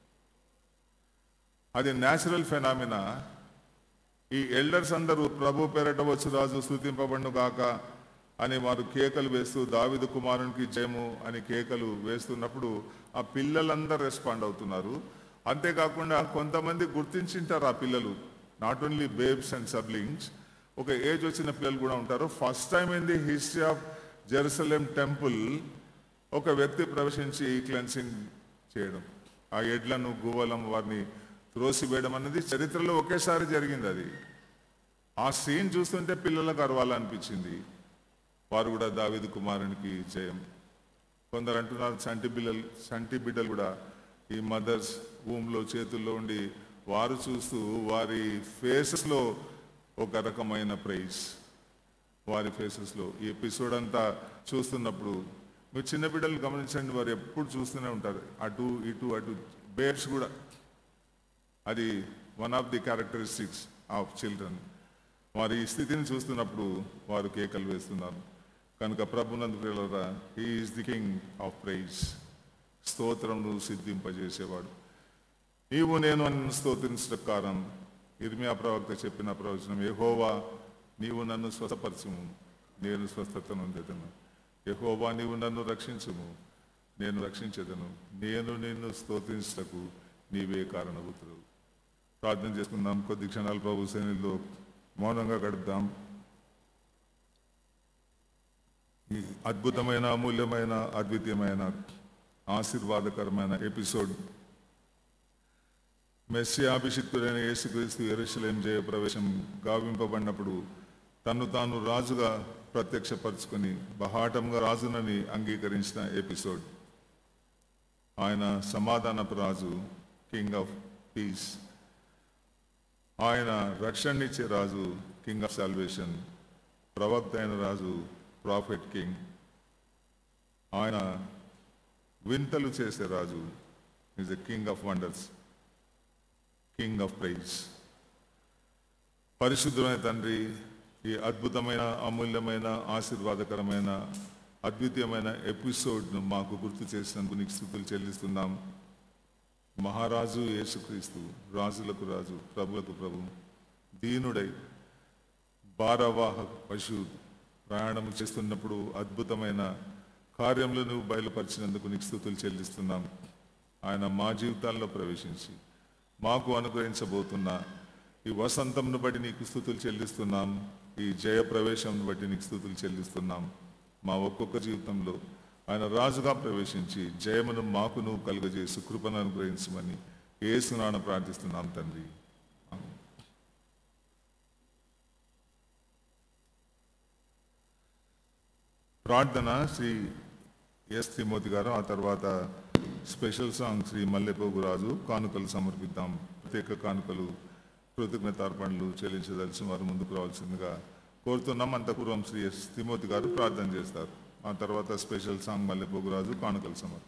అది న్యాచురల్ ఫెనామినా. ఈ ఎల్డర్స్ అందరూ ప్రభు పేరట వచ్చు రాజు స్తుతింపబడును గాక అని వారు కేకలు వేస్తూ దావీదు కుమారునికి జయము అని కేకలు వేస్తున్నప్పుడు ఆ పిల్లలందరూ రెస్పాండ్ అవుతున్నారు. అంతేకాకుండా కొంతమంది గుర్తించింటారు ఆ పిల్లలు, not only babes and siblings, ఒక ఏజ్ వచ్చిన పిల్లలు కూడా ఉంటారు. First time in the history of Jerusalem temple ఒక వ్యక్తి ప్రవేశించి క్లెన్సింగ్ చేయడం, ఆ ఎడ్లను గువ్వలం వారిని త్రోసివేయడం అనేది చరిత్రలో ఒకేసారి జరిగింది. అది ఆ సీన్ చూస్తుంటే పిల్లలకు అరవాలనిపించింది. వారు కూడా దావీదు కుమారునికి జయం. కొందరు అంటున్నారు చంటి బిడ్డలు కూడా ఈ మదర్స్ వూమ్లో చేతుల్లో ఉండి వారు చూస్తూ వారి ఫేసెస్లో ఒక రకమైన ప్రైజ్, వారి ఫేసెస్లో. ఈ ఎపిసోడ్ అంతా చూస్తున్నప్పుడు మీరు చిన్న బిడ్డలు గమనించండి, వారు ఎప్పుడు చూస్తూనే ఉంటారు, అటు ఇటు అటు. బేబ్స్ కూడా అది one of the characteristics of children. వారి ఈ స్థితిని చూస్తున్నప్పుడు వారు కేకలు వేస్తున్నారు. కనుక ప్రభునందు ప్రియులారా, he is the king of praise. స్తోత్రమును సిద్ధింపజేసేవాడు. నీవు నేను నన్ను స్తోత్రించడం కారణం ఇర్మియా ప్రవక్త చెప్పిన ప్రవచనం, యెహోవా నీవు నన్ను స్వస్థపరచుము, నేను స్వస్థత నొందెదను. యెహోవా నీవు నన్ను రక్షించుము, నేను రక్షించెదను. నేను నిన్ను స్తోత్రించుటకు నీవే కారణభూతుడు. ప్రార్థన చేసుకుందాం. కొద్ది క్షణాలు ప్రభు సన్నిధిలో మౌనంగా గడుపుదాం. ఈ అద్భుతమైన, అమూల్యమైన, అద్వితీయమైన, ఆశీర్వాదకరమైన ఎపిసోడ్ మెస్సియా అభిషిక్తుడైన యేసుక్రీస్తు యెరూషలేం జయప్రవేశం గావింపబడినప్పుడు తను తాను రాజుగా ప్రత్యక్షపరుచుకొని బహాటంగా రాజునని అంగీకరించిన ఎపిసోడ్. ఆయన సమాధానపు రాజు, కింగ్ ఆఫ్ పీస్. ఆయన రక్షణనిచ్చే రాజు, కింగ్ ఆఫ్ సాల్వేషన్. ప్రవక్త అయిన రాజు, ప్రాఫెట్ కింగ్. ఆయన వింతలు చేసే రాజు, is a king of wonders, king of praise. పరిశుద్ధమైన తండ్రి, ఈ అద్భుతమైన, అమూల్యమైన, ఆశీర్వాదకరమైన, అద్వితీయమైన ఎపిసోడ్ను మాకు గుర్తు చేసినందుకు నీకు స్తుతులు చెల్లిస్తున్నాం. మహారాజు యేసుక్రీస్తు, రాజులకు రాజు, ప్రభులకు ప్రభు, దీనుడై భారవాహ పశు ప్రయాణం చేస్తున్నప్పుడు అద్భుతమైన కార్యములు నువ్వు బయలుపరిచినందుకు నీకు స్తుతులు చెల్లిస్తున్నాం. ఆయన మా జీవితాల్లో ప్రవేశించి మాకు అనుగ్రహించబోతున్న ఈ వసంతంను బట్టి నీకు స్తుతులు చెల్లిస్తున్నాం. ఈ జయ ప్రవేశంను బట్టి నీకు స్తుతులు చెల్లిస్తున్నాం. మా ఒక్కొక్క జీవితంలో ఆయన రాజుగా ప్రవేశించి జయమును మాకును కలుగజేసి కృపను అనుగ్రహించమని యేసునామమున ప్రార్థిస్తున్నాం తండ్రి. ప్రార్థన శ్రీ ఎస్ తిమోతి గారు, ఆ తర్వాత స్పెషల్ సాంగ్ శ్రీ మల్లెపోగు రాజు. కానుకలు సమర్పిద్దాం. ప్రత్యేక కానుకలు, కృతజ్ఞతార్పణలు చెల్లించదలిసిన వారు ముందుకు రావాల్సిందిగా కోరుతున్నాం. అంతపూర్వం శ్రీ ఎస్ తిమోతి గారు ప్రార్థన చేస్తారు. ఆ తర్వాత స్పెషల్ సాంగ్ మల్లెపోగు రాజు, కానుకలు సమర్పణ.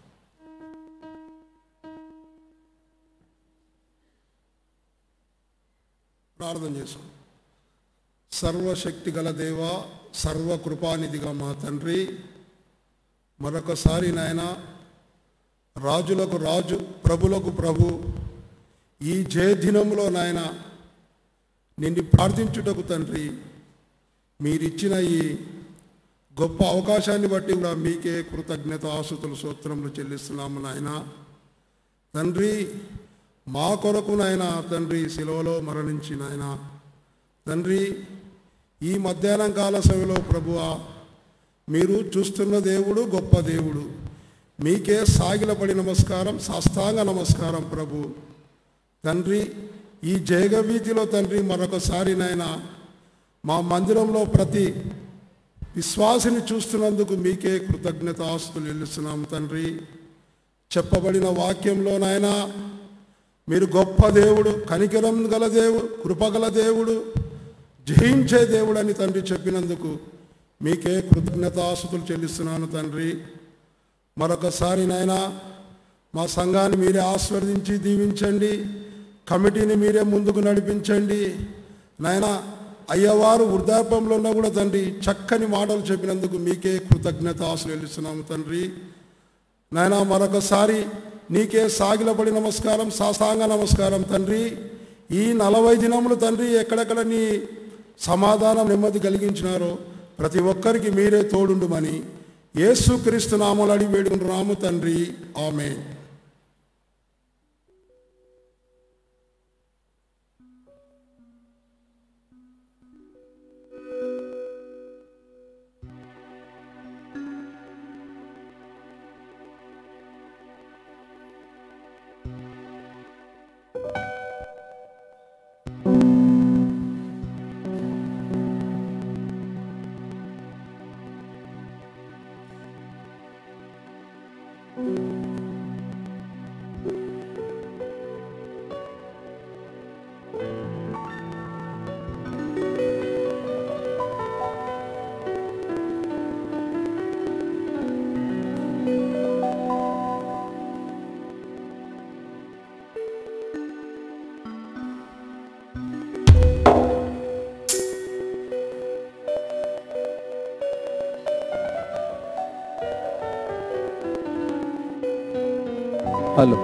ప్రార్థన చేశాం. సర్వశక్తి గల దేవ, సర్వకృపానిధిగా మా తండ్రి, మరొకసారి నాయన రాజులకు రాజు, ప్రభులకు ప్రభు, ఈ జయదినంలో నాయన నిన్ను ప్రార్థించుటకు తండ్రి మీరిచ్చిన ఈ గొప్ప అవకాశాన్ని బట్టి కూడా మీకే కృతజ్ఞత ఆస్తుతులు స్తోత్రములు చెల్లిస్తున్నాము నాయన. తండ్రి మా కొరకు నాయన తండ్రి శిలువలో మరణించిన ఆయన తండ్రి, ఈ మధ్యాహ్నం కాల సమయంలో ప్రభువా మీరు చూస్తున్న దేవుడు గొప్ప దేవుడు. మీకే సాగిలపడి నమస్కారం, సాష్టాంగ నమస్కారం ప్రభు. తండ్రి ఈ జయగవీధిలో తండ్రి మరొకసారి నాయన మా మందిరంలో ప్రతి విశ్వాసిని చూస్తున్నందుకు మీకే కృతజ్ఞతాస్తులు చెల్లిస్తున్నాం తండ్రి. చెప్పబడిన వాక్యంలో నాయన మీరు గొప్ప దేవుడు, కనికరం గల దేవుడు, కృపగల దేవుడు, జయించే దేవుడు అని తండ్రి చెప్పినందుకు మీకే కృతజ్ఞతాస్తులు చెల్లిస్తున్నాను తండ్రి. మరొకసారి నాయన మా సంఘాన్ని మీరే ఆశీర్వదించి దీవించండి, కమిటీని మీరే ముందుకు నడిపించండి నాయన. అయ్యవారు వృద్ధాప్యంలో ఉన్నా కూడా తండ్రి చక్కని మాటలు చెప్పినందుకు మీకే కృతజ్ఞతాస్తులు చెల్లిస్తున్నాము తండ్రి. నాయన మరొకసారి నీకే సాగిలపడి నమస్కారం, సాష్టాంగ నమస్కారం తండ్రి. ఈ 40 దినములు తండ్రి ఎక్కడెక్కడ నీ సమాధానం నెమ్మది కలిగించినారో ప్రతి ఒక్కరికి మీరే తోడుండుమని యేసుక్రీస్తు నామములో అడిగి వేడుకుంటున్నాము తండ్రి. ఆమేన్. హలో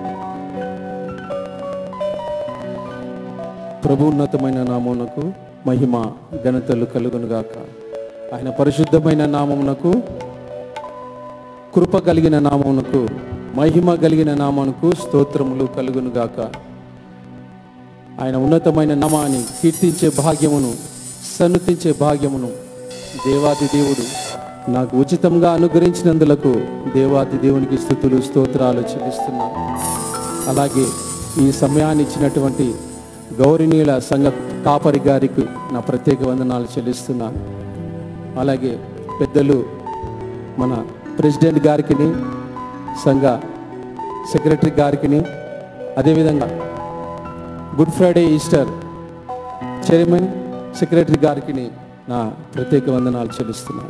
ప్రభు ఉన్నతమైన నామమునకు మహిమ ఘనతలు కలుగునుగాక. ఆయన పరిశుద్ధమైన నామమునకు, కృప కలిగిన నామమునకు, మహిమ కలిగిన నామమునకు స్తోత్రములు కలుగునుగాక. ఆయన ఉన్నతమైన నామాన్ని కీర్తించే భాగ్యమును, సన్నుతించే భాగ్యమును దేవాది దేవుడు నాకు ఉచితంగా అనుగ్రహించినందులకు దేవాది దేవునికి స్తుతులు స్తోత్రాలు చెల్లిస్తున్నాను. అలాగే ఈ సమయాన్ని ఇచ్చినటువంటి గౌరవనీయుల సంఘ కాపరి గారికి నా ప్రత్యేక వందనాలు చెల్లిస్తున్నాను. అలాగే పెద్దలు మన ప్రెసిడెంట్ గారికి, సంఘ సెక్రటరీ గారికి, అదేవిధంగా good Friday Easter chairman secretary గారికి నా ప్రత్యేక వందనాలు చెల్లిస్తున్నాను.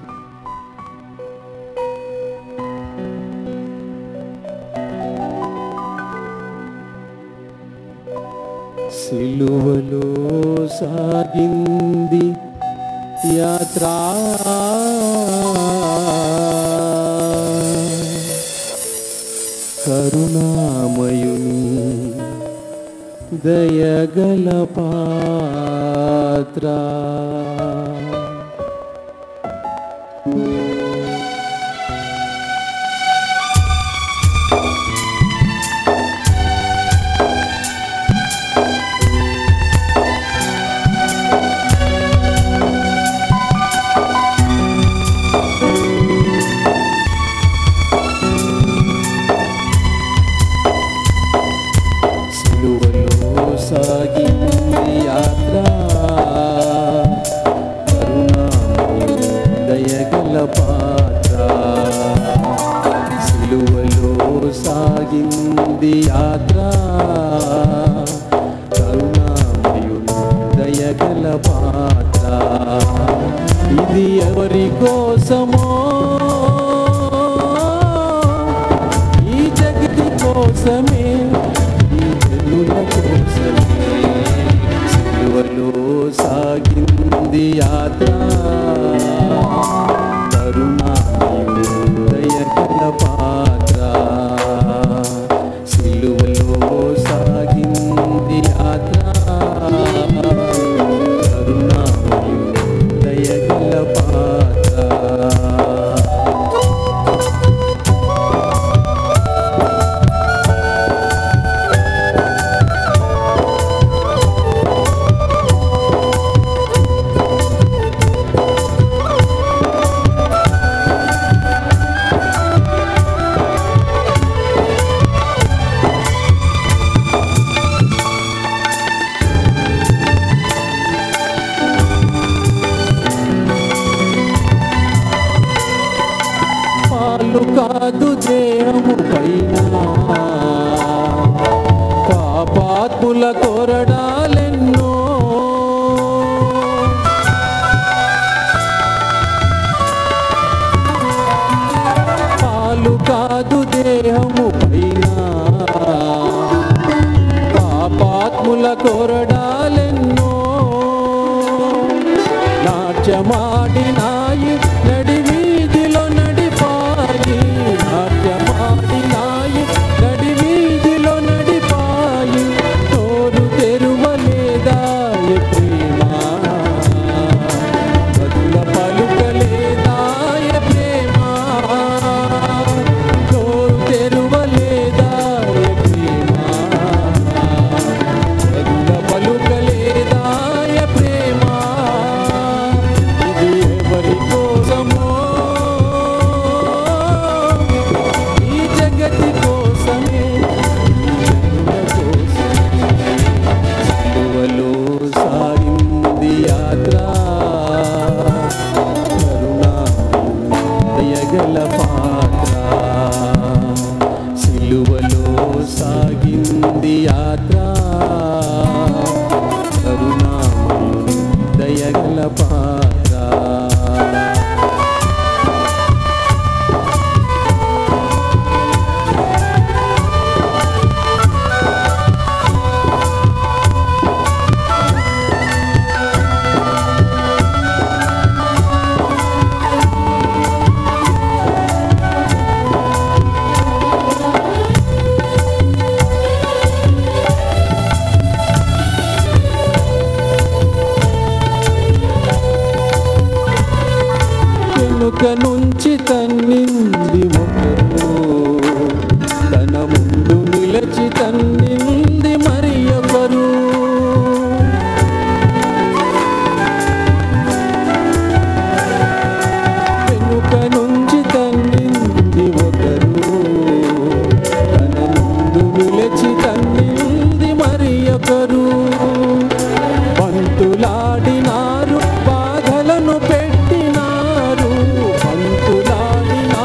సిలువలో సాగింది యాత్ర, కరుణామయుని దయగల పాత్ర, ఇది ఎవరి కోసమో, ఈ జగతి కోసమే, ఈ జనుల కోసమే సిలువలో సాగింది యాత్ర, కరుణామయుని దయగల పాత్ర, సిలువలో సాగింది యాత్ర, పాలు కాదు దేహము పైన పాపాత్ముల కొరడాలెన్నో పాలు కాదు దేహము పైన పాపాత్ముల కొరడాలెన్నో నాట్యమాడినాయి నడి వీధిలో నడిపాయి నాట్యమాడినాయి నడి వీధిలో నడిపాయి తోరు తెరువలేదాయ ప్రేమ బదుల పలుకలేదాయ ప్రేమ తోరు తెరువలేదాయ ప్రేమ బదుల పలుకలేదాయ ప్రేమ ఇది ఎవరి కోసమో ఈ జగతి కోసమే సిలువలో సాగింది యాత్ర కరుణా దయగల పాత్ర సిలువలో సాగింది యాత్ర కరుణా దయగల పాత్ర వెనుక నుంచి తన్నింది ఒకరు తన ముందు నిలచి తన్నింది మరి ఒకరు వెనుక నుంచి తన్నింది ఒకరు తన ముందు నిలచి తన్నింది మరి ఒకరు పంతులాడినారు బాధలను పెట్టినారు పంతులాడినారు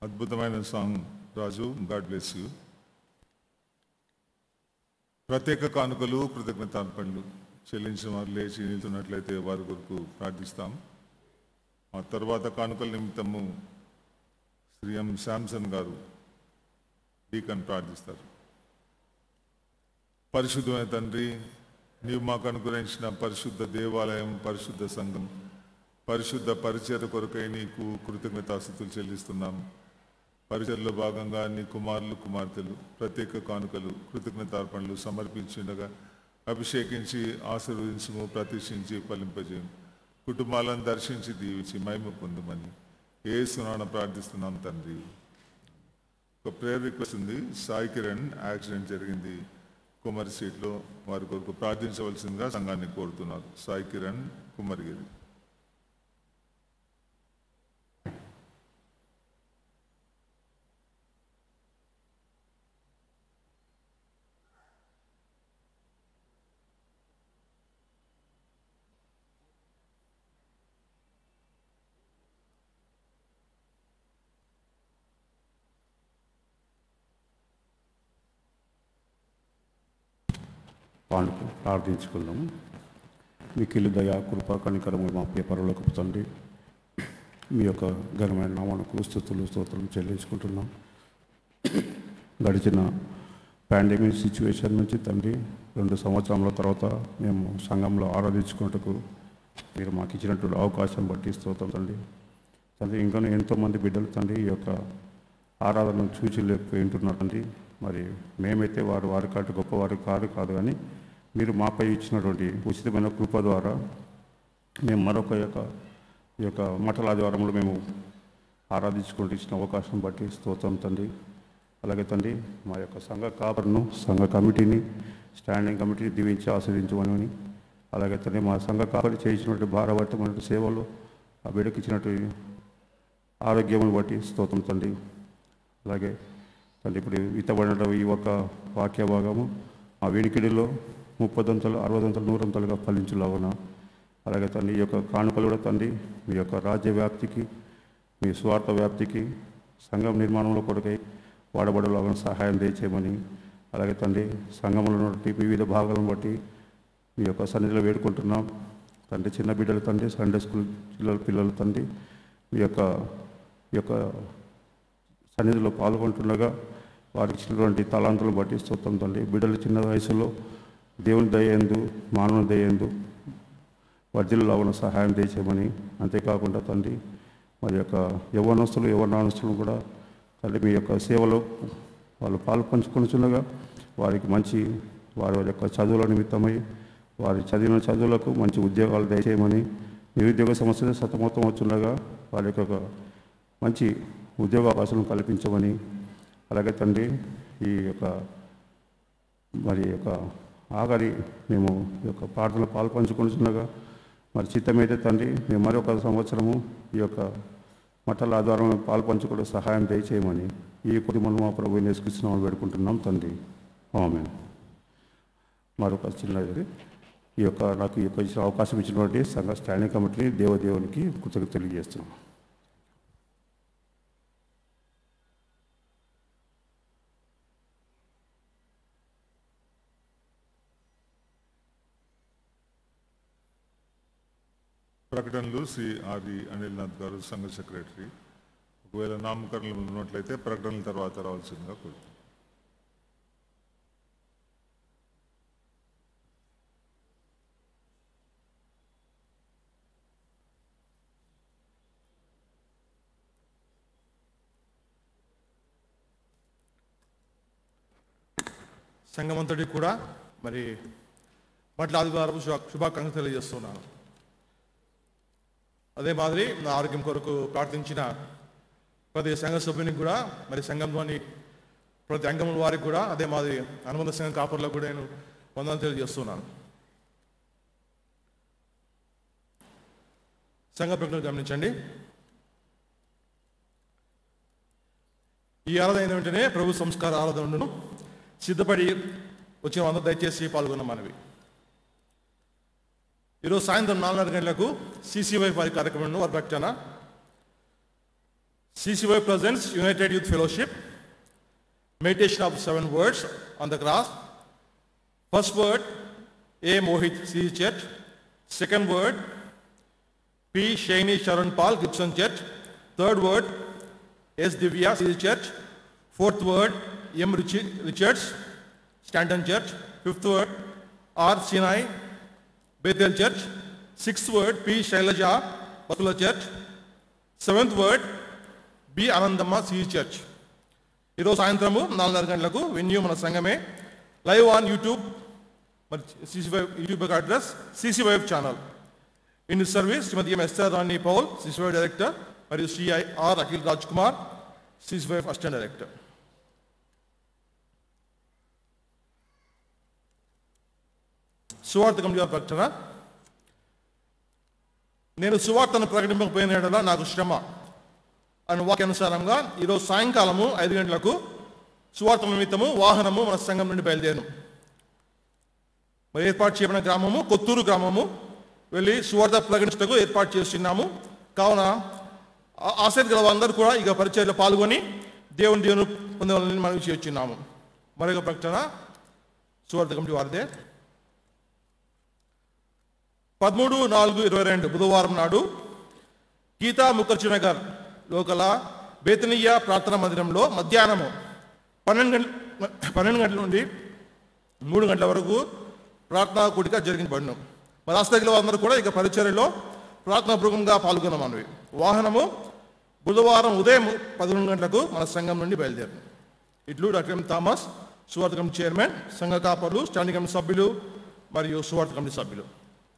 అద్భుతమైన song Raju, God bless you. ప్రత్యేక కానుకలు, కృతజ్ఞతార్పణలు చెల్లించిన వారు లేచి నిలుతున్నట్లయితే వారి కొరకు ప్రార్థిస్తాం. ఆ తర్వాత కానుకల నిమిత్తము శ్రీ ఎం శాంసన్ గారు డీకన్ ప్రార్థిస్తారు. పరిశుద్ధమైన తండ్రి, నీవు మాకు అనుగ్రహించిన పరిశుద్ధ దేవాలయం, పరిశుద్ధ సంఘం, పరిశుద్ధ పరిచర్య కొరకై నీకు కృతజ్ఞతాస్తుతులు చెల్లిస్తున్నాం. పరిచర్యలో భాగంగా నీ కుమారులు, కుమార్తెలు ప్రత్యేక కానుకలు, కృతజ్ఞతార్పణలు సమర్పించుండగా అభిషేకించి ఆశీర్వదించము, ప్రతిష్ఠించి ఫలింపజేయం. కుటుంబాలను దర్శించి దీవించి మహిమ పొందమని యేసు నామమున ప్రార్థిస్తున్నాం తండ్రి. ఒక ప్రేయర్ రిక్వెస్ట్ ఉంది. సాయి కిరణ్ యాక్సిడెంట్ జరిగింది కుమరి సీట్లో, వారి కొరకు ప్రార్థించవలసిందిగా సంఘాన్ని కోరుతున్నారు. సాయి కిరణ్, కుమరిగిరి. ప్రార్థించుకుందాము. మిక్కిలి దయా, కృపా, కనికరము మా ప్రియ పరలోకపు తండ్రి, మీ యొక్క ఘనమైన నామమునకు స్తుతులు, స్తోత్రం చెల్లించుకుంటున్నాం. గడిచిన పాండమిక్ సిచ్యువేషన్ నుంచి తండ్రి 2 సంవత్సరాల తర్వాత మేము సంఘంలో ఆరాధించుకున్నట్టుకు మీరు మాకు ఇచ్చినటువంటి అవకాశం బట్టి స్తోత్రం తండ్రి. తండ్రి ఇంకా ఎంతోమంది బిడ్డలు తండ్రి ఈ యొక్క ఆరాధనను చూచలేకపోయి ఉంటున్నారు తండ్రి. మరి మేమైతే వారి కంటే గొప్పవారు కాదు కానీ మీరు మాపై ఇచ్చినటువంటి ఉచితమైన కృప ద్వారా మేము మరొక ఈ యొక్క మఠల ఆదివారంలో మేము ఆరాధించుకుంటూ ఇచ్చిన అవకాశం బట్టి స్తోత్రం తండ్రి. అలాగే తండ్రి మా యొక్క సంఘ కాపరును, సంఘ కమిటీని, స్టాండింగ్ కమిటీని దీవించి ఆశీర్వదించమని, అలాగే తండ్రి మా సంఘ కాపరి చేయించినటువంటి భారభరితమైన సేవలు, ఆ బిడ్డకి ఇచ్చినటువంటి ఆరోగ్యమును బట్టి స్తోత్రం తండ్రి. అలాగే తండ్రి ఇప్పుడు ఇతబడిన ఈ ఒక వాక్య భాగము ఆ వినికిడిలో 30 60 100 ఫలించులాగున, అలాగే తండ్రి ఈ యొక్క కానుకలు కూడా తండ్రి మీ యొక్క రాజ్య వ్యాప్తికి, మీ స్వార్థ వ్యాప్తికి, సంఘం నిర్మాణంలో కొరకై వాడబడేలాగా సహాయం చేయమని, అలాగే తండ్రి సంఘంలో ఉన్నటువంటి వివిధ భాగాలను బట్టి మీ యొక్క సన్నిధిలో వేడుకుంటున్నాం తండ్రి. చిన్న బిడ్డలు తండ్రి, సండే స్కూల్ పిల్లలు తండ్రి మీ యొక్క సన్నిధిలో పాల్గొంటుండగా వారికి ఇచ్చినటువంటి తలాంతులను బట్టి స్తోత్రం తండ్రి. బిడ్డలు చిన్న వయసులో దేవుని దయందు, మానవుని దయందు వర్ధిల్లాగున సహాయం చేయమని, అంతేకాకుండా తండ్రి మరి యొక్క యవ్వనస్తులను కూడా తండ్రి మీ యొక్క సేవలో వాళ్ళు పాలు పంచుకొనిచుండగా వారికి మంచి వారి యొక్క చదువుల నిమిత్తమై వారి చదివిన చదువులకు మంచి ఉద్యోగాలు దయచేయమని, నిరుద్యోగ సమస్యలు సతమతం వచ్చుండగా వారి యొక్క మంచి ఉద్యోగ అవకాశం కల్పించమని, అలాగే తండ్రి ఈ యొక్క ఆఖరి మేము ఈ యొక్క ప్రార్థనలో పాల్పంచుకుంటున్నగా మరి చిత్తమైతే తండ్రి మేము మరొక సంవత్సరము ఈ యొక్క మఠల ఆధారంలో పాల్పంచుకోవడం సహాయం దయచేయమని ఈ కుటుంబంలో మా ప్రభు యేసుక్రీస్తునామములో వేడుకుంటున్నాం తండ్రి. ఆమేన్. మరొక చిన్నది నాకు ఈ యొక్క అవకాశం ఇచ్చినటువంటి సంఘ స్టాండింగ్ కమిటీని దేవునికి కృతజ్ఞతలు తెలియజేస్తున్నాం. ప్రకటనలు శ్రీ ఆర్వి అనిల్నాథ్ గారు, సంఘ సెక్రటరీ. ఒకవేళ నామకరణలు ఉన్నట్లయితే ప్రకటనల తర్వాత రావాల్సిందిగా కోరుతున్నాను. సంఘమంతటి కూడా మరి మట్ల ఆదివారం శుభాకాంక్షలు తెలియజేస్తున్నాను. అదే మాదిరి నా ఆరోగ్యం కొరకు ప్రార్థించిన ప్రతి సంఘ సభ్యునికి కూడా, మరి సంఘంలోని ప్రతి అంగముల వారికి కూడా, అదే మాదిరి అనుబంధ సంఘం కాపర్లకు కూడా నేను వందనాలు తెలియజేస్తున్నాను. సంఘ ప్రకటన గమనించండి. ఈ ఆరాధన అయిన వెంటనే ప్రభు సంస్కార ఆరాధనను సిద్ధపడి వచ్చిన అందరూ దయచేసి పాల్గొన్న మనవి. ఈరోజు సాయంత్రం 4:30 గంటలకు CCY వారి కార్యక్రమంలో వారి ప్రకటన CCY presents United Youth Fellowship, meditation of 7 words on the cross. First word, A. Mohit, CC Church. Second word, P. Shaini Sharon Paul, Gibson Church. Third word, S. Divya, CC Church. Fourth word, M. Richards, Stanton Church. Fifth word, R. Sinai, Bethel Church. Sixth word, P. Shailaja, Basula Church. Seventh word, B. Anandamma, CC Church. ఈరోజు సాయంత్రము 4:30 గంటలకు venue మన సంఘమే live on YouTube మరి CC5 YouTube address CC5 channel. In service Shrimati M SR Rani Paul CC5 director మరియు Shri R Akhil Raj Kumar CC5 assistant director. సువార్త committee ప్రకటన. నేను సువార్తను ప్రకటింపకపోయిన యెడల నాకు శ్రమ అని వాక్యానుసారంగా ఈరోజు సాయంకాలము 5 గంటలకు సువార్త నిమిత్తము వాహనము మన సంఘం నుండి బయలుదేరు మరి ఏర్పాటు చేయబడిన గ్రామము కొత్తూరు గ్రామము వెళ్ళి సువార్త ప్రకటించటకు ఏర్పాటు చేస్తున్నాము. కావున ఆసక్తి గల అందరూ కూడా ఇక పరిచర్యలో పాల్గొని దేవుని పొందవాలని మనం చేస్తున్నాము. మరొక ప్రకటన సువార్త కమిటీ వారిదే. 13/4/22 బుధవారం నాడు గీతా ముఖర్జీ నగర్ లోకల బేతనీయ ప్రార్థనా మందిరంలో మధ్యాహ్నము 12 గంటల నుండి 3 గంటల వరకు ప్రార్థనా కూడిక జరిగించబడిన మరి ఆసక్తిలో అందరూ కూడా ఇక పరిచర్యలో ప్రార్థనా పూర్వకంగా పాల్గొనమన్నవి. వాహనము బుధవారం ఉదయం 11 గంటలకు మన సంఘం నుండి బయలుదేరు. ఇట్లు డాక్టర్ ఎం థామస్, సువార్త కమిటీ చైర్మన్, సంఘ కాపర్లు, స్టాండింగ్ కమిటీ సభ్యులు మరియు సువార్త కమిటీ సభ్యులు.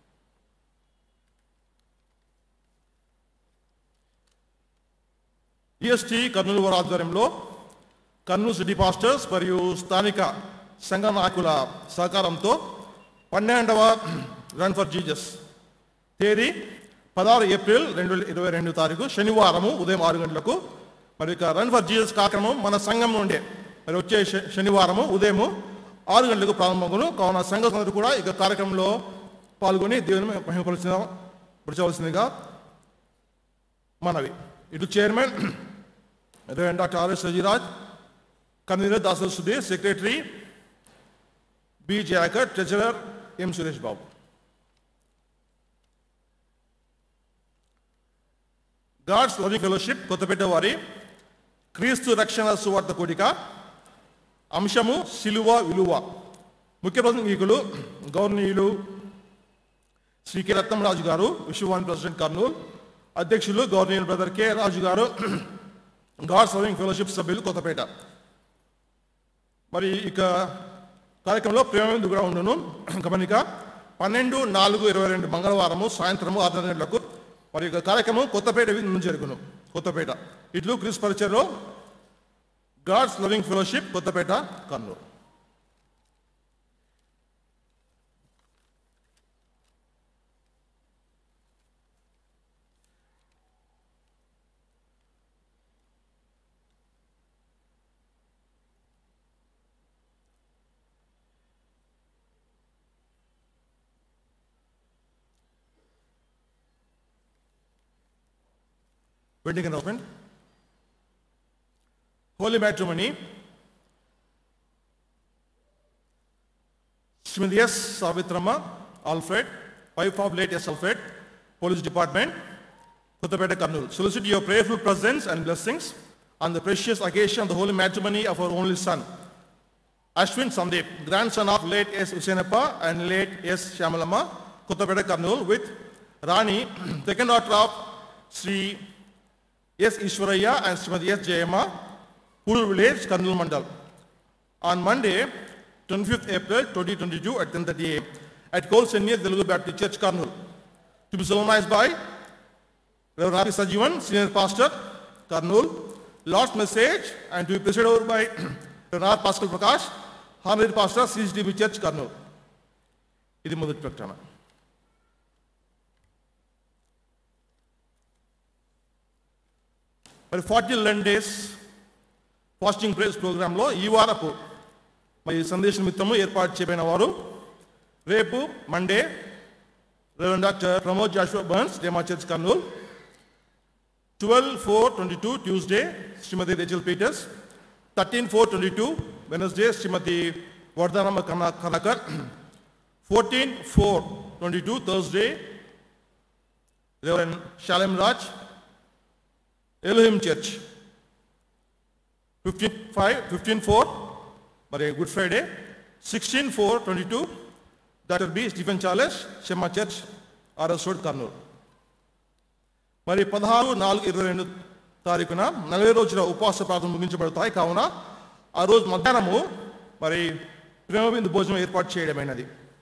EST కర్నూలు వారి ఆధ్వర్యంలో కర్నూలు సిటీ పాస్టర్స్ మరియు స్థానిక సంఘ నాయకుల సహకారంతో 12వ రన్ ఫర్ జీసస్ తేదీ 16 ఏప్రిల్ 2022 తారీఖు శనివారము ఉదయం 6 గంటలకు మరి ఇక రన్ ఫర్ జీసస్ కార్యక్రమం మన సంఘం నుండే మరి వచ్చే శనివారము ఉదయం 6 గంటలకు ప్రారంభమగును. కావున సంఘ సభ్యులు కూడా ఇక కార్యక్రమంలో పాల్గొని దేవుని మహిమపరచవలసిందిగా మనవి. ఇటు chairman reverend doctor RS Rajiraj, convener Dasari Sudhir, secretary B Jayakar, treasurer M Suresh Babu. God's loving fellowship Kothapeta వారి క్రీస్తు రక్షణ సువార్త కూడిక అంశము సిలువ విలువ. ముఖ్య ప్రసంగికులు గౌరవనీయులు శ్రీ కె రత్నరాజు గారు, విశ్వవాణి ప్రెసిడెంట్ కర్నూలు. అధ్యక్షులు గవర్నర్ బ్రదర్ కె రాజు గారు, గాడ్స్ లవింగ్ ఫెలోషిప్ సభ్యులు కొత్తపేట. మరి ఇక కార్యక్రమంలో ప్రేమ కూడా ఉండును. గమనిక 12/4/22 మంగళవారము సాయంత్రము 6 గంటలకు మరి ఇక కార్యక్రమం కొత్తపేట నుంచి జరుగును. కొత్తపేట ఇట్లు క్రీస్తు పరిచర్లో God's loving fellowship Kothapeta Kurnool. Wedding announcement. Holy matrimony. Srimati S. Savitrama Alfred, wife of late S. Alfred, Police Department, Kottapeta, Karnool. Solicit your prayerful presence and blessings on the precious occasion of the holy matrimony of our only son, Ashwin Sandeep, grandson of late S. Usenappa and late S. Shyamalama, Kottapeta, Karnool, with Rani, second daughter of Sri S. Ishwaraya and Srimati S. Jayama, Puru Village, Karnool Mandal. On Monday, 25th April 2022 at 10:30 a.m. at Cole Senior Telugu Baptist Church, Karnool. To be solemnized by Rev. Ravi Sajivan, Senior Pastor, Karnool. Last message and to be presided over by Rev. R. Pascal Prakash, Honorary Pastor, CCTV Church, Karnool. ఇది మొదటి ప్రకటన. మరి 40 days fasting prayers ప్రోగ్రాంలో ఈ వారపు మరి సందేశ నిమిత్తము ఏర్పాటు చేయబడిన వారు రేపు Monday reverend doctor Pramod Joshua Barnes, డేమా church, Kurnool. 12/4/22 Tuesday, Srimati Rachel Peters. 13/4/22 Wednesday, Srimati Vardhanama Kanakar. 14/4/22 Thursday, Reverend Shalem Raj, Elohim Church. 15/4 Good Friday. 16/4/22 Dr. B. Stephen Charles, Shema Church, RS Road, Karnool. మరి 16/4/22 తారీఖున 40 రోజుల ఉపవాస ప్రార్థన ముగించబడతాయి. కావున ఆ రోజు మధ్యాహ్నము మరి ప్రేమ విందు భోజనం ఏర్పాటు చేయడమైనది.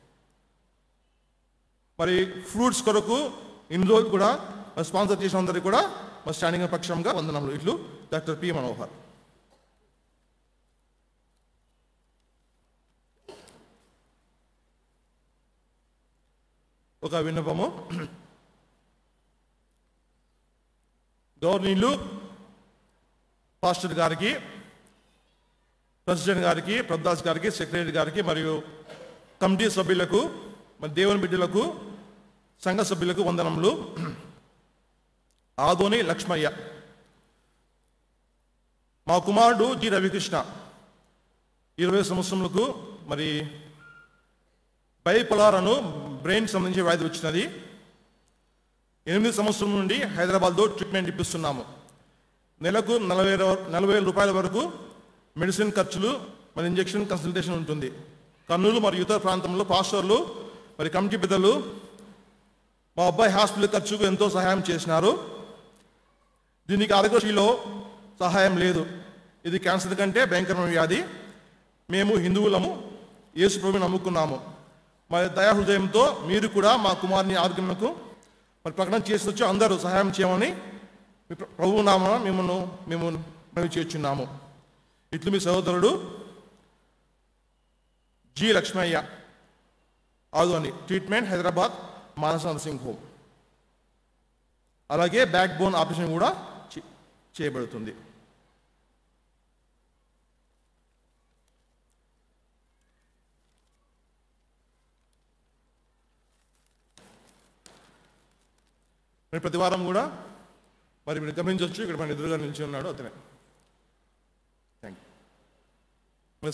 మరి ఫ్రూట్స్ కొరకు ఇన్ని రోజులు కూడా స్పాన్సర్ చేసిన అందరికీ కూడా మా స్టాండింగ్ పక్షంగా వందనములు. ఇట్లు డాక్టర్ పి మనోహర్. ఒక విన్నపము. గవర్నీలు పాస్టర్ గారికి, ప్రెసిడెంట్ గారికి, ప్రభుదాస్ గారికి, సెక్రటరీ గారికి మరియు కమిటీ సభ్యులకు, మరి దేవుని బిడ్డలకు, సంఘ సభ్యులకు వందనములు. ఆదోని లక్ష్మయ్య. మా కుమారుడు జి రవికృష్ణ 20 సంవత్సరములకు మరి బైపోలార్ అను బ్రెయిన్ సంబంధించి వ్యాధి వచ్చినది. 8 సంవత్సరం నుండి హైదరాబాద్లో ట్రీట్మెంట్ ఇప్పిస్తున్నాము. నెలకు 40,000 రూపాయల వరకు మెడిసిన్ ఖర్చులు, మరి ఇంజెక్షన్ కన్సల్టేషన్ ఉంటుంది. కర్నూలు మరియు ఇతర ప్రాంతంలో పాస్టర్లు మరి కమిటీ పెద్దలు మా అబ్బాయి హాస్పిటల్ ఖర్చుకు ఎంతో సహాయం చేసినారు. దీనికి ఆరోగ్యశ్రీలో సహాయం లేదు. ఇది క్యాన్సర్ కంటే భయంకరమైన వ్యాధి. మేము హిందువులము, యేసు ప్రభువుని నమ్ముకున్నాము. మరి దయాహృదయంతో మీరు కూడా మా కుమారుని ఆరోగ్యములకు మరి ప్రకటన చేసి వచ్చి అందరూ సహాయం చేయమని ప్రభువు నామమున మేము మనవి చేస్తున్నాము. ఇట్లు మీ సహోదరుడు G Lakshmayya, Adoni. Treatment Hyderabad Manasa nursing home. అలాగే బ్యాక్ బోన్ ఆపరేషన్ కూడా చేయబడుతుంది. మరి ప్రతి వారం కూడా మరి మీరు గమనించవచ్చు, ఇక్కడ మన ఎదురుగా నిలిచి ఉన్నాడు అతనే. Thank you.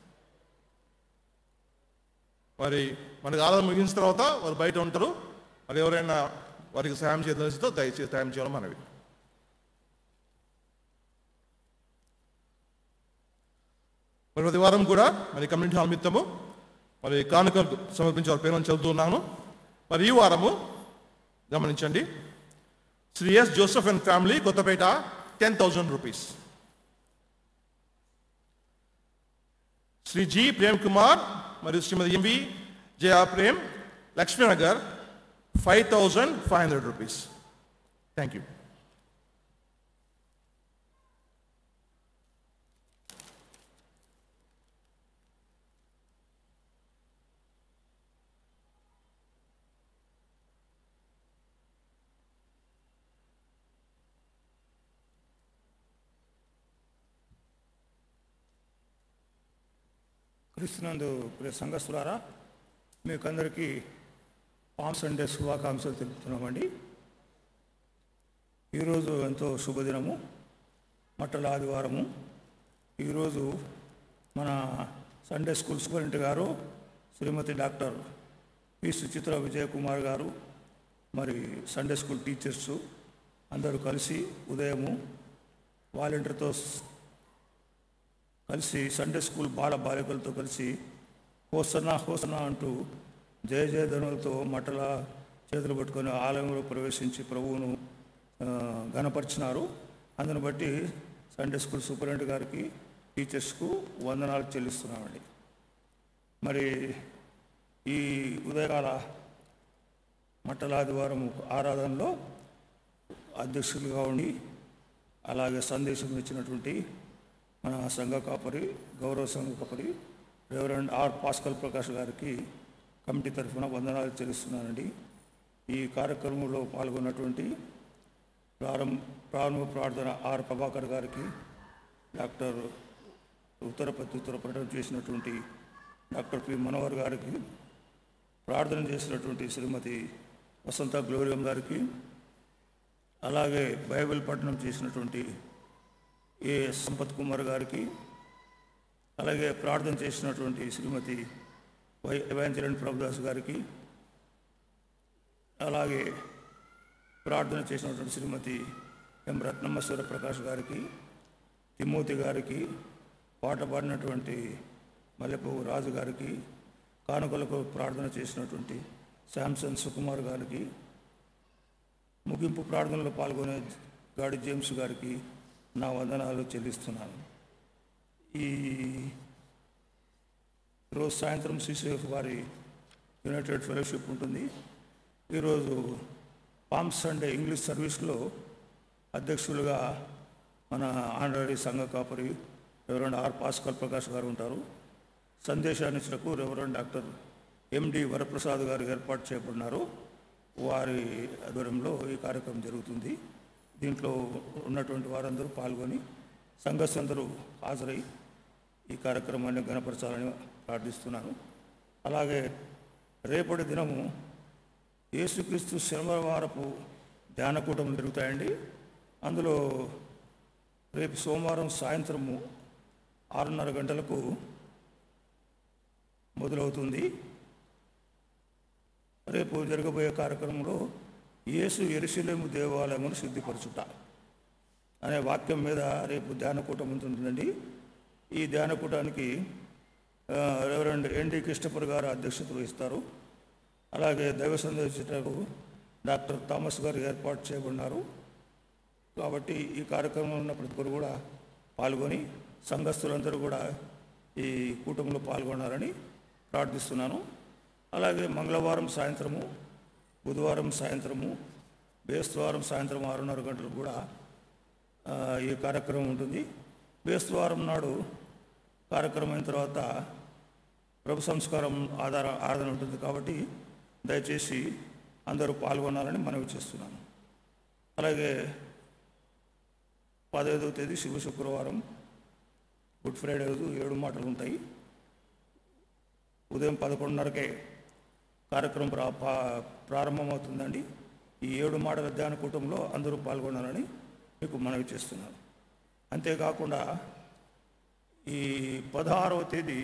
మరి మనకి ఆరాధన ముగించిన తర్వాత వారు బయట ఉంటారు. మరి ఎవరైనా వారికి సాయం చేయదలిస్తే దయచేసి సాయం చేయాలి మనవి. మరి ప్రతి వారం కూడా మరి కమ్యూనిటీ హాల్ నిమిత్తము మరి కానుకలు సమర్పించే వారి పేర్లను చదువుతున్నాను. మరి ఈ వారము గమనించండి. Shri S Joseph and family, Kothapeta, 10,000 rupees. Shri G Prem Kumar మరియు Shrimati MV Jaya Prem, Lakshminagar, 5,500 rupees. Thank you. క్రీస్తునందు ప్రియ సంఘస్థులారా, మీకు అందరికీ పామ్ సండే శుభాకాంక్షలు తెలుపుతున్నామండి. ఈరోజు ఎంతో శుభదినము, మట్టల ఆదివారము. ఈరోజు మన సండే స్కూల్ సూపరింటెండెంట్ గారు శ్రీమతి డాక్టర్ పి సుచిత్ర విజయకుమార్ గారు, మరి సండే స్కూల్ టీచర్సు అందరూ కలిసి ఉదయము వాలంటీర్తో కలిసి సండే స్కూల్ బాలికలతో కలిసి హోసన్నా హోసన్నా అంటూ జయ జయధనులతో మట్టల చేతులు పట్టుకొని ఆలయంలో ప్రవేశించి ప్రభువును ఘనపరిచినారు. అందును బట్టి సండే స్కూల్ సూపరింటెండెంట్ గారికి, టీచర్స్కు వందనాలు చెల్లిస్తున్నామండి. మరి ఈ ఉదయకాల మట్టల ఆదివారం ఆరాధనలో అధ్యక్షులుగా ఉండి అలాగే సందేశం ఇచ్చినటువంటి మన సంఘ కాపరి, గౌరవ సంఘ కాపరి రెవరెండ్ ఆర్ పాస్కల్ ప్రకాష్ గారికి కమిటీ తరఫున వందనాలు చెల్లిస్తున్నానండి. ఈ కార్యక్రమంలో పాల్గొన్నటువంటి ప్రారంభ ప్రార్థన ఆర్ ప్రభాకర్ గారికి, డాక్టర్ ఉత్తర చేసినటువంటి డాక్టర్ పి మనోహర్ గారికి, ప్రార్థన చేసినటువంటి శ్రీమతి వసంత గ్లోరియం గారికి, అలాగే బైబిల్ పఠనం చేసినటువంటి ఏ సంపత్ కుమార్ గారికి, అలాగే ప్రార్థన చేసినటువంటి శ్రీమతి వై ఎవాంజలిన్ ప్రభుదాస్ గారికి, అలాగే ప్రార్థన చేసినటువంటి శ్రీమతి ఎం రత్నమ్మ సూర్యప్రకాష్ గారికి, తిమోతి గారికి, పాట పాడినటువంటి మల్లెపువ్వు రాజు గారికి, కానుకలకు ప్రార్థన చేసినటువంటి శాంసన్ సుకుమార్ గారికి, ముగింపు ప్రార్థనలో పాల్గొనే గాడి జేమ్స్ గారికి నా వందనాలు చెల్లిస్తున్నాను. ఈ రోజు సాయంత్రం సిసిఎఫ్ వారి యునైటెడ్ ఫెలోషిప్ ఉంటుంది. ఈరోజు పామ్ సండే ఇంగ్లీష్ సర్వీస్లో అధ్యక్షులుగా మన ఆనరీ సంఘ కాపరి రెవరెండ్ ఆర్ పాస్కల్ ప్రకాష్ గారు ఉంటారు. సందేశాన్నిచ్చుటకు రెవరెండ్ డాక్టర్ ఎండి వరప్రసాద్ గారు ఏర్పాటు చేయబడినారు. వారి ఆధ్వర్యంలో ఈ కార్యక్రమం జరుగుతుంది. దీంట్లో ఉన్నటువంటి వారందరూ పాల్గొని సంఘస్థులందరూ హాజరై ఈ కార్యక్రమాన్ని ఘనపరచాలని ప్రార్థిస్తున్నాను. అలాగే రేపటి దినము యేసుక్రీస్తు శనివారపు ధ్యానకూటం జరుగుతాయండి. అందులో రేపు సోమవారం సాయంత్రము 6:30 గంటలకు మొదలవుతుంది. రేపు జరగబోయే కార్యక్రమంలో యేసు యెరూషలేము దేవాలయమును శుద్ధిపరచుట అనే వాక్యం మీద రేపు ధ్యానకూటం ఉంటుందండి. ఈ ధ్యానకూటానికి రెవరెండ్ ఎన్డి కృష్ణపర్ గారు అధ్యక్షత వహిస్తారు. అలాగే దైవ సందేశకు డాక్టర్ థామస్ గారు ఏర్పాటు చేయబడినారు. కాబట్టి ఈ కార్యక్రమంలో ఉన్న ప్రతి ఒక్కరు కూడా పాల్గొని సంఘస్థులందరూ కూడా ఈ కూటమిలో పాల్గొనాలని ప్రార్థిస్తున్నాను. అలాగే మంగళవారం సాయంత్రము, బుధవారం సాయంత్రము, బేస్తవారం సాయంత్రం 6:30 గంటలకు కూడా ఈ కార్యక్రమం ఉంటుంది. బేస్తవారం నాడు కార్యక్రమం అయిన తర్వాత ప్రభు సంస్కారం ఆరాధన ఉంటుంది. కాబట్టి దయచేసి అందరూ పాల్గొనాలని మనవి చేస్తున్నాను. అలాగే 15వ తేదీ శుభ శుక్రవారం గుడ్ ఫ్రైడే రోజు 7 మాటలు ఉంటాయి. ఉదయం 11:30కే కార్యక్రమం ప్రారంభమవుతుందండి. ఈ 7 మాటల ధ్యాన కూటంలో అందరూ పాల్గొనాలని మీకు మనవి చేస్తున్నాను. అంతేకాకుండా ఈ 16వ తేదీ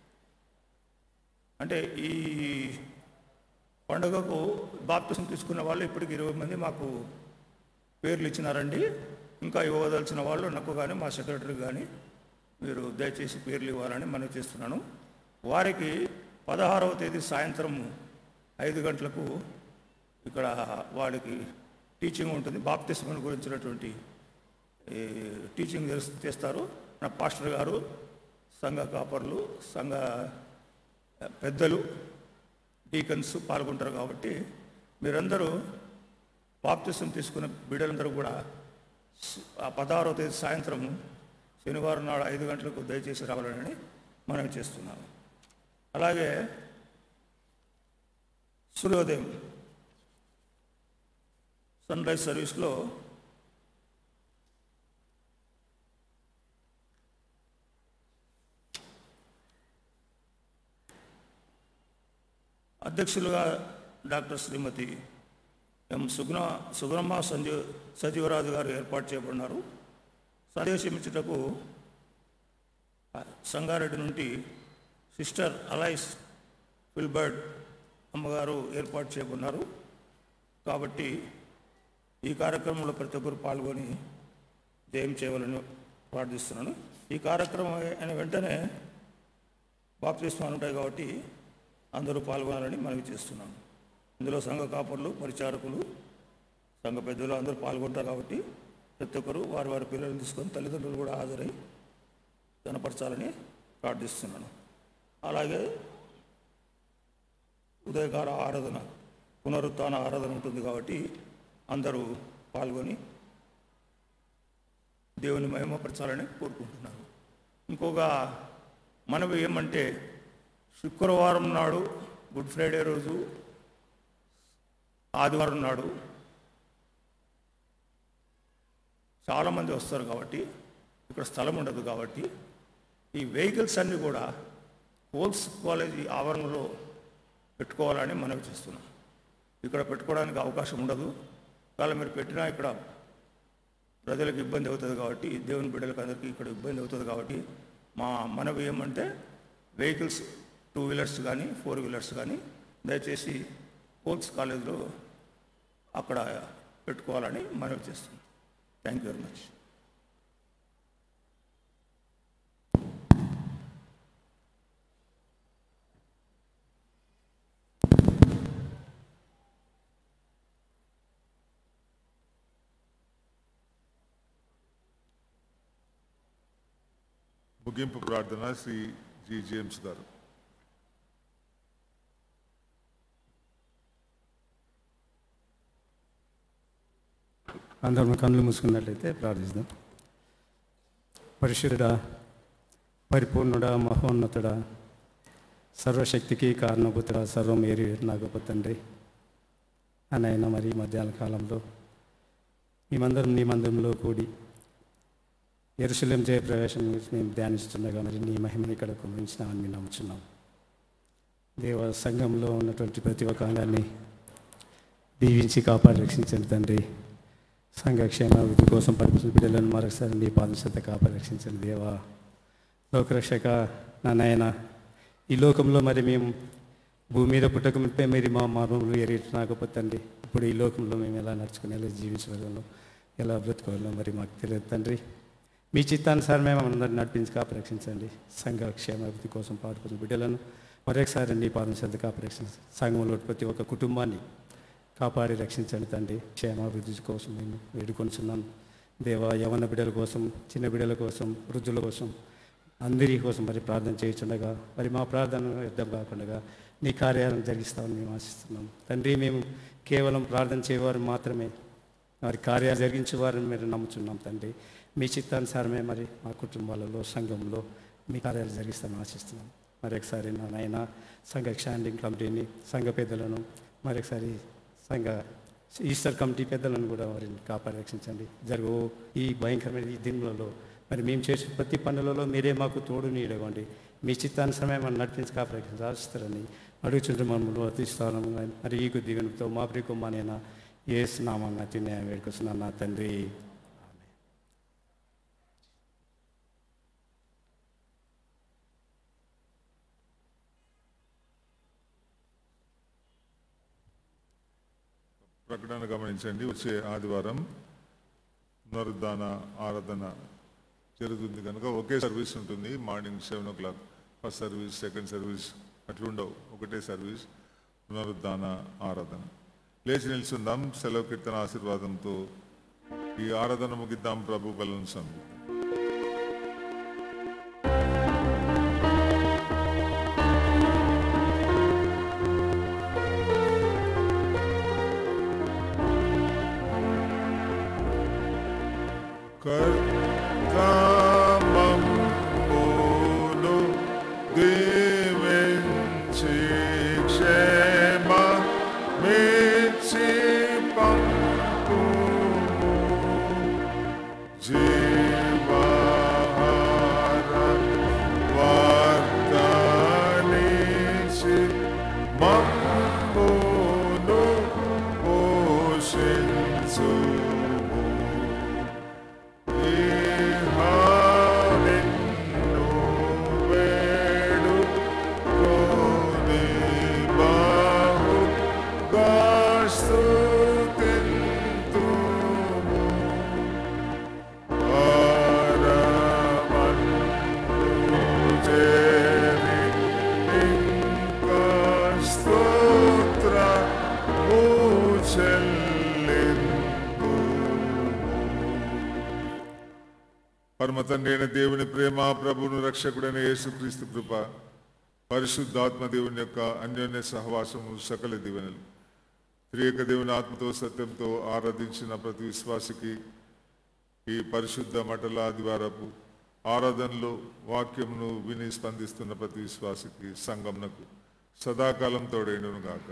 అంటే ఈ పండుగకు బాప్తిసం తీసుకున్న వాళ్ళు ఇప్పటికి 20 మంది మాకు పేర్లు ఇచ్చినారండి. ఇంకా ఇవ్వదలిచిన వాళ్ళు నాకు కానీ మా సెక్రటరీ కానీ మీరు దయచేసి పేర్లు ఇవ్వాలని మనవి చేస్తున్నాను. వారికి 16వ తేదీ సాయంత్రం 5 గంటలకు ఇక్కడ వాడికి టీచింగ్ ఉంటుంది. బాప్తిస్మం గురించినటువంటి టీచింగ్ చేస్తారు. నా పాస్టర్ గారు, సంఘ కాపర్లు, సంఘ పెద్దలు, డీకన్స్ పాల్గొంటారు. కాబట్టి మీరందరూ బాప్తిస్మం తీసుకున్న బిడ్డలందరూ కూడా 16వ తేదీ సాయంత్రం శనివారం నాడు 5 గంటలకు దయచేసి రావాలని మనవి చేస్తున్నాను. అలాగే సూర్యోదయం సన్ రైజ్ సర్వీస్లో అధ్యక్షులుగా డాక్టర్ శ్రీమతి ఎం సుగుణమ్మ సజీవరాజు గారు ఏర్పాటు చేయబడినారు. సందేశం ఇచ్చుటకు సంగారెడ్డి నుండి సిస్టర్ అలైస్ ఫిల్బర్డ్ అమ్మగారు ఏర్పాటు చేయబడినారు. కాబట్టి ఈ కార్యక్రమంలో ప్రతి ఒక్కరు పాల్గొని జయం చేయవాలని ప్రార్థిస్తున్నాను. ఈ కార్యక్రమం అయిన వెంటనే బాప్తిస్మాలు ఉంటాయి. కాబట్టి అందరూ పాల్గొనాలని మనవి చేస్తున్నాను. ఇందులో సంఘ కాపర్లు, పరిచారకులు, సంఘ పెద్దలు అందరూ పాల్గొంటారు. కాబట్టి ప్రతి ఒక్కరు వారి వారి పిల్లలను తీసుకొని తల్లిదండ్రులు కూడా హాజరై కనపరచాలని ప్రార్థిస్తున్నాను. అలాగే ఉదయకాల ఆరాధన, పునరుత్థాన ఆరాధన ఉంటుంది. కాబట్టి అందరూ పాల్గొని దేవుని మహిమపరచాలని కోరుకుంటున్నాను. ఇంకొక మనవి ఏమంటే, శుక్రవారం నాడు, గుడ్ ఫ్రైడే రోజు, ఆదివారం నాడు చాలామంది వస్తారు. కాబట్టి ఇక్కడ స్థలం ఉండదు. కాబట్టి ఈ వెహికల్స్ అన్నీ కూడా కోల్స్ కాలేజీ ఆవరణలో పెట్టుకోవాలని మనవి చేస్తున్నాం. ఇక్కడ పెట్టుకోవడానికి అవకాశం ఉండదు. ఒకవేళ మీరు పెట్టినా ఇక్కడ ప్రజలకు ఇబ్బంది అవుతుంది కాబట్టి, దేవుని బిడ్డలకు అందరికీ ఇక్కడ ఇబ్బంది అవుతుంది కాబట్టి మా మనవి ఏమంటే వెహికల్స్ 2 వీలర్స్ కానీ 4 వీలర్స్ కానీ దయచేసి పోల్స్ కాలేజీలో అక్కడ పెట్టుకోవాలని మనవి చేస్తున్నాం. Thank you very much. ముగింపు ప్రార్థన శ్రీ జి జేమ్స్ గారు. అందరం కళ్ళు మూసుకున్నట్లయితే ప్రార్థిస్తాం. పరిశుద్ధుడా, పరిపూర్ణుడా, మహోన్నతుడా, సర్వశక్తికి కారణభూతుడా, సర్వం ఏరి నాకు తండ్రి అనైనా మరి మధ్యాహ్న కాలంలో మేమందరం నీ మందిరంలో కూడి యెరూషలేము జయప్రవేశం మేము ధ్యానిస్తుండగా మరి నీ మహిమని ఇక్కడ కుమరించినామని మేము నమ్ముచున్నాం. దేవ సంఘంలో ఉన్నటువంటి ప్రతి ఒక్క అంగాన్ని దీవించి కాపాడి రక్షించండి తండ్రి. సంఘక్షేమాభివృద్ధి కోసం పడిపోతున్న బిడ్డలను మరొకసారి నీ పాదం చెంత కాపాడి రక్షించండి దేవా. లోకరక్షక నా నాయన, ఈ లోకంలో మరి మేము భూమి మీద పుట్టక ముప్పే మీరు మా మార్మములు ఎరిగినాకపోతండి. ఇప్పుడు ఈ లోకంలో మేము ఎలా నడుచుకుని ఎలా జీవించగలను, ఎలా బ్రతుకోవాలో మరి మాకు తెలియదు తండ్రి. మీ చిత్తానుసారం మేము అందరిని నడిపించి కాపరక్షించండి. సంఘ క్షేమాభివృద్ధి కోసం పాటుపడిన బిడ్డలను మరొకసారి నీ పాదం చెంత కాపరక్షించండి. సంఘంలో ప్రతి ఒక్క కుటుంబాన్ని కాపాడి రక్షించండి తండ్రి. క్షేమాభివృద్ధి కోసం మేము వేడుకొనిచున్నాను దేవా. యవన బిడ్డల కోసం, చిన్న బిడ్డల కోసం, వృద్ధుల కోసం, అందరి కోసం మరి ప్రార్థన చేయించుండగా మరి మా ప్రార్థన వ్యర్థం కాకుండా నీ కార్యాలను జరిగిస్తామని మేము ఆశిస్తున్నాం తండ్రి. మేము కేవలం ప్రార్థన చేయవారు మాత్రమే, మరి కార్యాలు జరిగించేవారని మీరు నమ్ముచున్నాం తండ్రి. మీ చిత్తానుసారమే మరి మా కుటుంబాలలో, సంఘంలో మీ కార్యాలు జరిగిస్తామని ఆశిస్తున్నాం. మరొకసారి నా నాయన సంఘ స్టాండింగ్ కమిటీని, సంఘ పెద్దలను, మరొకసారి సంఘ ఈస్టర్ కమిటీ పెద్దలను కూడా వారిని కాపాడి రక్షించండి. జరుగు ఈ భయంకరమైన ఈ దినములలో మరి మేము చేసే ప్రతి పనులలో మీరే మాకు తోడు నీడగండి. మీ చిత్తానుసరమే మనం నడిపించి కాపాడి రాస్తారని అడుగుచుంటే మనము అతిస్తాను. మరి ఈ దీవెనతో మా ప్రియకుమారైన యేసు నామమున తినే వేడుకొస్తున్నాను నా తండ్రి. ప్రకటన గమనించండి. వచ్చే ఆదివారం పునరుద్ధాన ఆరాధన జరుగుతుంది కనుక ఒకే సర్వీస్ ఉంటుంది. Morning 7 o'clock first service, second service అట్లుండవు, ఒకటే సర్వీస్ పునరుద్ధాన ఆరాధన. లేచి నిల్చుందాం. సెలవు కీర్తన ఆశీర్వాదంతో ఈ ఆరాధన ముగిద్దాం. ప్రభు బలను సంధి. కర్తమమును దీవించి క్షేమమిచ్చి పంపుము. జీవాహార వార్తనిచ్చి మమ్మును పోషించు. పరమ తండ్రి అయిన దేవుని ప్రేమ, ప్రభువును రక్షకుడైన యేసుక్రీస్తు కృప, పరిశుద్ధాత్మ దేవుని యొక్క అన్యోన్య సహవాసము, సకల దీవెనలు త్రియేక దేవుని ఆత్మతో సత్యంతో ఆరాధించిన ప్రతి విశ్వాసికి ఈ పరిశుద్ధ మండల ఆదివారపు ఆరాధనలో వాక్యమును విని స్పందిస్తున్న ప్రతి విశ్వాసికి, సంఘమునకు సదాకాలం తోడైనను గాక.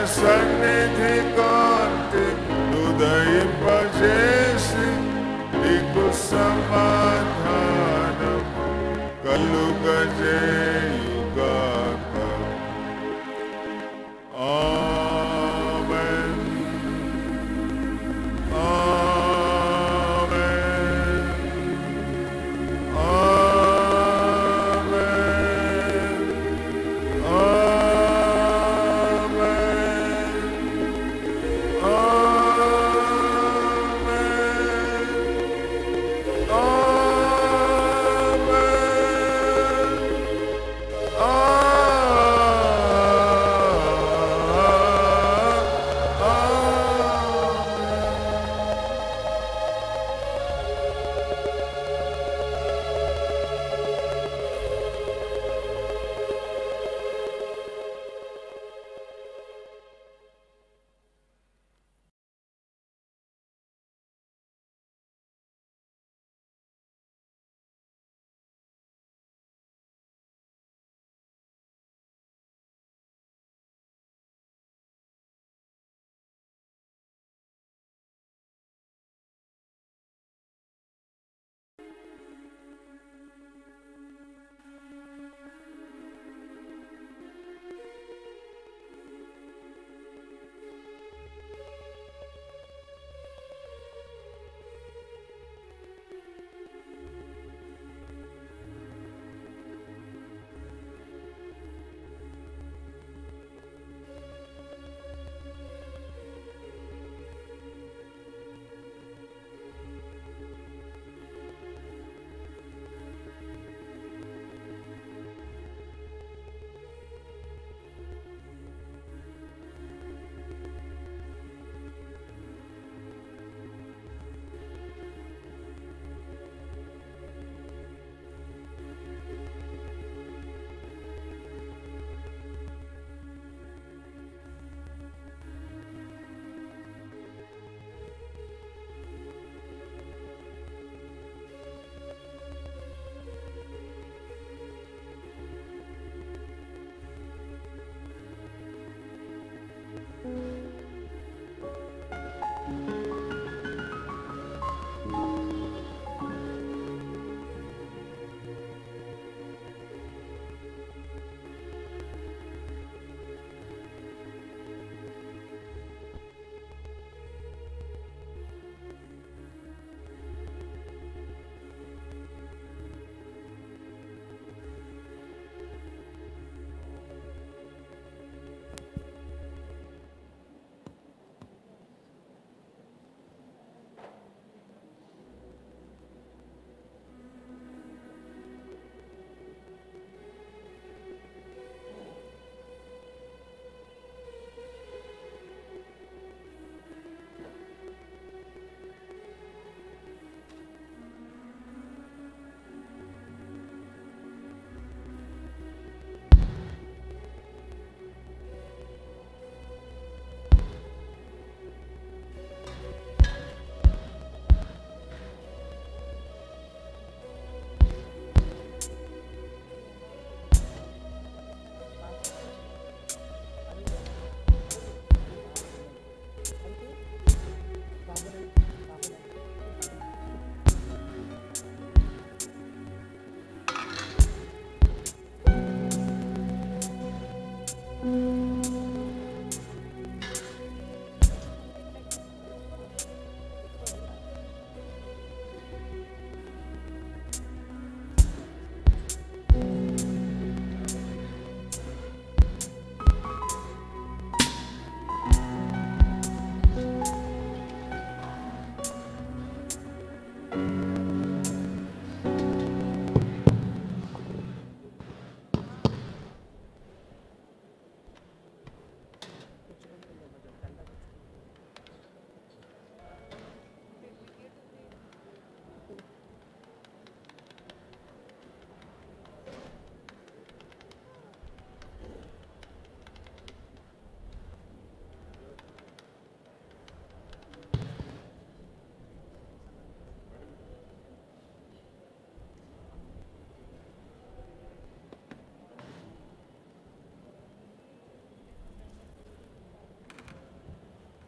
సన్నిధి కాంతి ఉదయింపజేసి నీకు సమాధానం కలుగజేయుగాక. ఆమేన్. ఆమేన్. ఆమేన్. ఆమేన్.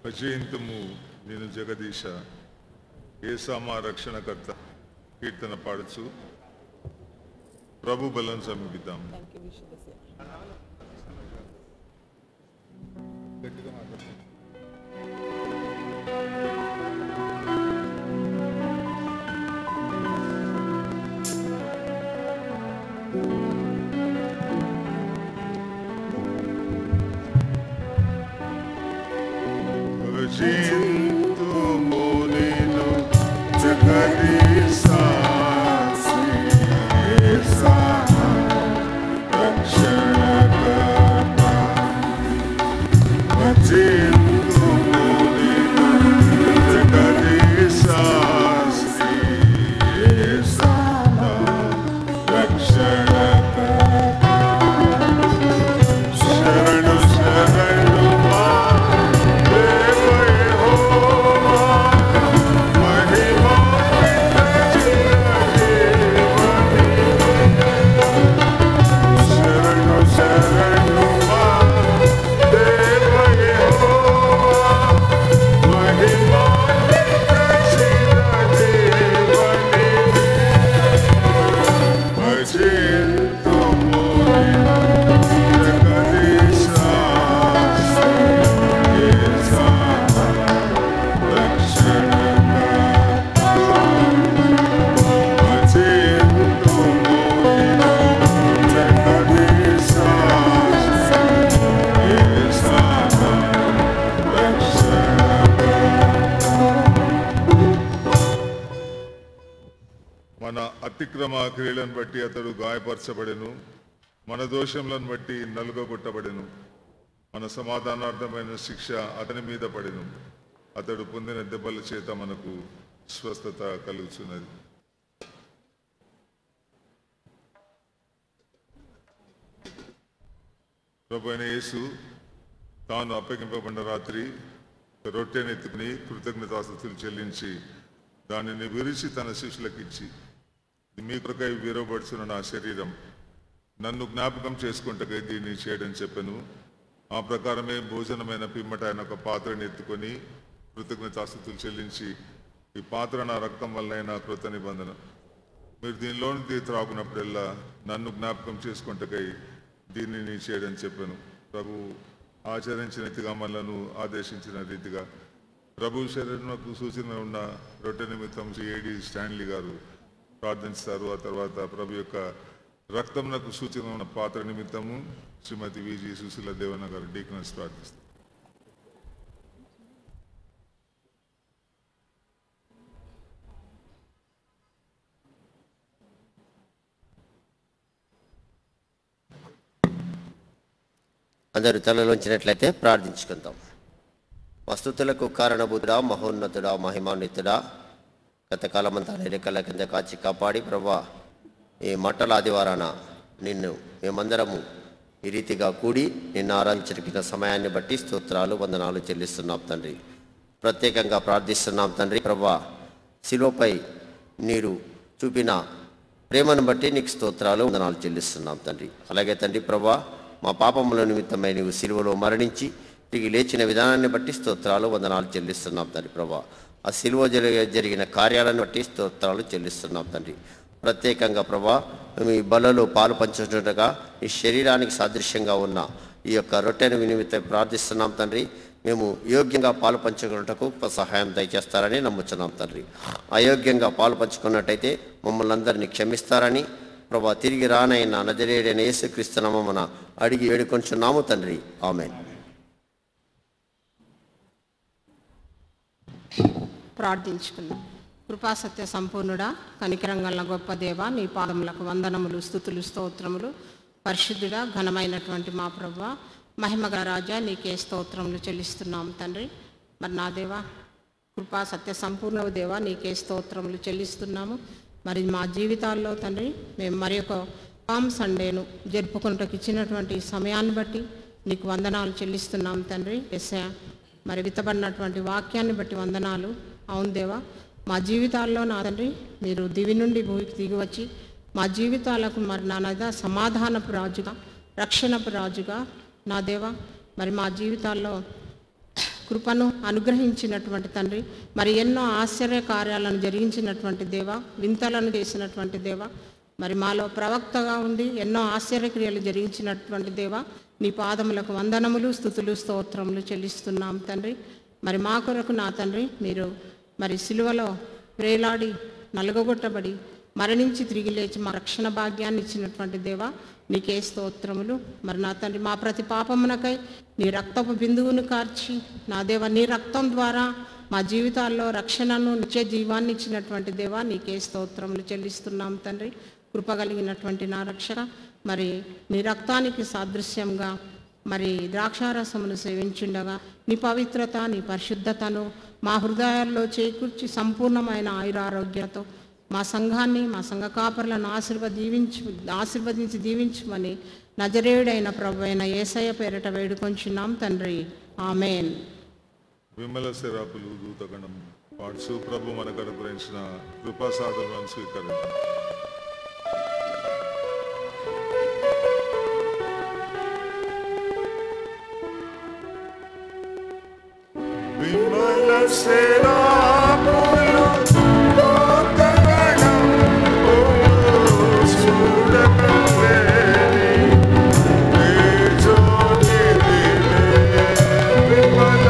అజయంతము నేను జగదీశ ఏసా మా రక్షణకర్త కీర్తన పాడుచు ప్రభు బలం సమీపిద్దాం. అజయంతము నేను జగదీశ అతిక్రమ క్రియలను బట్టి అతడు గాయపరచబడెను, మన దోషములను బట్టి నలుగగొట్టబడెను. మన సమాధానార్థమైన శిక్ష అతని మీద పడెను, అతడు పొందిన దెబ్బల చేత మనకు స్వస్థత కలుగుతున్నది. ప్రభువైన యేసు తాను అప్పగింపబడిన రాత్రి రొట్టెనెత్తుకుని కృతజ్ఞతాస్తుతులు చెల్లించి దానిని విరిచి తన శిష్యులకు ఇచ్చి, మీ కొరకై విరవబడుచున్న నా శరీరం, నన్ను జ్ఞాపకం చేసుకుంటకై దీన్ని చేయడం చెప్పాను. ఆ ప్రకారమే భోజనమైన పిమ్మట ఆయన ఒక పాత్రని ఎత్తుకొని కృతజ్ఞతాస్తుతులు చెల్లించి, ఈ పాత్ర నా రక్తం వల్లైన కృత నిబంధన, మీరు దీనిలోని త్రాగునప్పుడల్లా నన్ను జ్ఞాపకం చేసుకుంటకై దీనిని చేయడం చెప్పాను. ప్రభు ఆచరించిన రీతిగా మనలను ఆదేశించిన రీతిగా ప్రభు శరీరంకు సూచన ఉన్న రొట్టె నిమిత్తం ఏడి స్టాన్లీ గారు ప్రార్థిస్తారు. ఆ తర్వాత ప్రభు యొక్క రక్తంకు సూచన ఉన్న పాత్ర నిమిత్తము శ్రీమతి విజి సుశీల దేవన్న గారు డీకనెస్ ప్రార్థిస్తారు. అందరూ తలలోంచినట్లయితే ప్రార్థించుకుందాం. వస్తుతులకు కారణభూతుడా, మహోన్నతుడా, మహిమాన్వితుడా, గతకాలమంతా రెక్కల కింద కాచి కాపాడి ప్రభా, ఈ మట్టల ఆదివారాన నిన్ను మేమందరము ఈ రీతిగా కూడి నిన్ను ఆరాధించిన సమయాన్ని బట్టి స్తోత్రాలు, వందనాలు చెల్లిస్తున్నాం తండ్రి. ప్రత్యేకంగా ప్రార్థిస్తున్నాం తండ్రి. ప్రభా, శిలువపై మీరు చూపిన ప్రేమను బట్టి నీకు స్తోత్రాలు, వందనాలు చెల్లిస్తున్నాం తండ్రి. అలాగే తండ్రి ప్రభా, మా పాపముల నిమిత్తమై నీవు శిలువలో మరణించి తిరిగి లేచిన విధానాన్ని బట్టి స్తోత్రాలు, వందనాలు చెల్లిస్తున్నాం తండ్రి ప్రభా. ఆ శిలువ జరిగిన కార్యాలను బట్టి స్తోత్రాలు చెల్లిస్తున్నాం తండ్రి. ప్రత్యేకంగా ప్రభా, మేము ఈ బలలో పాలు పంచుతుండగా ఈ శరీరానికి సాదృశ్యంగా ఉన్న ఈ యొక్క రొట్టెను నిమిత్తం ప్రార్థిస్తున్నాం తండ్రి. మేము యోగ్యంగా పాలు పంచుకున్నటకు సహాయం దయచేస్తారని నమ్ముచున్నాం తండ్రి. అయోగ్యంగా పాలు పంచుకున్నట్టయితే మమ్మల్ని అందరినీ క్షమిస్తారని ప్రభా, తిరిగి రానైన నజరేయుడైన యేసుక్రీస్తు నామమున అడిగి వేడుకొంచున్నాము తండ్రి. ఆమేన్. ప్రార్థించుకుందాం. కృపాసత్య సంపూర్ణుడా, కనికరంగల గొప్ప దేవ, నీ పాదములకు వందనములు, స్తుతులు, స్తోత్రములు. పరిశుద్ధుడా, ఘనమైనటువంటి మా ప్రభువా, మహిమగల రాజా, నీకే స్తోత్రములు చెల్లిస్తున్నాం తండ్రి. మరి నా దేవా, కృపా సత్య సంపూర్ణ దేవ, నీకే స్తోత్రములు చెల్లిస్తున్నాము. మరి మా జీవితాల్లో తండ్రి, మేము మరి ఒక పామ్ సండేను జరుపుకుంటకు ఇచ్చినటువంటి సమయాన్ని బట్టి నీకు వందనాలు చెల్లిస్తున్నాం తండ్రి. యేసయ్యా, మరి విత్తబడినటువంటి వాక్యాన్ని బట్టి వందనాలు. అవును దేవా, మా జీవితాల్లో నా తండ్రి మీరు దివి నుండి భూమికి దిగి వచ్చి మా జీవితాలకు మరి నానదా సమాధానపు రాజుగా, రక్షణపు రాజుగా నా దేవా, మరి మా జీవితాల్లో కృపను అనుగ్రహించినటువంటి తండ్రి, మరి ఎన్నో ఆశ్చర్య కార్యాలను జరిగించినటువంటి దేవ, వింతలను చేసినటువంటి దేవ, మరి మాలో ప్రవక్తగా ఉండి ఎన్నో ఆశ్చర్యక్రియలు జరిగించినటువంటి దేవ, నీ పాదములకు వందనములు, స్తుతులు, స్తోత్రములు చెల్లిస్తున్నాం తండ్రి. మరి మా కొరకు నా తండ్రి మీరు మరి సిలువలో వేలాడి నలుగగొట్టబడి మరణించి తిరిగి లేచి మా రక్షణ భాగ్యాన్ని ఇచ్చినటువంటి దేవ, నీకే స్తోత్రములు. మరి నా తండ్రి మా ప్రతి పాపమునకై నీ రక్తపు బిందువును కార్చి నా దేవ నీ రక్తం ద్వారా మా జీవితాల్లో రక్షణను నిత్య జీవాన్ని ఇచ్చినటువంటి దేవ, నీకే స్తోత్రములు చెల్లిస్తున్నాం తండ్రి. కృపగలిగినటువంటి నా రక్షణ, మరి నీ రక్తానికి సాదృశ్యంగా మరి ద్రాక్షారసమును సేవించుండగా నీ పవిత్రత నీ పరిశుద్ధతను మా హృదయాల్లో చేకూర్చి సంపూర్ణమైన ఆయురారోగ్యతో మా సంఘాన్ని మా సంఘ కాపరులను ఆశీర్వదించి దీవించమని నజరేయుడైన ప్రభువైన యేసయ్య పేరిట వేడుకొంచున్నాం తండ్రి, ఆమేన్. విమల శరాపులు దూతగణం పాడుచు ప్రభు మనకు అనుగ్రహించిన కృపాసాధనలను స్వీకరించాం. విమల శరాపులు దూతగణం చూడకండి విమల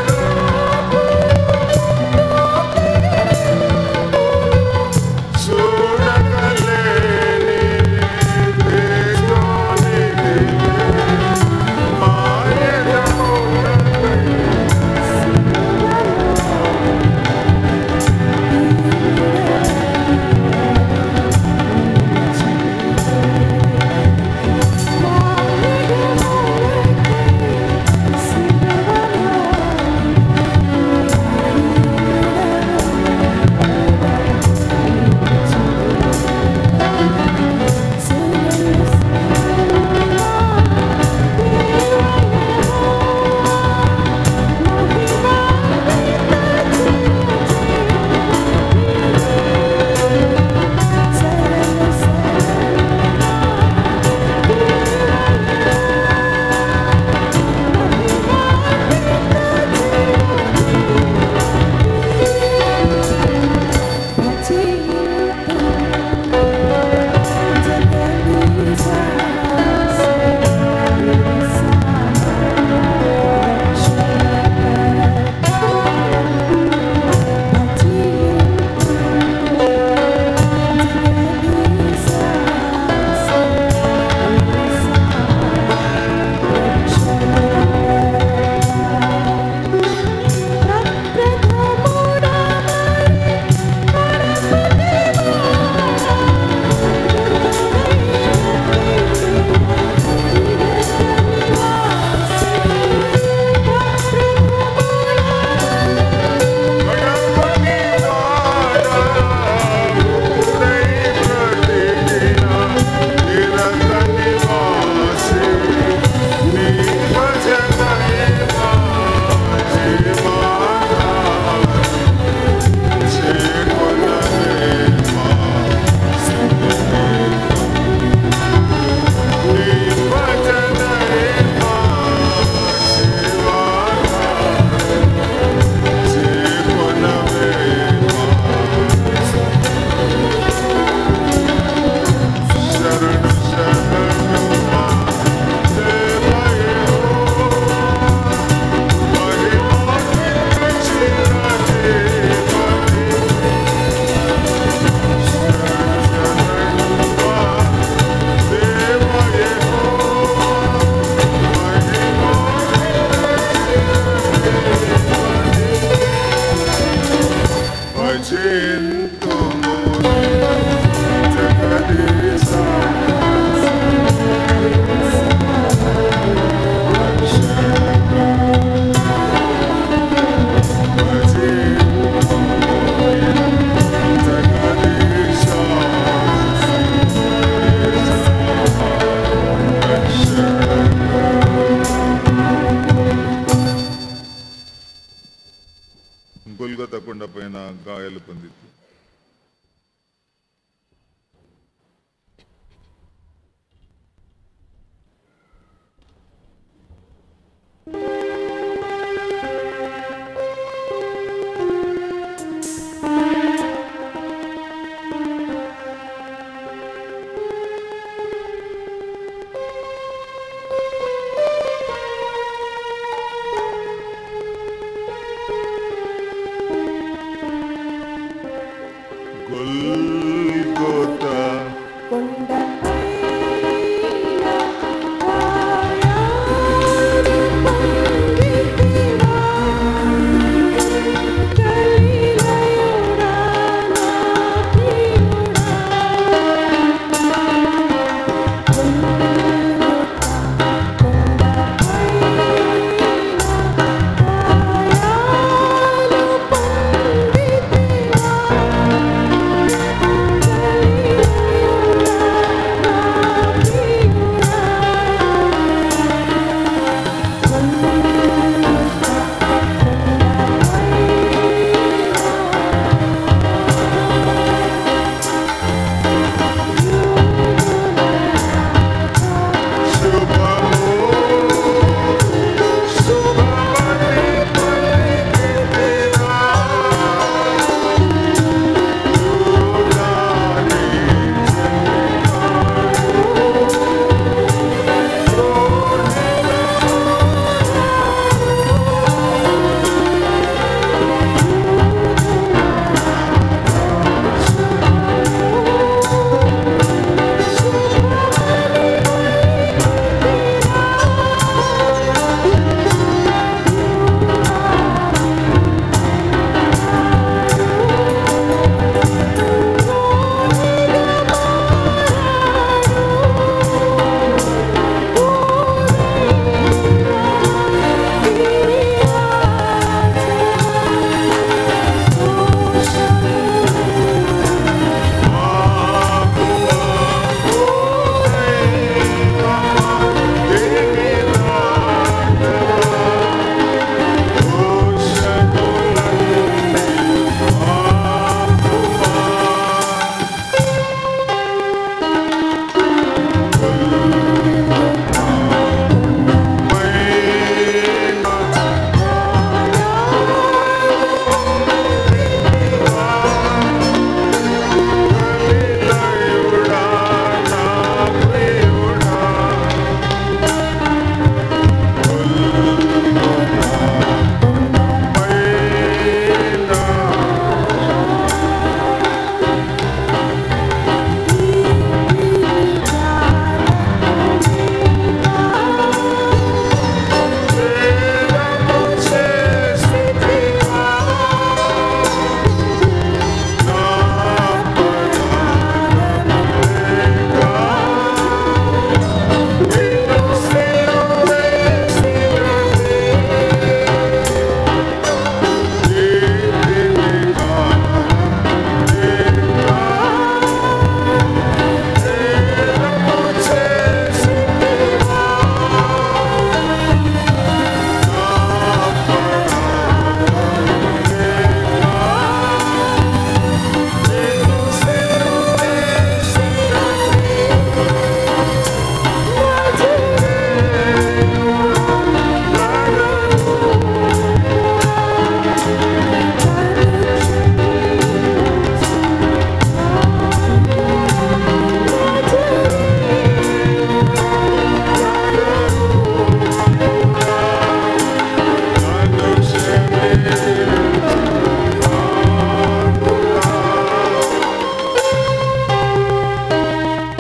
గొల్గొతా కొండ పైన గాయాలు పొందింది.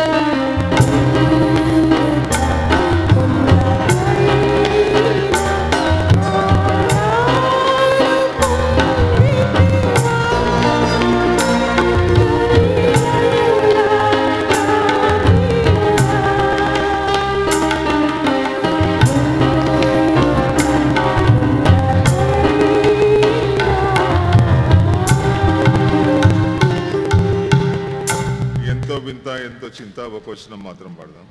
ఎంతో చింత ఒక వచనం మాత్రం పడదాం.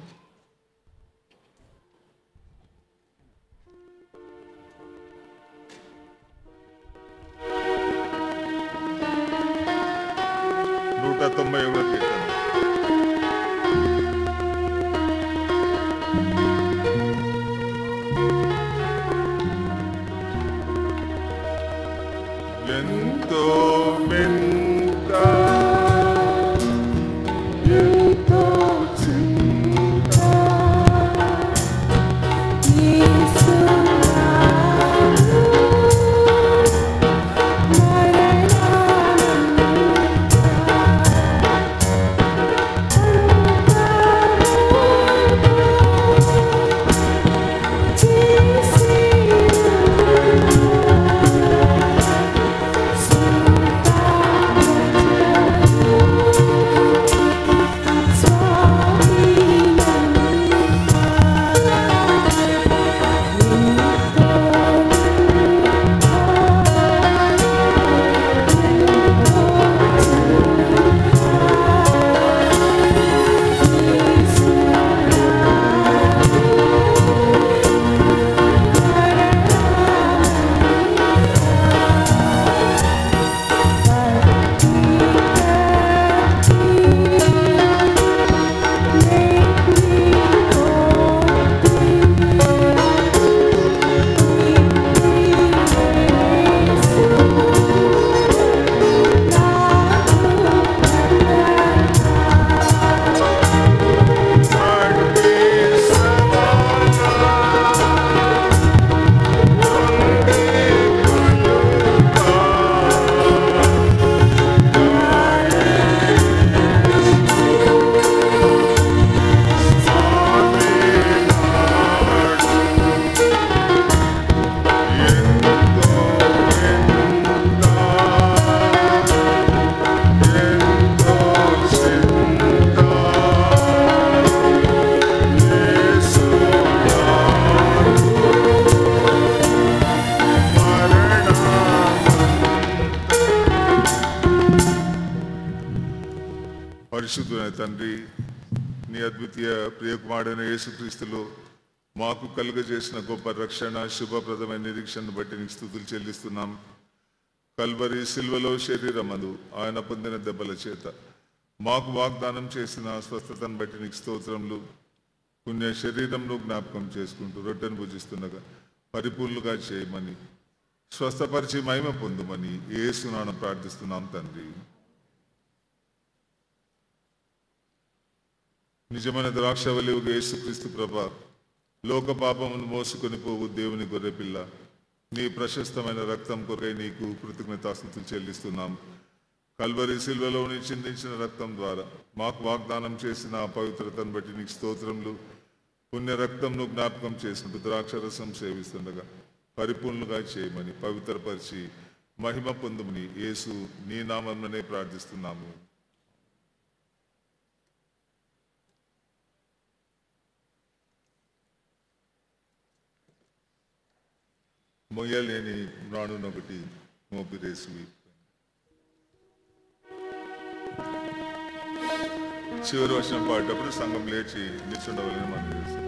నూట 91వ కీర్తన. ఎంతో వింత పరిశుద్ధుడైన తండ్రి, నీ అద్వితీయ ప్రియకుమారుడైన యేసుక్రీస్తులో మాకు కలుగజేసిన గొప్ప రక్షణ, శుభప్రదమైన నిరీక్షణను బట్టి నీకు స్తుతులు చెల్లిస్తున్నాం. కల్వరి సిల్వలో శరీరమందు ఆయన పొందిన దెబ్బల చేత మాకు వాగ్దానం చేసిన స్వస్థతను బట్టి నీకు స్తోత్రములు. పుణ్య శరీరంలో జ్ఞాపకం చేసుకుంటూ రొట్టెను భుజిస్తుండగా పరిపూర్ణులుగా చేయమని, స్వస్థపరిచి మహిమ పొందుమని యేసునామమున ప్రార్థిస్తున్నాం తండ్రి. నిజమైన ద్రాక్షవల్లివు యేసుక్రీస్తు ప్రభ, లోక పాపమును మోసుకొని పోవు దేవుని గొర్రెపిల్ల, నీ ప్రశస్తమైన రక్తం కొరకై నీకు కృతజ్ఞతాస్తుతులు చెల్లిస్తున్నాం. కల్వరి సిల్వలో నీ చిందించిన రక్తం ద్వారా మాకు వాగ్దానం చేసిన ఆ పవిత్రతను బట్టి నీకు స్తోత్రములు. పుణ్య రక్తంను జ్ఞాపకం చేసుకుంటూ ద్రాక్షరసం సేవిస్తుండగా పరిపూర్ణులుగా చేయమని, పవిత్రపరిచి మహిమ పొందుమని యేసు నీ నామమునే ప్రార్థిస్తున్నాము. మొయ్యలేని రాణునొకటి మోపిరేసి చివరి వర్షం పాడేటప్పుడు సంఘం లేచి నిల్చుండవాలని మనం తెలుసు.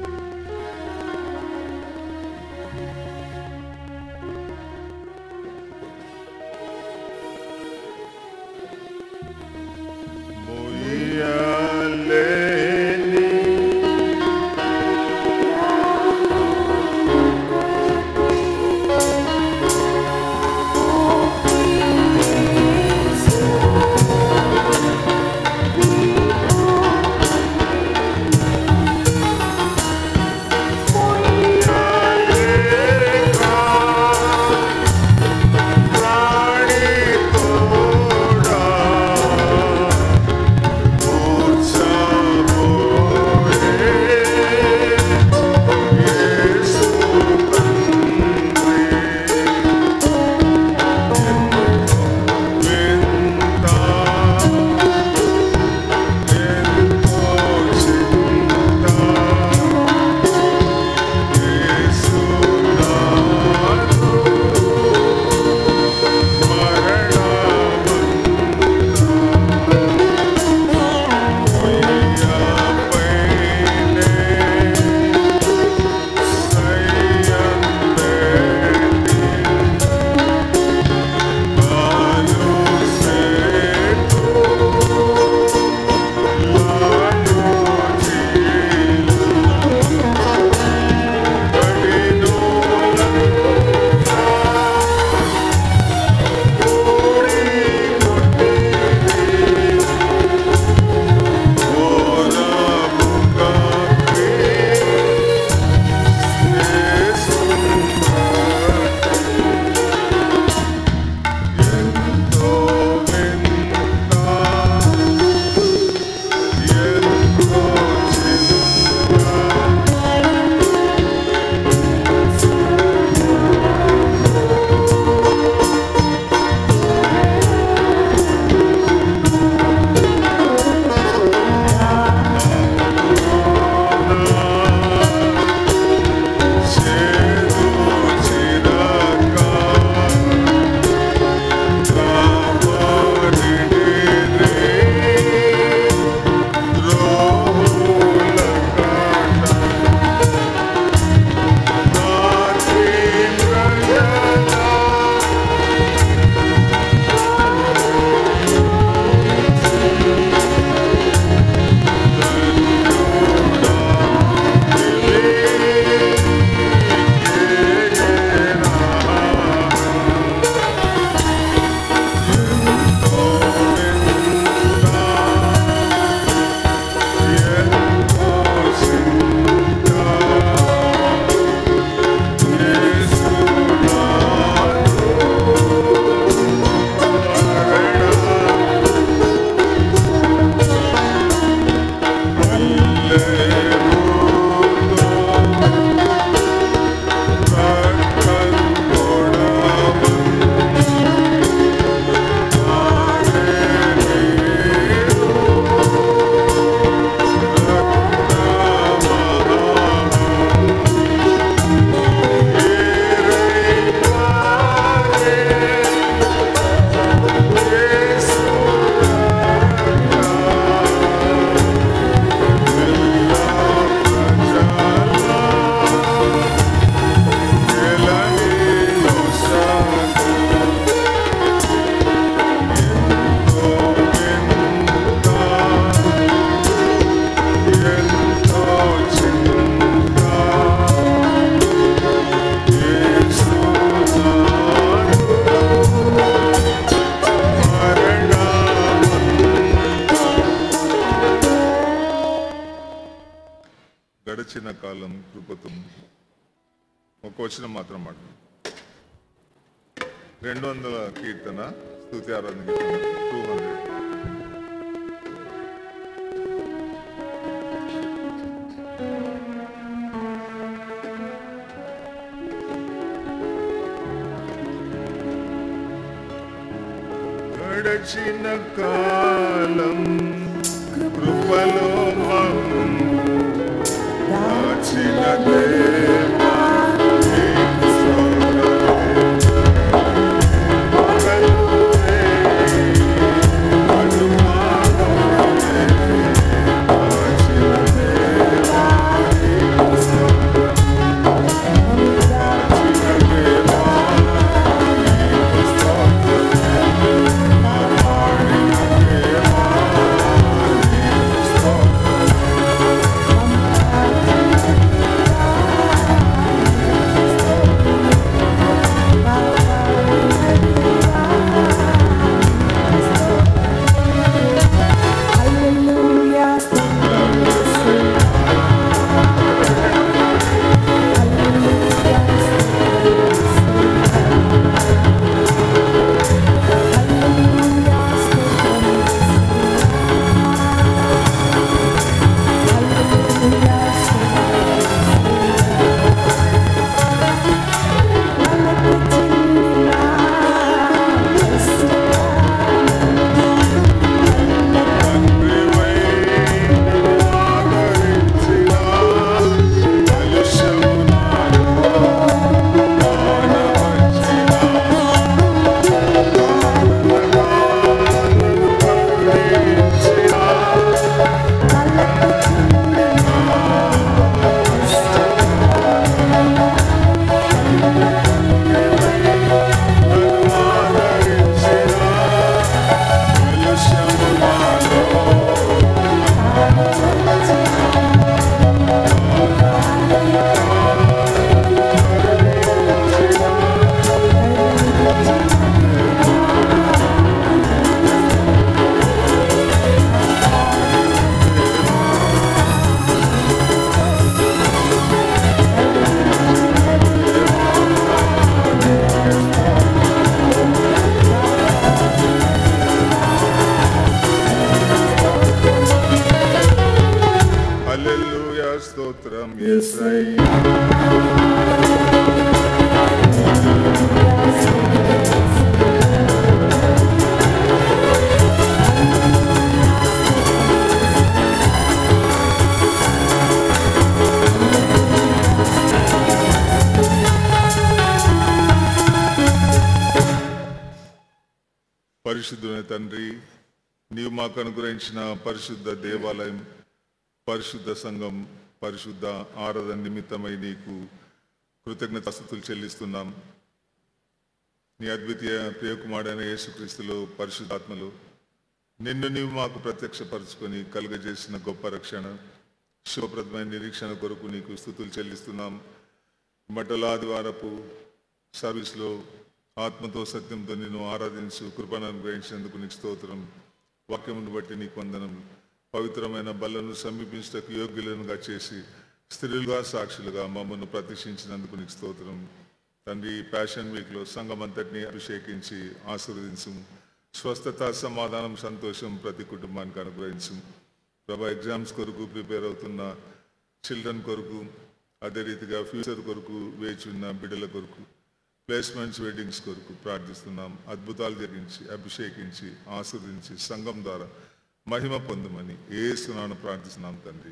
గడిచిన కాలం కృపతో ఒక వచనం మాత్రం మాట 200 కీర్తన స్తుతి ఆరాధన కీర్తన 200 గడిచిన కాలం కృపలో మమ్ము దాచిన దేవా నీకు స్తోత్రం యేసయ్యా పరిశుద్ధుని తండ్రి, నీవు మాకు అనుగ్రహించిన పరిశుద్ధ దేవాలయం, పరిశుద్ధ సంఘం, పరిశుద్ధ ఆరాధన నిమిత్తమై నీకు కృతజ్ఞతాస్తుతులు చెల్లిస్తున్నాం. నీ అద్వితీయ ప్రియకుమారుడైన యేసుక్రీస్తులో పరిశుద్ధాత్మలో నిన్ను నీవు మాకు ప్రత్యక్షపరుచుకొని కలుగజేసిన గొప్ప రక్షణ, శుభప్రదమైన నిరీక్షణ కొరకు నీకు స్తుతులు చెల్లిస్తున్నాం. మట్టల ఆదివారపు సర్వీస్లో ఆత్మతో సత్యంతో నిన్ను ఆరాధించు కృపను అనుగ్రహించినందుకు నీకు స్తోత్రం. వాక్యమును బట్టి నీకు వందనం. పవిత్రమైన బలను సమీపించటకు యోగ్యులనుగా చేసి స్త్రీలుగా సాక్షులుగా మమ్మల్ని ప్రతిష్ఠించినందుకు నీకు స్తోత్రం. తండ్రి, ప్యాషన్ వీక్లో సంఘం అంతటిని అభిషేకించి ఆశీర్వదించు. స్వస్థత, సమాధానం, సంతోషం ప్రతి కుటుంబానికి అనుగ్రహించు. ప్రభా, ఎగ్జామ్స్ కొరకు ప్రిపేర్ అవుతున్న చిల్డ్రన్ కొరకు, అదే రీతిగా ఫ్యూచర్ కొరకు వేచి ఉన్న బిడ్డల కొరకు, ప్లేస్మెంట్స్, వెడ్డింగ్స్ కొరకు ప్రార్థిస్తున్నాం. అద్భుతాలు జరిగించి అభిషేకించి ఆశీర్వదించి సంఘం ద్వారా మహిమ పొందమని యేసునామమున ప్రార్థిస్తున్నాం తండ్రి.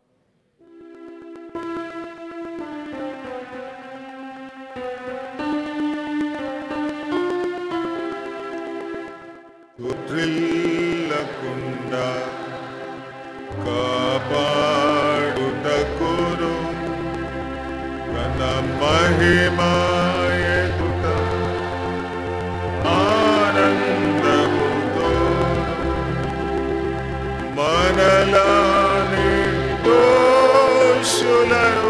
త్రిల్లకుండా కాపాడుటకును ఘన మహిమ ఎదుట ఆనందముతో మనలా నిర్దోషులను